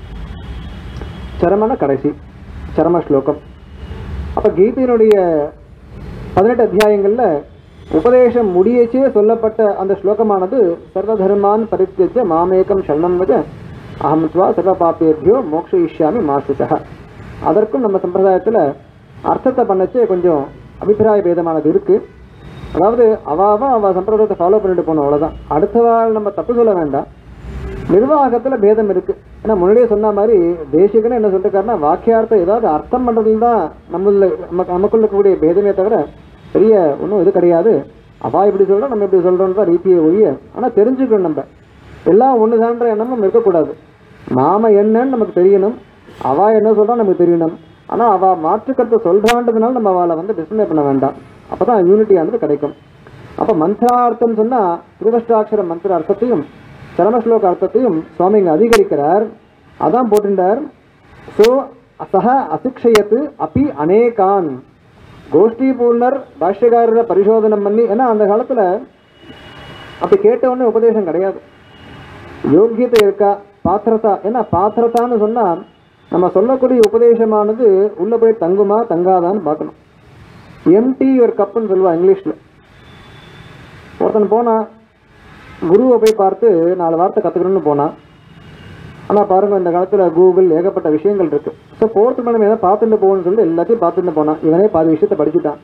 சரம ஸ்லோகம். அப்போ கீதையினுடைய 18 அத்தியாயங்களில் உபதேசம் முடியச்சே சொல்லப்பட்ட அந்த ஸ்லோகமானது சர்வதர்மான் பரித்யஜ்ய மாமேகம் சரணம் வஜ அஹம் த்வா சர்வ பாப்பேபியோ மோக்ஷயிஷ்யாமி மா சுச்சஹ. அதற்கும் நம்ம சம்பிரதாயத்தில் அர்த்தத்தை பண்ணச்சே கொஞ்சம் அபிப்பிராய பேதமானது இருக்குது. அதாவது அவள் சம்பிரதாயத்தை ஃபாலோ பண்ணிட்டு போகணும், அவ்வளோதான். அடுத்தவாள் நம்ம தப்பு சொல்ல வேண்டாம். நிர்வாகத்தில் பேதம் இருக்குது. ஏன்னா முன்னாடியே சொன்ன மாதிரி தேசிகன்னு என்ன சொல்லிருக்காருன்னா வாக்கியார்த்தம் ஏதாவது அர்த்தம் பண்ணுறதுல தான் நமக்குள்ள இருக்கக்கூடிய பேதமே தவிர பெரிய ஒன்றும் இது கிடையாது. அவள் இப்படி சொல்கிறோம் நம்ம இப்படி சொல்கிறோன்ற ரீதியை ஒழிய. ஆனால் தெரிஞ்சுக்கணும், நம்ம எல்லாம் ஒன்று தான்ற எண்ணம் நம்ம இருக்கக்கூடாது. நாம் என்னன்னு நமக்கு தெரியணும். அவள் என்ன சொல்கிறா நமக்கு தெரியணும். ஆனால் அவள் மாற்றுக்கருத்தை சொல்கிறான்றதுனால நம்ம அவளை வந்து டிஸ்பிளே பண்ண வேண்டாம். அப்போ தான் யூனிட்டியானது கிடைக்கும். அப்போ மந்திரார்த்தம் சொன்னால் திருவஷ்டாட்சர மந்திர அர்த்தத்தையும் சரமஸ்லோக அர்த்தத்தையும் சுவாமி இங்கே அதிகரிக்கிறார். அதான் போட்டுட்டார். ஸோ சக அசிக்ஷயத்து அப்பி அநேகான் கோஷ்டி பூர்ணர் பாஷ்யக்காரரை பரிசோதனம் பண்ணி, ஏன்னா அந்த காலத்தில் அப்படி கேட்டவுடனே உபதேசம் கிடையாது. யோக்கியத்தை இருக்கா, பாத்திரதா. ஏன்னா பாத்திரதான்னு சொன்னால் நம்ம சொல்லக்கூடிய உபதேசமானது உள்ளே போய் தங்குமா தங்காதான்னு பார்க்கணும். எம்டி ஒரு கப்புன்னு சொல்லுவா இங்கிலீஷில். ஒருத்தன் போனால் குருவை போய் பார்த்து 4 வார்த்தை கற்றுக்கணும்னு போனான். ஆனால் பாருங்கள், இந்த காலத்தில் கூகுள் ஏகப்பட்ட விஷயங்கள் இருக்குது. ஸோ போகிறதுக்கு நம்ம எதாவது பார்த்துட்டு போகணும்னு சொல்லி எல்லாத்தையும் பார்த்துட்டு போனான். இவனே பாதி விஷயத்தை படிச்சுட்டான்.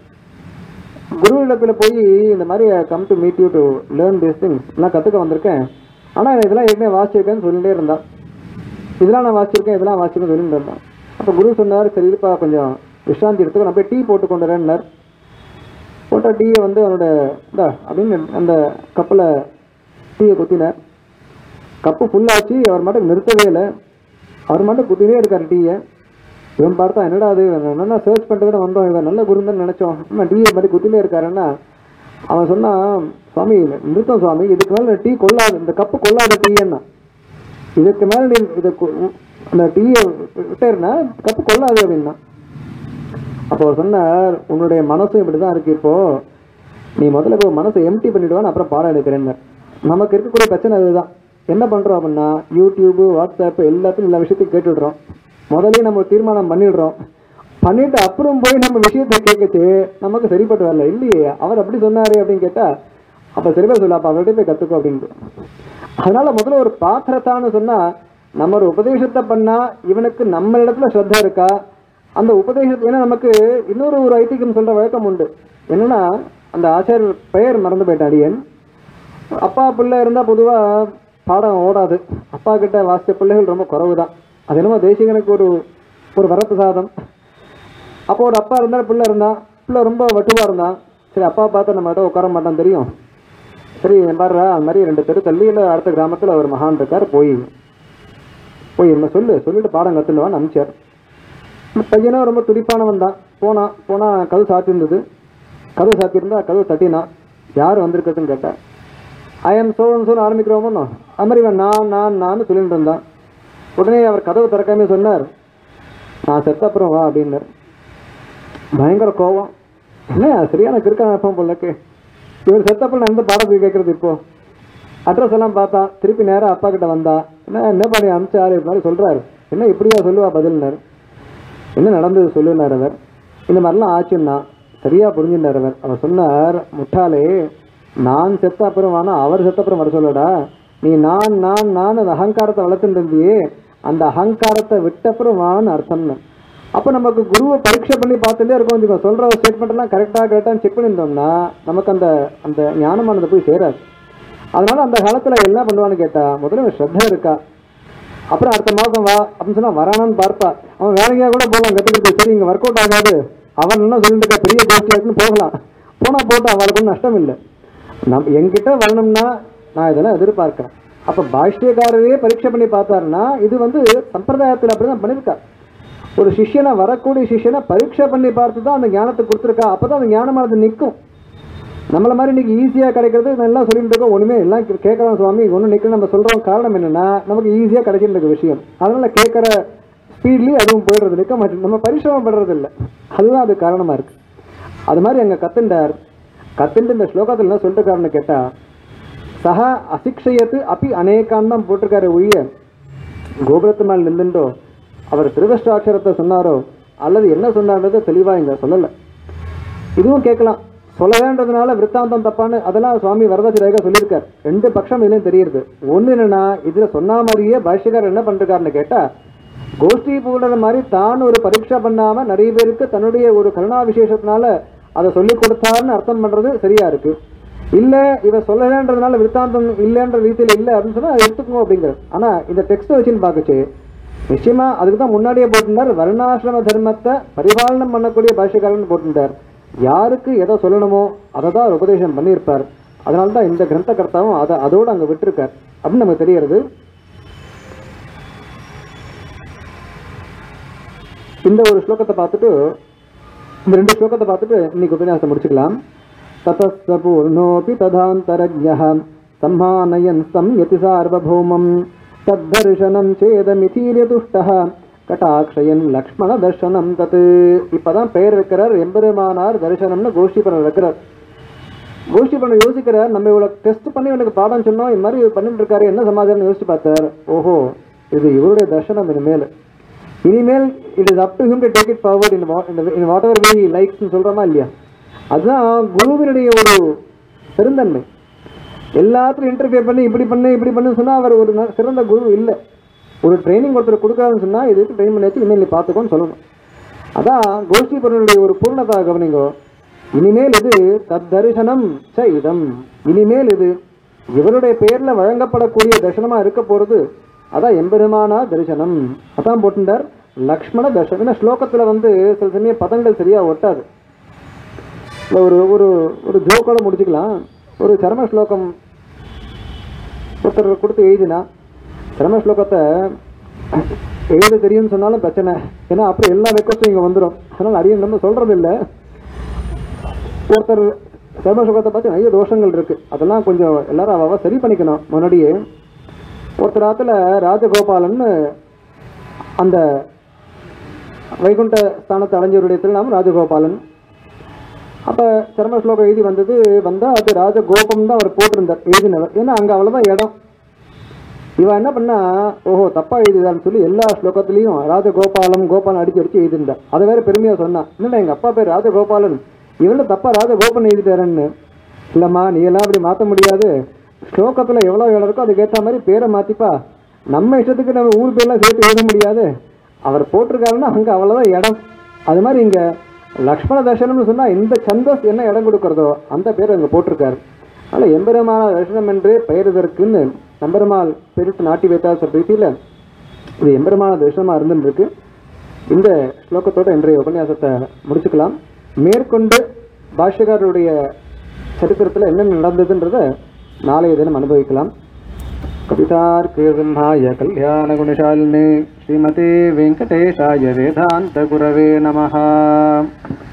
குரு இடத்துல போய் இந்த மாதிரி come to meet you to learn this things, எல்லாம் கற்றுக்க வந்திருக்கேன், ஆனால் இதெல்லாம் ஏற்கனவே வாசிச்சிருக்கேன்னு சொல்லிகிட்டே இருந்தான். இதெல்லாம் நான் வாசிச்சிருக்கேன், இதெல்லாம் வாசிச்சிருக்கேன்னு சொல்லிட்டு இருந்தான். அப்போ குரு சொன்னார், சரி இருப்பா கொஞ்சம் விஷ்ராந்தி எடுத்துக்கோ, நான் போய் டீ போட்டு கொண்டு வரேன்னார். போட்டால் டீயை வந்து அவனோட இந்தா அப்படின்னு அந்த கப்பில் டீயை குத்தினார். கப்பு ஃபுல்லாச்சு. அவர் மட்டும் நிறுத்தவே இல்லை. அவர் மட்டும் குத்தினே இருக்கார் டீயை. இவன் பார்த்தா என்னடா அது, என்னென்னா சர்ச் பண்ணுறதுன்னு வந்தோம், இவன் நல்ல குருந்தன்னு நினச்சோம், ஆனால் டீயை மாதிரி குத்தினே இருக்காருன்னா அவன் சொன்னான், சுவாமி நிறுத்தம் சுவாமி, இதுக்கு மேலே டீ கொள்ளாது, இந்த கப்பு கொள்ளாத டீன்னா, இதுக்கு மேலே நீ இதை அந்த டீயை விட்டேன்னா கப்பு கொள்ளாது அப்படின்னா. அப்போ அவர் சொன்னார், உன்னுடைய மனசும் இப்படி தான் இருக்குது, இப்போது நீ முதல்ல இப்போ மனசை எம்டி பண்ணிவிடுவான்னு அப்புறம் பாடம் எடுக்கிறேன்னு. நமக்கு இருக்கக்கூடிய பிரச்சனை அதுதான். என்ன பண்ணுறோம் அப்படின்னா யூடியூப்பு வாட்ஸ்அப் எல்லாத்தையும் எல்லா விஷயத்தையும் கேட்டுடுறோம். முதலே நம்ம தீர்மானம் பண்ணிடுறோம். பண்ணிவிட்டு அப்புறம் போய் நம்ம விஷயத்தை கேட்கச்சு நமக்கு சரிப்பட்டு வரல. இல்லையே அவர் அப்படி சொன்னார் அப்படின்னு கேட்டால் அப்போ சரிப்பா சொல்ல, அப்போ அவர்கிட்ட போய் கற்றுக்கோ அப்படின்ட்டு. அதனால் முதல்ல ஒரு பாத்திரத்தான்னு சொன்னால் நம்ம ஒரு உபதேசத்தை பண்ணால் இவனுக்கு நம்ம இடத்துல ஸ்ரத்தா இருக்கா அந்த உபதேசத்தை. ஏன்னா நமக்கு இன்னொரு ஒரு ஐதிகம் சொல்கிற வழக்கம் உண்டு. என்னென்னா அந்த ஆச்சாரியர் பெயர் மறந்து போயிட்டேன், அடியன். அப்பா பிள்ளை இருந்தால் பொதுவாக பாடம் ஓடாது. அப்பா கிட்ட வாசித்த பிள்ளைகள் ரொம்ப குறவு தான். அது என்னமோ தேசிகனுக்கு ஒரு வரப்பு சாதம். அப்போ ஒரு அப்பா இருந்தால் பிள்ளை இருந்தான். பிள்ளை ரொம்ப வட்டுவாக இருந்தான். சரி அப்பா பார்த்தா நம்ம கிட்ட உட்கார மாட்டான் தெரியும். சரி பாடுறா அந்த மாதிரி 2 தெரு தள்ளியில் அடுத்த கிராமத்தில் ஒரு மகான் இருக்கார், போய் என்ன சொல்லிட்டு பாடம் கற்றுடுவான்னு அனுப்பிச்சார். பையனும் ரொம்ப துடிப்பானவன் தான். போனால் கதவு சாத்தியிருந்தது. கதவு சாத்தியிருந்தா கதவு தட்டினான். யார் வந்திருக்கிறதுன்னு கேட்டேன். ஐ எம் சோன்னு ஆரம்பிக்கிறோமோ அது மாதிரி இவன் நான் சொல்லிட்டு இருந்தான். உடனே அவர் கதவு திறக்காமே சொன்னார், நான் செத்த அப்புறம் வா அப்படின்னார். பயங்கர கோபம். என்ன சரியான கிறுக்கான அர்த்தம் போலக்கு, இவர் செத்தப்போ நான் எந்த பாடத்துக்கு கேட்குறது. இப்போது அட்ரஸ் எல்லாம் பார்த்தா திருப்பி நேராக அப்பா கிட்ட வந்தா, என்ன பண்ணி அனுப்பிச்சாரு இது மாதிரி சொல்கிறாரு. என்ன இப்படியா சொல்லுவா பதில்னார். என்ன நடந்தது சொல்லுனார் அவர். இந்த மாதிரிலாம் ஆச்சுன்னா சரியாக புரிஞ்சுட்டார் அவர். அவர் சொன்னார், முட்டாளே, நான் செத்த அப்புறம் வானா அவர் செத்த அப்புறம் வர சொல்லடா. நீ நான் அந்த அகங்காரத்தை வளர்த்துட்டு இருந்தியே, அந்த அகங்காரத்தை விட்டப்புறம் வான்னு அர்த்தம்னு. அப்போ நமக்கு குருவை பரீட்சை பண்ணி பார்த்துட்டே இருக்கோம். கொஞ்சம் சொல்கிற ஸ்டேட்மெண்ட்லாம் கரெக்டாக செக் பண்ணியிருந்தோம்னா நமக்கு அந்த ஞானமானது போய் சேராது. அதனால் அந்த காலத்தில் என்ன பண்ணுவான்னு கேட்டால் முதல்ல ஸ்ரத்தா இருக்கா, அப்புறம் அடுத்த மாதம் வா அப்படின்னு சொன்னால் வரானான்னு பார்ப்பா. அவன் வேலையாக கூட போகலாம் கற்றுக்கிட்டு. சரி இங்கே ஒர்க் அவுட் ஆகாது, அவன் என்ன சொல்லிட்டு இருக்கா பெரிய கோஷ்டி இருக்குன்னு போகலாம். போனால் போட்டு அவளுக்கு ஒன்றும் நஷ்டம் இல்லை. என்கிட்ட வரணும்னா நான் இதெல்லாம் எதிர்பார்க்கிறேன். அப்போ பாஷ்யக்காரரே பரீட்சை பண்ணி பார்த்தாருன்னா இது சம்பிரதாயத்தில் அப்படி தான் பண்ணியிருக்கா. ஒரு சிஷ்யனை வரக்கூடிய சிஷ்யனை பரீட்சை பண்ணி பார்த்து தான் அந்த ஞானத்தை கொடுத்துருக்கா. அப்போ தான் அந்த ஞானமானது நிற்கும். நம்மளை மாதிரி இன்றைக்கி ஈஸியாக கிடைக்கிறது நல்லா சொல்லிட்டு இருக்கோம். ஒன்றுமே எல்லாம் கேட்குறோம் சுவாமி ஒன்றும் நிற்கணும் நம்ம சொல்கிறோம். காரணம் என்னென்னா நமக்கு ஈஸியாக கிடைக்கின்ற விஷயம். அதனால் கேட்குற ஸ்பீட்லேயே அதுவும் போயிடுறது, நிற்க மாட்டேன். நம்ம பரிசிரமம் பண்ணுறது இல்லை, அதுதான் அது காரணமாக இருக்குது. அது மாதிரி அங்கே கத்துண்டு இந்த ஸ்லோகத்தில் என்ன சொல்லிட்டுருக்காருன்னு கேட்டால் சக அசிக்ஷயத்து அப்பி அநேகான் தான் போட்டிருக்காரு. ஒழிய கோபுரத்து மேல் நின்றுண்டோ அவர் திருவஷ்டாட்சரத்தை சொன்னாரோ அல்லது என்ன சொன்னார்ன்றதை தெளிவாக இங்கே சொல்லலை. இதுவும் கேட்கலாம், சொல்லவேன்றதுனால விற்த்தாந்தம் தப்பான்னு அதெல்லாம் சுவாமி வரதாச்சாரியாக சொல்லியிருக்கார். 2 பட்சம் இதுலேயும் தெரியுது. ஒன்று என்னென்னா இதில் சொன்ன மாதிரியே பாஷ்யக்காரர் என்ன பண்ணிருக்காருன்னு கேட்டால் கோஷ்டி பூண்டது மாதிரி தான் ஒரு பரீட்சை பண்ணாமல் நிறைய பேருக்கு தன்னுடைய ஒரு கருணா விசேஷத்தினால அதை சொல்லிக் கொடுத்தாருன்னு அர்த்தம் பண்ணுறது சரியாக இருக்குது. இல்லை இவர் சொல்லலைன்றதுனால விற்த்தாந்தம் இல்லைன்ற ரீதியில் இல்லை அப்படின்னு சொன்னால் அதை எடுத்துக்கணும் அப்படிங்கிறது. ஆனால் இந்த டெக்ஸ்ட்டை வச்சுன்னு பார்க்கச்சு நிச்சயமாக அதுக்கு தான் முன்னாடியே போட்டிருந்தார். வர்ணாசிரம தர்மத்தை பரிபாலனம் பண்ணக்கூடிய பாஷ்யக்காரன் போட்டிருந்தார். யாருக்கு எதை சொல்லணுமோ அதை தான் உபதேசம் பண்ணியிருப்பார். அதனால தான் இந்த கிரந்த கர்த்தாவும் அதோடு அங்கே விட்டுருக்கார் அப்படின்னு நமக்கு தெரிகிறது. இந்த ஒரு ஸ்லோகத்தை பார்த்துட்டு, இந்த 2 ஸ்லோகத்தை பார்த்துட்டு இன்னைக்கு உபன்யாசத்தை முடிச்சுக்கலாம். ததஸ்ஸ பூர்ணோபி ததாந்தரஜ்ஞः சம்மானயன் யதி சார்வபௌமம் தத்தர்ஷனம் சேதமிதீர்யதுஷ்டः கட்டாக்ஷயன் லக்ஷ்மண தர்ஷனம் தத். இப்பதான் பெயர் வைக்கிறார், எம்பெருமானார் தரிசனம்னு கோஷ்டி பண்ண வைக்கிறார். கோஷ்டி பண்ண யோசிக்கிறார், நம்ம இவ்வளவு டெஸ்ட் பண்ணி இவனுக்கு பாடம் சொன்னோம், இது மாதிரி பண்ணிட்டு இருக்காரு, என்ன சமாச்சாரம் யோசிச்சு பார்த்தார். ஓஹோ, இது இவருடைய தர்சனம். இனிமேல் it is up to him to take it forward in whatever way he likes சொல்றோமா இல்லையா? அதுதான் குருவினுடைய ஒரு பெருந்தன்மை. எல்லாத்துலையும் இன்டர்ஃபியர் பண்ணி இப்படி பண்ணு சொன்னா அவர் ஒரு சிறந்த குரு இல்லை. ஒரு ட்ரைனிங் ஒருத்தர் கொடுக்காதுன்னு சொன்னா இதுக்கு ட்ரெயின் பண்ணி வச்சு இனிமேல் நீ பார்த்துக்கோன்னு சொல்லணும். அதான் கோஷ்டி பொருளுடைய ஒரு பூர்ணதா கவனிங்கோ. இனிமேல் இது தத்தரிசனம் ச இதம், இனிமேல் இது இவருடைய பெயர்ல வழங்கப்படக்கூடிய தரிசனமா இருக்க போறது. அதான் எம்பெருமானா தரிசனம். அதான் போட்டுட்டார் லக்ஷ்மண தர்ஷனம். ஏன்னா ஸ்லோகத்துல சில சமயம் பதங்கள் சரியா ஒட்டாது. ஒரு ஒரு ஒரு ஜோக்கோட முடிச்சுக்கலாம். ஒரு சரம ஸ்லோகம் ஒருத்தர் கொடுத்து எழுதினா, சரம ஸ்லோகத்தை எழுத தெரியும்னு சொன்னாலும் பிரச்சனை. ஏன்னா அப்புறம் எல்லா ரெக்வஸ்டும் இங்கே வந்துடும். அதனால் அடியன் நம்ம சொல்றது இல்லை. ஒருத்தர் சரம ஸ்லோகத்தை பார்த்து நிறைய தோஷங்கள் இருக்கு, அதெல்லாம் கொஞ்சம் எல்லாரும் அவ சரி பண்ணிக்கணும். முன்னாடியே ஒருத்தர் ஆத்துல ராஜகோபாலன் அந்த வைகுண்ட ஸ்தானத்தை அடைஞ்சவருடைய திருநாமம் ராஜகோபாலன். அப்போ சரம ஸ்லோகம் எழுதி வந்தால் அது ராஜகோபம் தான் அவர் போட்டிருந்தார் எழுதினவர். ஏன்னா அங்கே அவ்வளோதான் இடம். இவன் என்ன பண்ணா, ஓஹோ தப்பா எழுதிதான்னு சொல்லி எல்லா ஸ்லோகத்துலேயும் ராஜகோபாலம் கோபாலன் அடிச்சு எழுதியிருந்தார். அதை வேற பெருமையாக சொன்னான். என்னடா எங்கள் அப்பா பேர் ராஜகோபாலன், இவன்ல தப்பா ராஜகோபன் எழுதிட்டாரன்னு. இல்லைம்மா, நீ எல்லாம் அப்படி மாற்ற முடியாது. ஸ்லோகத்தில் எவ்வளோ இருக்கோ அதுக்கேற்ற மாதிரி பேரை மாற்றிப்பா. நம்ம இஷ்டத்துக்கு நம்ம ஊர் பேர்லாம் சேர்த்து எழுத முடியாது. அவர் போட்டிருக்காருன்னா அங்கே அவ்வளோதான் இடம். அது மாதிரி இங்கே லக்ஷ்மண தர்சனம்னு சொன்னால் இந்த சந்தஸ் என்ன இடம் கொடுக்குறதோ அந்த பேர் அங்கே போட்டிருக்காரு. அதனால் எம்பெருமான தர்சனம் என்றே பெயர் இதற்குன்னு நம்பெருமாள் பெருத்து நாட்டி வைத்தார் பிரீதியில் இது எம்பெருமான தர்சனமாக இருந்துருக்கு. இந்த ஸ்லோகத்தோடு இன்றைய உபன்யாசத்தை முடிச்சுக்கலாம். மேற்கொண்டு பாஷ்யக்காரருடைய சரித்திரத்தில் என்னென்ன நடந்ததுன்றதை நாளைய தினம் அனுபவிக்கலாம். கவிதார்க்கிய கல்யாண குணசாலினே ஸ்ரீமதே வெங்கடேஷாய வேதாந்த குரவே நமஹ.